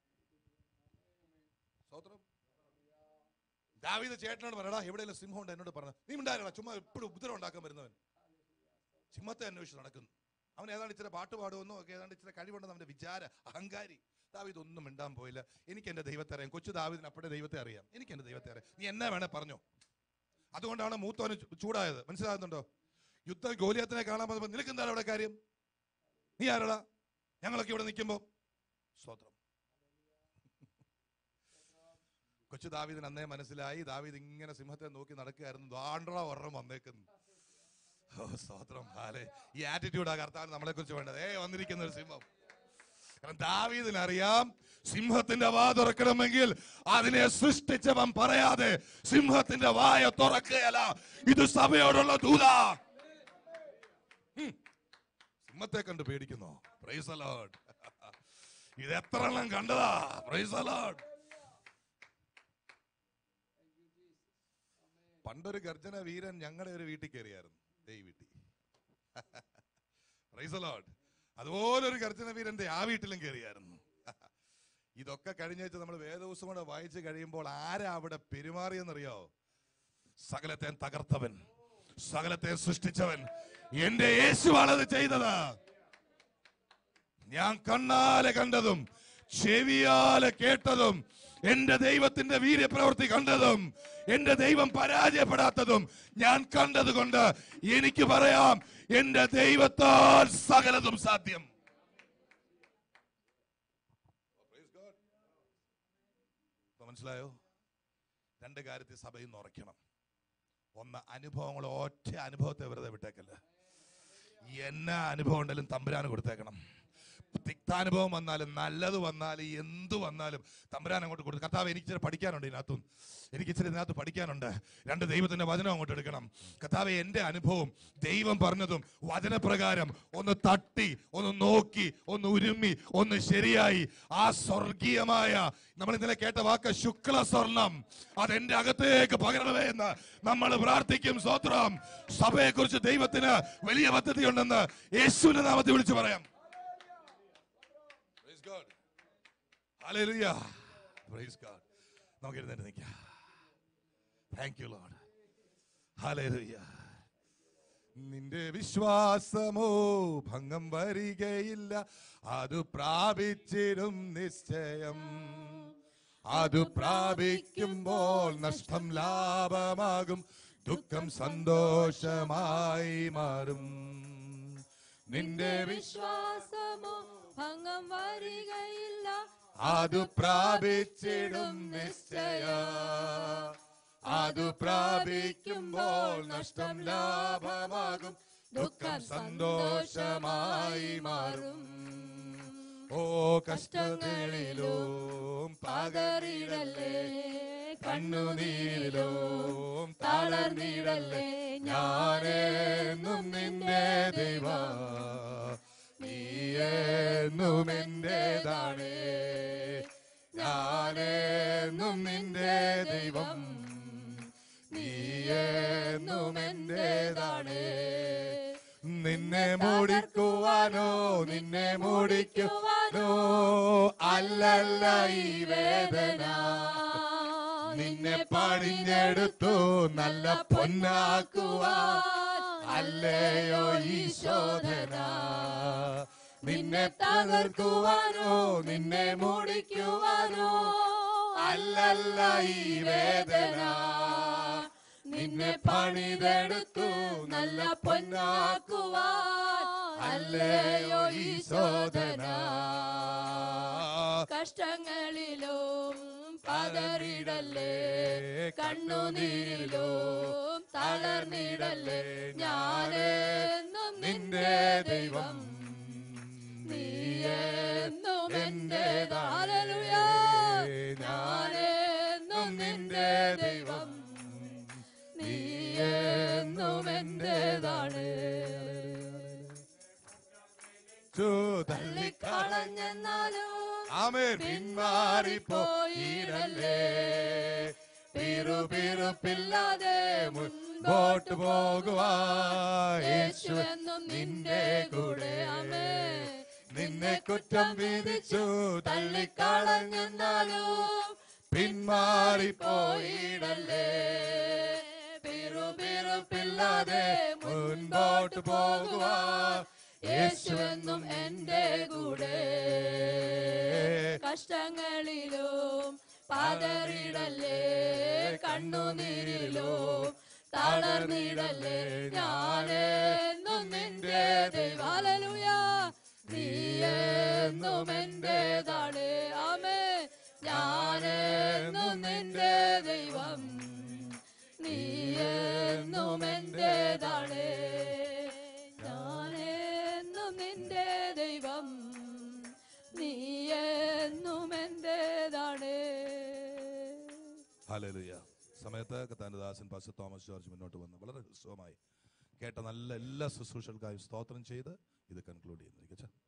സ്വത്രം. ദാവീദ് ചേട്ടനോട് പറയടാ, എവിടെയെങ്കിലും സിംഹം ഉണ്ട് എന്നോട് പറഞ്ഞു. നീ ഉണ്ടായിരുന്ന ചുമ്മാ എപ്പോഴും ഉപദ്രവം ഉണ്ടാക്കാൻ വരുന്നവൻ സിംഹത്തെ അന്വേഷിച്ച് നടക്കുന്നു. അവൻ ഏതാണ്ട് ഇച്ചിരി പാട്ട് പാടുമെന്നോ ഒക്കെ ഏതാണ്ട് ഇച്ചിരി കഴിവുണ്ടെന്ന് അവന്റെ വിചാര അഹങ്കാരി. ദാവീദ് ഒന്നും മിണ്ടാൻ പോയില്ല. എനിക്ക് എന്റെ ദൈവത്തെ അറിയാം. കൊച്ചു ദാവീദിന് അപ്പോഴേ ദൈവത്തെ അറിയാം. എനിക്ക് എന്റെ ദൈവത്തെ അറിയാം. നീ എന്നെ വേണേ പറഞ്ഞോ. അതുകൊണ്ടാണ് മൂത്തവന് ചൂടായത്. മനസ്സിലാകുന്നുണ്ടോ? യുദ്ധം ഗോലിയാത്തിനെ കാണാൻ പറഞ്ഞപ്പോൾ നിനക്ക് എന്താണ് അവിടെ കാര്യം? നീ ആരടാ? ഞങ്ങളൊക്കെ ഇവിടെ നിൽക്കുമ്പോ. സ്വത്രം. കൊച്ചു ദാവീദിന് അന്നേ മനസ്സിലായി. ദാവീദ് ഇങ്ങനെ സിംഹത്തെ നോക്കി നടക്കുകയായിരുന്നു. ദാണ്ട്ര ഒരെണ്ണം വന്നേക്കുന്നു. ഓ സ്വത്രം. ഹാലേ. ഈ ആറ്റിറ്റ്യൂഡാ കർത്താവിന് നമ്മളെ കുറിച്ച് വേണ്ടത്. വന്നിരിക്കുന്ന ഒരു സിംഹം. കാരണം ദാവീദിനറിയാം, സിംഹത്തിന്റെ വാ തുറക്കണമെങ്കിൽ അതിനെ സൃഷ്ടിച്ചവൻ പറയാതെ സിംഹത്തിന്റെ വായ തുറക്കുകയല്ല. ഇത് സഭയോടുള്ള ദൂതാ. സിംഹത്തെ കണ്ട് പേടിക്കുന്നോ? Price the Lord. ഇത് എത്ര എണ്ണം കണ്ടതാ? Praise the Lord. പണ്ടൊരു ഗർജന വീരൻ ഞങ്ങളുടെ ഒരു വീട്ടിൽ കയറിയായിരുന്നു. ഈ വീട്ടിൽ. Praise the Lord. അതുപോലൊരു ഗർജന വീരന്റെ ആ വീട്ടിലും കയറിയായിരുന്നു. ഇതൊക്കെ കഴിഞ്ഞ നമ്മൾ വേദപുസ്തകം കൂടെ വായിച്ചു കഴിയുമ്പോൾ ആരാ അവിടെ പെരുമാറിയെന്നറിയാവോ? സകലത്തെ തകർത്തവൻ, സകലത്തെ സൃഷ്ടിച്ചവൻ എന്റെ യേശുവാണത് ചെയ്തത്. ഞാൻ കണ്ണാലെ കണ്ടതും ചെവിയാലെ കേട്ടതും എന്റെ ദൈവത്തിന്റെ വീര്യപ്രവൃത്തി കണ്ടതും എന്റെ ദൈവം പരാജയപ്പെടാത്തതും ഞാൻ കണ്ടത് കൊണ്ട് എനിക്ക് പറയാം, എന്റെ ദൈവത്താൽ സകലതും സാധ്യം. മനസ്സിലായോ? രണ്ട് കാര്യത്തിൽ സഭയിൽ നിന്ന് ഉറയ്ക്കണം. ഒന്ന്, അനുഭവങ്ങൾ. ഒറ്റ അനുഭവത്തെ വെറുതെ വിട്ടേക്കല്ല. എന്നാ അനുഭവം ഉണ്ടെങ്കിലും തമ്പുരാന് കൊടുത്തേക്കണം. തിക്താനുഭവം വന്നാലും നല്ലത് വന്നാലും എന്തു വന്നാലും തമ്പുരാൻ അങ്ങോട്ട് കൊടുക്കും. കർത്താവ് എനിക്ക് ഇച്ചിരി പഠിക്കാനുണ്ട് ഇതിനകത്തും, എനിക്ക് ഇച്ചിരി ഇതിനകത്ത് പഠിക്കാനുണ്ട്. രണ്ട് ദൈവത്തിന്റെ വചനം അങ്ങോട്ട് എടുക്കണം. കർത്താവെ, എന്റെ അനുഭവം ദൈവം പറഞ്ഞതും വചനപ്രകാരം ഒന്ന് തട്ടി, ഒന്ന് നോക്കി, ഒന്ന് ഉരുമ്മി, ഒന്ന് ശരിയായി ആ സ്വർഗീയമായ നമ്മൾ ഇന്നലെ കേട്ട വാക്ക് ശുക്ല സ്വർണം അതെന്റെ അകത്തേക്ക് പകരണമേ എന്ന് നമ്മൾ പ്രാർത്ഥിക്കും. സ്തോത്രം. സഭയെ കുറിച്ച് ദൈവത്തിന് വലിയ പദ്ധതി ഉണ്ടെന്ന് യേശുവിന്റെ നാമത്തിൽ വിളിച്ചു പറയാം. ഹല്ലേലൂയ. Praise God. നമുക്ക് എഴുന്നേറ്റ് നിൽക്കാം. Thank you Lord. ഹല്ലേലൂയ. നിന്റെ വിശ്വാസമോ ഭംഗം വരികയില്ല, അത് പ്രാപിച്ചിടും നിശ്ചയം. അത് പ്രാപിക്കുമ്പോൾ നഷ്ടം ലാഭമാകും, ദുഃഖം സന്തോഷമായി മാറും. നിന്റെ വിശ്വാസമോ ഭംഗം വരികയില്ല, അത് പ്രാപിച്ചിടും നിശ്ചയം. അത് പ്രാപിക്കുമ്പോൾ നഷ്ടം ലാഭമാകും, ദുഃഖം സന്തോഷമായി മാറും. ഓ കഷ്ടങ്ങളിലും പതറിയിടല്ലേ, കണ്ണുനീരിലും തളർന്നിടല്ലേ, ഞാനെന്നും നിന്റെ ദൈവം, നീയെന്നും എന്റേതാണ്. ഞാനെന്നും നിന്റെ ദൈവം, നീയെന്നും എന്റേതാണ്. നിന്നെ മൂടിക്കുവാനോ നിന്നെ മൂടിക്കുവാനോ അല്ലല്ല ഈ വേദന. നിന്നെ പണിഞ്ഞെടുത്തു നല്ല പൊന്നാക്കുവാൻ അല്ലയോ ഈ ശോധന. നിന്നെ തകർക്കുവാനോ നിന്നെ മൂടിക്കുവാനോ അല്ലല്ല ഈ വേദന. നിന്നെ പണിതെടുത്തു നല്ല പൊന്നാക്കുവാൻ അല്ലയോ ഈ ശോധന. കഷ്ടങ്ങളിലും പതറിടല്ലേ, കണ്ണുനീരിലും തളർന്നിടല്ലേ. ഞാനെന്നും നിന്റെ ദൈവം, നീയെന്നും എന്റേതാ. ഹല്ലേലൂയ. ഞാനെന്നും നിന്റെ ദൈവം, നീയെന്നും എന്റേതാണ്. തള്ളിക്കളഞ്ഞെന്നാലും പിന്മാറിപ്പോയിടല്ലേ, പിറുപിറുപ്പില്ലാതെ മുൻപോട്ട് പോകുവാൻ യേശുവെന്നും നിന്റെ കൂടെ. ആമേൻ. നിന്നെ കുറ്റം വിധിച്ചു തള്ളിക്കളഞ്ഞെന്നാലും പിന്മാറിപ്പോയിടല്ലേ, പിറുപിറുപ്പില്ലാതെ മുൻപോട്ട് പോകുവാൻ യേശുവെന്നും എന്റെ കൂടെ. കഷ്ടങ്ങളിലും പതറിടല്ലേ, കണ്ണുനീരിലും തളർന്നിടല്ലേ. ഞാനെന്നും നിന്റെ ദൈവം. ഹല്ലേലൂയ. നീയെന്നും എന്റേതാണ്. ആമേൻ. ഞാനെന്നും നിന്റെ ദൈവം, നീയെന്നും എന്റേതാണ്. ഞാനെന്നും നിന്റെ ദൈവം, നീയെന്നും എന്റേതാണ്. ഹല്ലേലൂയ. സമയത്ത് കർത്താവിന്റെ ദാസൻ പാസ്റ്റർ തോമസ് ജോർജ് മുന്നോട്ട് വന്ന് വളരെ ഹ്രസ്വമായി കേട്ട നല്ല എല്ലാ ശുശ്രൂഷകൾക്കായും സ്തോത്രം ചെയ്ത് ഇത് കൺക്ലൂഡ് ചെയ്യുന്നു.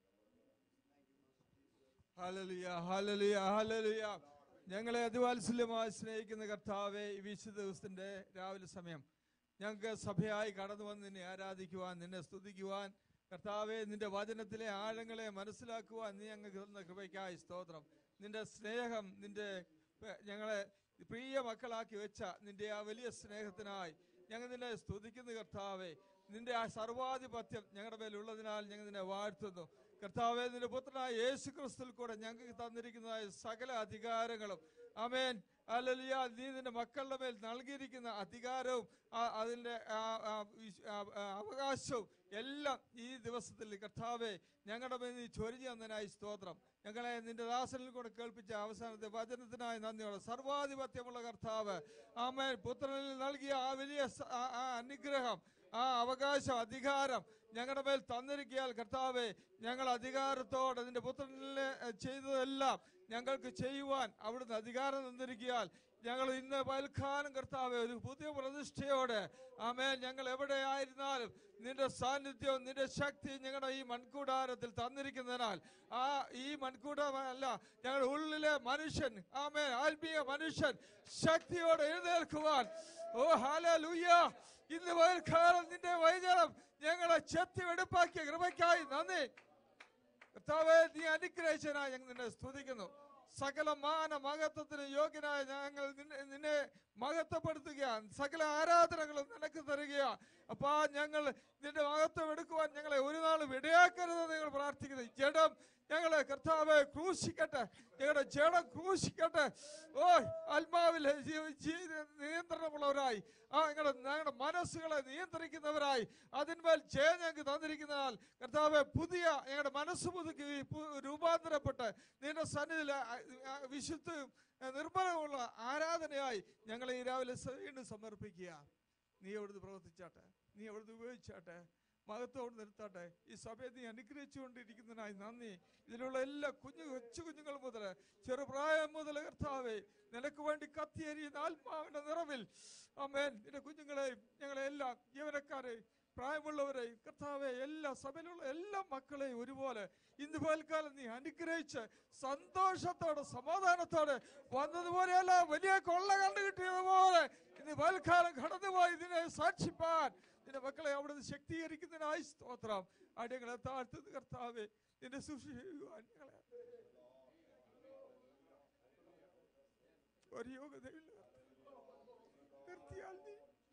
Hallelujah, hallelujah, hallelujah. ഞങ്ങളെ അതിവാത്സല്യമായി സ്നേഹിക്കുന്ന കർത്താവേ, ഈ വിശുദ്ധ ദിവസത്തിന്റെ രാവിലെ സമയം ഞങ്ങൾക്ക് സഭയായി കടന്നു വന്ന് നിന്നെ ആരാധിക്കുവാൻ, നിന്നെ സ്തുതിക്കുവാൻ, കർത്താവെ നിന്റെ വചനത്തിലെ ആഴങ്ങളെ മനസ്സിലാക്കുവാൻ നീ ഞങ്ങൾക്ക് തന്ന കൃപയ്ക്കായി സ്തോത്രം. നിന്റെ സ്നേഹം, നിന്റെ ഞങ്ങളെ പ്രിയ മക്കളാക്കി വെച്ച നിന്റെ ആ വലിയ സ്നേഹത്തിനായി ഞങ്ങൾ നിന്നെ സ്തുതിക്കുന്നു കർത്താവെ. നിന്റെ ആ സർവാധിപത്യം ഞങ്ങളുടെ മേലുള്ളതിനാൽ ഞങ്ങൾ നിന്നെ വാഴ്ത്തുന്നു കർത്താവെ. നിന്റെ പുത്രനായ യേശു ക്രിസ്തുവിൽ കൂടെ ഞങ്ങൾക്ക് തന്നിരിക്കുന്നതായ സകല അധികാരങ്ങളും, ആമേൻ, ഹല്ലേലൂയ, നീ നിന്റെ മക്കളുടെ മേൽ നൽകിയിരിക്കുന്ന അധികാരവും അതിൻ്റെ അവകാശവും എല്ലാം ഈ ദിവസത്തിൽ കർത്താവെ ഞങ്ങളുടെ മേൽ നീ ചൊരിഞ്ഞു തന്നതിനായി സ്തോത്രം. ഞങ്ങളെ നിന്റെ ദാസനിൽ കൂടെ കേൾപ്പിച്ച അവസാനത്തെ വചനത്തിനായി നന്ദിയോടെ. സർവാധിപത്യമുള്ള കർത്താവ്, ആമേൻ, പുത്രനിൽ നൽകിയ ആ വലിയ അനുഗ്രഹം, ആ അവകാശം, അധികാരം ഞങ്ങളുടെ മേൽ തന്നിരിക്കാൻ കർത്താവെ, ഞങ്ങൾ അധികാരത്തോടെ നിന്റെ പുത്രനിൽ ചെയ്തതെല്ലാം ഞങ്ങൾക്ക് ചെയ്യുവാൻ അവിടുന്ന് അധികാരം തന്നിരിക്കാൻ ഞങ്ങൾ ഇന്ന് പൽക്കാലം കർത്താവെ ഒരു പുതിയ പ്രതിഷ്ഠയോടെ, ആമേൻ, ഞങ്ങൾ എവിടെയായിരുന്നാലും നിന്റെ സാന്നിധ്യവും നിന്റെ ശക്തിയും ഞങ്ങളുടെ ഈ മൺകൂടാരത്തിൽ തന്നിരിക്കുന്നതിനാൽ ഈ മൺകൂടമല്ല ഞങ്ങളുടെ ഉള്ളിലെ മനുഷ്യൻ, ആമേൻ, ആത്മീയ മനുഷ്യൻ ശക്തിയോടെ എഴുന്നേൽക്കുവാൻ, ഓ ഹല്ലേലൂയ, ഇന്ന് പൽക്കാലം നിന്റെ വൈചാരം ഞങ്ങളെ ചെത്തി വെടുപ്പാക്കിയ കൃപയ്ക്കായി നന്ദി കർത്താവേ. നീ അനുഗ്രഹിച്ചനായി ഞങ്ങൾ നിന്നെ സ്തുതിക്കുന്നു. സകല മാന മഹത്വത്തിന് യോഗ്യനായ ഞങ്ങൾ നിന്നെ മഹത്വപ്പെടുത്തുകയാണ്. സകല ആരാധനകളും നിനക്ക് തരികയാണ്. അപ്പാ, ഞങ്ങൾ നിന്റെ മഹത്വം എടുക്കുവാൻ ഞങ്ങളെ ഒരു നാളും ഇടയാക്കരുതെന്ന് ഞങ്ങൾ പ്രാർത്ഥിക്കുന്നു. ജഡം ഞങ്ങളെ കർത്താവെ ക്രൂശിക്കട്ടെ, ഞങ്ങളുടെ ജഡം ക്രൂശിക്കട്ടെ. ഓ, ആത്മാവിലെ നിയന്ത്രണമുള്ളവരായി, ഞങ്ങളുടെ മനസ്സുകളെ നിയന്ത്രിക്കുന്നവരായി അതിന്മേൽ ജയം ഞങ്ങൾക്ക് തന്നിരിക്കുന്നതിനാൽ കർത്താവെ, പുതിയ ഞങ്ങളുടെ മനസ്സ് പുതുക്കി രൂപാന്തരപ്പെട്ട് നിന്റെ സന്നിധിയിൽ വിശുദ്ധവും നിർമ്മലമുള്ള ആരാധനയായി ഞങ്ങളെ ഈ രാവിലെ വീണ്ടും സമർപ്പിക്കുക. നീ അവിടുന്ന് പ്രവർത്തിച്ചാട്ടെ, നീ അവിടുന്ന് ഉപയോഗിച്ചാട്ടെ, മഹത്വം നിർത്താട്ടെ. ഈ സഭയെ നീ അനുഗ്രഹിച്ചുകൊണ്ടിരിക്കുന്നതിനായി നന്ദി. ഇതിലുള്ള എല്ലാ കൊച്ചു കുഞ്ഞുങ്ങൾ മുതൽ ചെറുപ്രായം മുതൽ കർത്താവേ, നിനക്ക് വേണ്ടി കത്തിയെരിയുന്ന ആത്മാവിന്റെ നിറവിൽ, ആമേൻ, നിന്റെ കുഞ്ഞുങ്ങളെയും ഞങ്ങളെ എല്ലാം യൗവനക്കാരെയും പ്രായമുള്ളവരെയും കർത്താവെ, എല്ലാ സഭയിലുള്ള എല്ലാ മക്കളെയും ഒരുപോലെ ഇന്ന് പൽക്കാലം നീ അനുഗ്രഹിച്ച് സന്തോഷത്തോടെ സമാധാനത്തോടെ വന്നതുപോലെയല്ല, വലിയ കൊള്ള കണ്ടു കിട്ടിയതുപോലെ ഇന്ന് പൽക്കാലം കടന്നുപോയി ഇതിനെ സാക്ഷിപ്പാൻ നിന്റെ മക്കളെ അവിടുന്ന് ശക്തീകരിക്കുന്നതിനായി സ്തോത്രം. അടിയങ്ങളെ താഴ്ത്തുന്ന കർത്താവെ, നിന്റെ ശുശ്രൂഷിക്കുവാൻ ഞങ്ങളെ ഒരു യോഗ്യതയില്ല. നിർത്തിയാൽ നീ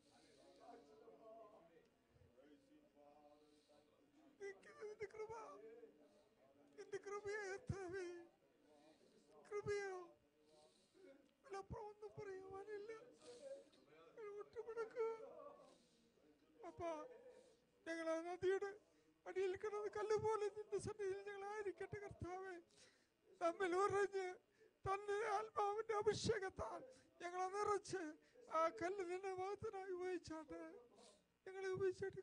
നിന്റെ കൃപയോ കർത്താവേ, കൃപയോ അതിലപ്പുറം ഒന്നും പറയുവാനില്ല. ഒട്ടുമുടക്കുക അപ്പാ, ഞങ്ങൾ ആ നദിയുടെ അടിയിൽ കിടന്ന് കല്ലുപോലെ നിന്റെ സന്നിധിയിൽ ഞങ്ങൾ ആയിരിക്കട്ടെ കർത്താവേ. നമ്മിൽ ഉറഞ്ഞ് തന്നെ ആത്മാവിന്റെ അഭിഷേകത്താൽ ഞങ്ങളെ നിറച്ച് ആ കല്ല് നിന്നെ മഹത്വനായി ഉപയോഗിച്ചാട്ടെ. ഞങ്ങളെ ഉപയോഗിച്ചാട്ട്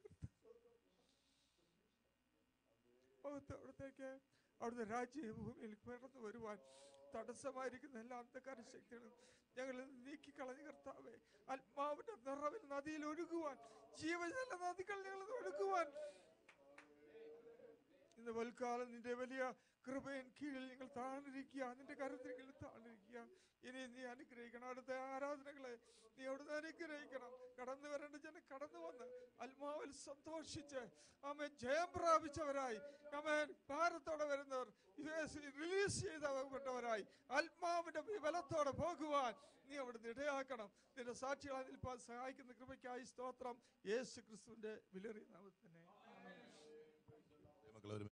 അവിടത്തേക്ക് അവിടുത്തെ രാജ്യഭൂമിയിൽ കടന്നു വരുവാൻ തടസ്സമായിരിക്കുന്ന എല്ലാ അന്ധകാര ശക്തികളും ഞങ്ങളിൽ നീക്കിക്കളഞ്ഞ കർത്താവേ, ആത്മാവിന്റെ നിറവിൽ നദിയിൽ ഒഴുകുവാൻ, ജീവജല നദികൾ ഞങ്ങൾ ഒഴുകുവാൻ ഇന്ന് വൽക്കാലം നിന്റെ വലിയ കൃപയിൻ കീഴിൽ നിങ്ങൾ താണിരിക്കുക, നിന്റെ കരുത്തിൽ കീഴിൽ താണിരിക്കുക. ഇനി നീ അനുഗ്രഹിക്കണം. അടുത്ത ആരാധനകളെ നീ അവിടുന്ന് അനുഗ്രഹിക്കണം. കടന്നു വരേണ്ട ജനം കടന്നു വന്ന് ആത്മാവിൽ സന്തോഷിച്ച് ആമേൻ ജയം പ്രാപിച്ചവരായി, ആമേൻ ഭാരത്തോടെ വരുന്നവർ റിലീസ് ചെയ്തപ്പെട്ടവരായി ആത്മാവിന്റെ ബലത്തോടെ പോകുവാൻ നീ അവിടുന്ന് ഇടയാക്കണം. നിന്റെ സാക്ഷികളായി നിൽപ്പാൻ സഹായിക്കുന്ന കൃപയ്ക്കായി സ്തോത്രം. യേശു ക്രിസ്തുവിന്റെ വിലയേറിയ നാമത്തിൽ തന്നെ.